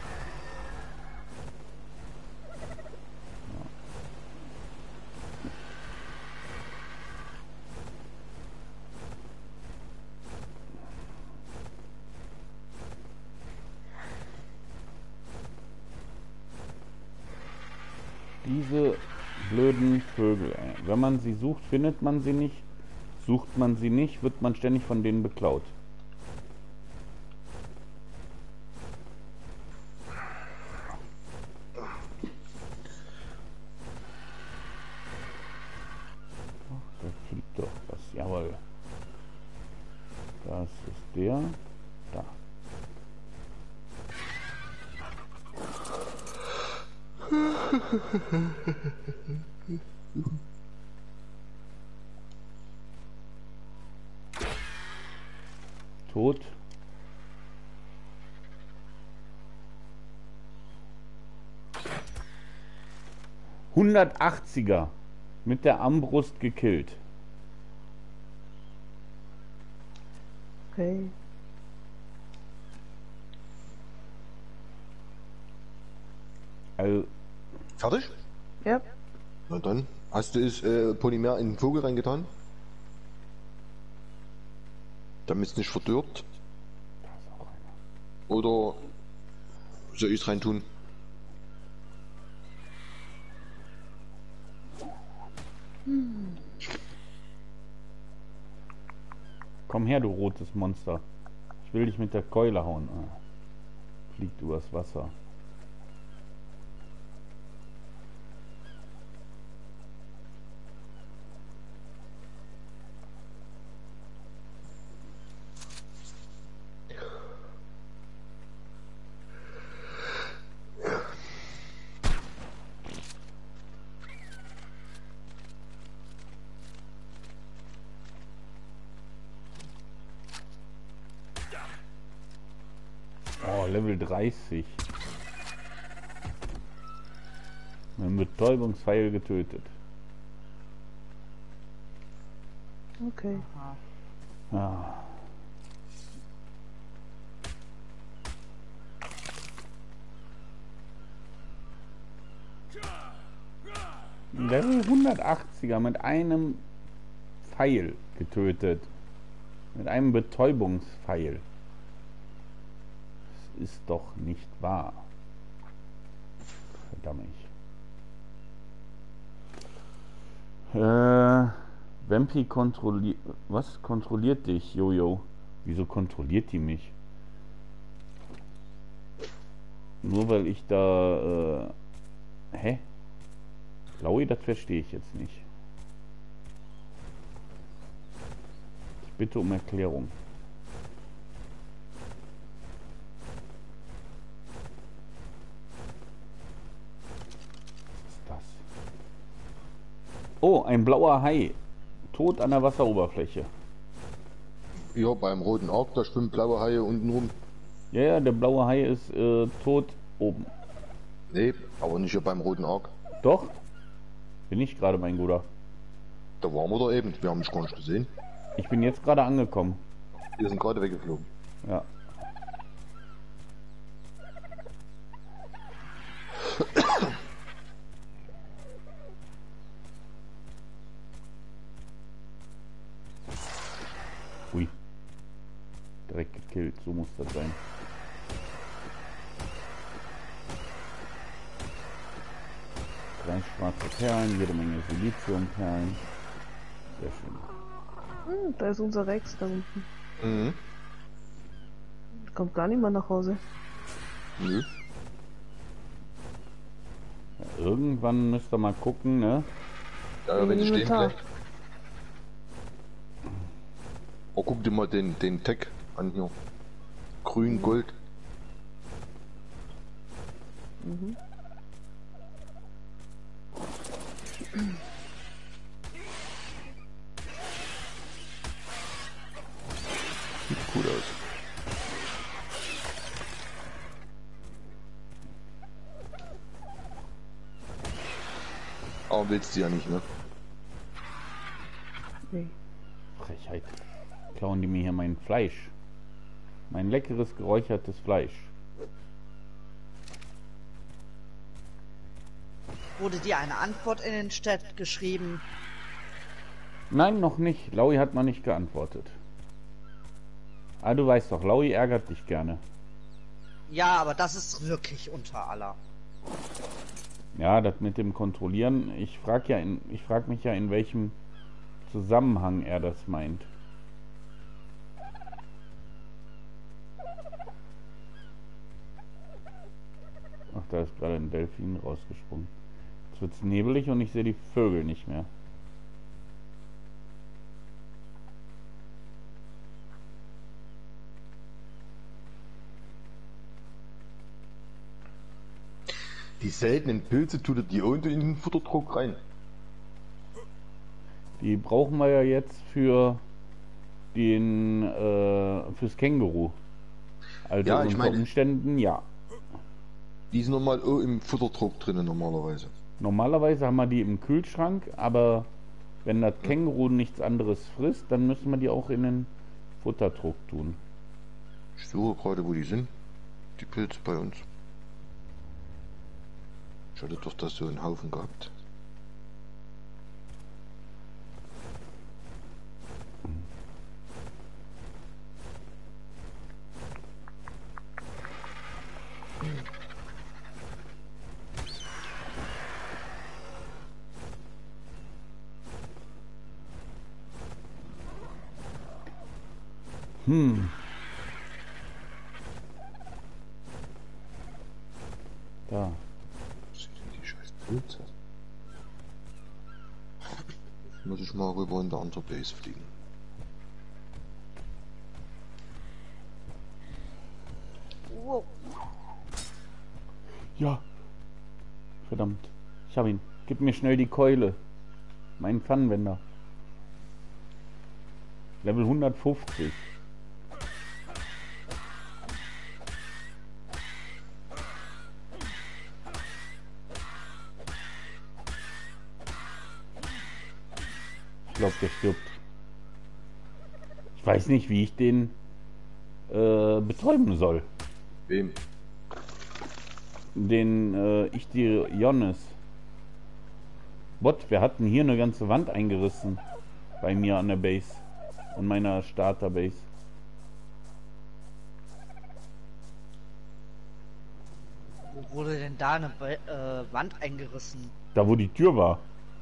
Diese blöden Vögel, ey. Wenn man sie sucht, findet man sie nicht. Sucht man sie nicht, wird man ständig von denen beklaut. Ach, da fliegt doch was. Jawohl. Das ist der. Da. Tot. hundertachtziger mit der Armbrust gekillt. Okay. Also, Fertig? Ja. Na dann. Hast du das äh, Polymer in den Vogel reingetan? Damit es nicht verdirbt? da ist auch einer. Oder soll ich es reintun? Komm her, du rotes Monster. Ich will dich mit der Keule hauen. Ah. Fliegt übers Wasser. Oh, Level dreißig. Mit einem Betäubungspfeil getötet. Okay. Aha. Ah. Level hundertachtziger mit einem Pfeil getötet. Mit einem Betäubungspfeil. Das ist doch nicht wahr. Verdammt. Äh, Vampi kontrolliert... Was? Kontrolliert dich, Jojo? Wieso kontrolliert die mich? Nur weil ich da... Äh, hä? Blaui, das verstehe ich jetzt nicht. Ich bitte um Erklärung. Was ist das? Oh, ein blauer Hai. Tot an der Wasseroberfläche. Ja, beim roten Ark, da schwimmen blaue Haie unten rum. Ja, ja, der blaue Hai ist äh, tot oben. Nee, aber nicht hier beim roten Ark. Doch? Bin ich gerade, mein Guter. Da waren wir doch eben. Wir haben mich gar nicht gesehen. Ich bin jetzt gerade angekommen. Wir sind gerade weggeflogen. Ja. Ui. Direkt gekillt, so muss das sein. Drei schwarze Perlen, jede Menge Siliziumperlen. Sehr schön. Hm, da ist unser Rex da unten. Mhm. Kommt gar nicht mehr nach Hause. Nö. Ja, irgendwann müsst ihr mal gucken, ne? Ja, ja, wenn die stehen Inventar. bleibt. Oh, guck dir mal den, den Tag an hier. Grün, Gold. Mhm. Sieht cool aus. Aber willst du ja nicht, ne? Nee. Frechheit. Klauen die mir hier mein Fleisch. Mein leckeres, geräuchertes Fleisch. Wurde dir eine Antwort in den Chat geschrieben? Nein, noch nicht. Laui hat noch nicht geantwortet. Ah, du weißt doch, Laui ärgert dich gerne. Ja, aber das ist wirklich unter aller. Ja, das mit dem Kontrollieren. Ich frage ja, in, ich frage mich ja, in welchem Zusammenhang er das meint. Ach, da ist gerade ein Delfin rausgesprungen. Jetzt wird's nebelig und ich sehe die Vögel nicht mehr. Die seltenen Pilze tut er die unten in den Futterdruck rein. Die brauchen wir ja jetzt für den äh, fürs Känguru. Also Ja, ich unter meine- Umständen ja. Die sind normal auch im Futterdruck drinnen normalerweise. Normalerweise haben wir die im Kühlschrank, aber wenn das Känguru nichts anderes frisst, dann müssen wir die auch in den Futterdruck tun. Ich suche gerade, wo die sind. Die Pilze bei uns. Ich hatte doch das so einen Haufen gehabt. Hm. Da. Was sind denn die scheiß Pilze? Muss ich mal rüber in der andere Base fliegen. Wow. Ja. Verdammt. Ich hab ihn. Gib mir schnell die Keule. Mein Pfannenwender. Level hundertfünfzig. Ich glaube, der stirbt. Ich weiß nicht, wie ich den äh, betäuben soll. Wem? Den äh, ich die Jonas. What? Wir hatten hier eine ganze Wand eingerissen. Bei mir an der Base. An meiner Starterbase. Wo wurde denn da eine Be äh, Wand eingerissen? Da wo die Tür war.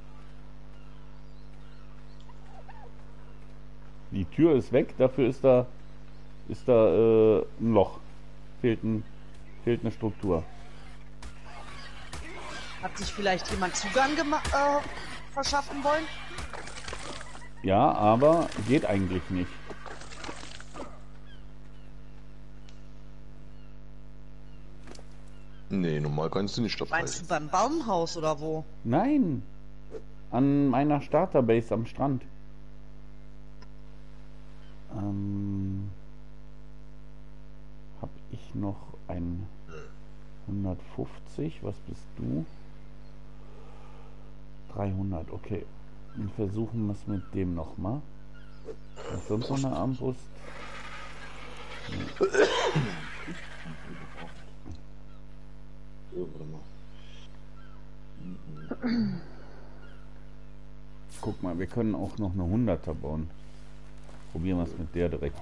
Die Tür ist weg, dafür ist da ist da äh, ein Loch. Fehlt, ein, fehlt eine Struktur. Hat sich vielleicht jemand Zugang gema- äh, verschaffen wollen? Ja, aber geht eigentlich nicht. Nee, normal kannst du nicht Meinst abreißen. du beim Baumhaus oder wo? Nein. An meiner Starterbase am Strand. Ähm, hab ich noch ein hundertfünfzig? Was bist du? dreihundert, okay. Und versuchen wir es mit dem nochmal. Ist sonst noch eine Armbrust? Oh, warte mal. Guck mal, wir können auch noch eine hunderter bauen. Probieren wir es mit der direkt.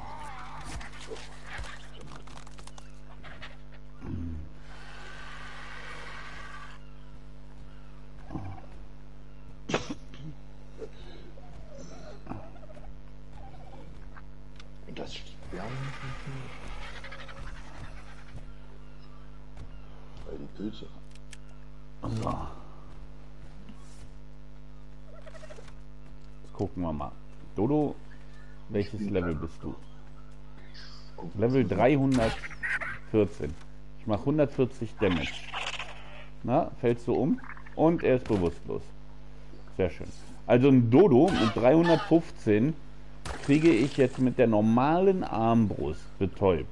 Das Sperren. Weil die Pilze. So. Jetzt gucken wir mal. Dodo, welches Level bist du? Level dreihundertvierzehn. Ich mache hundertvierzig Damage. Na, fällst du um? Und er ist bewusstlos. Sehr schön. Also ein Dodo mit dreihundertfünfzehn kriege ich jetzt mit der normalen Armbrust betäubt.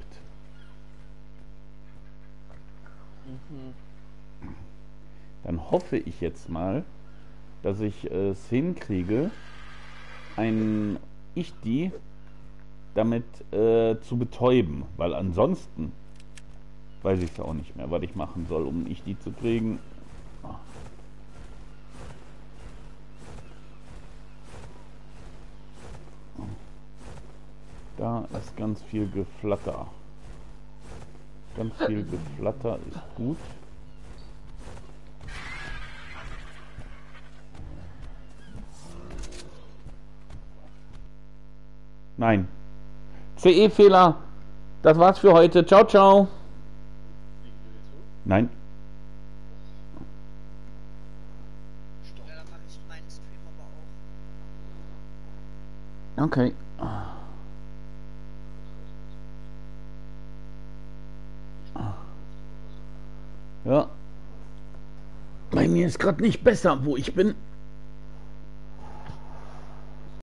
Mhm. Dann hoffe ich jetzt mal, dass ich es hinkriege, ein Ich-Die damit äh, zu betäuben, weil ansonsten weiß ich es auch nicht mehr, was ich machen soll, um ein Ich-Die zu kriegen. Da ist ganz viel Geflatter. Ganz viel Geflatter ist gut. Nein. C E-Fehler. Das war's für heute. Ciao, ciao. Nein. Ja, dann mache ich meinen Stream aber auch. Okay. Ja. Bei mir ist gerade nicht besser, wo ich bin.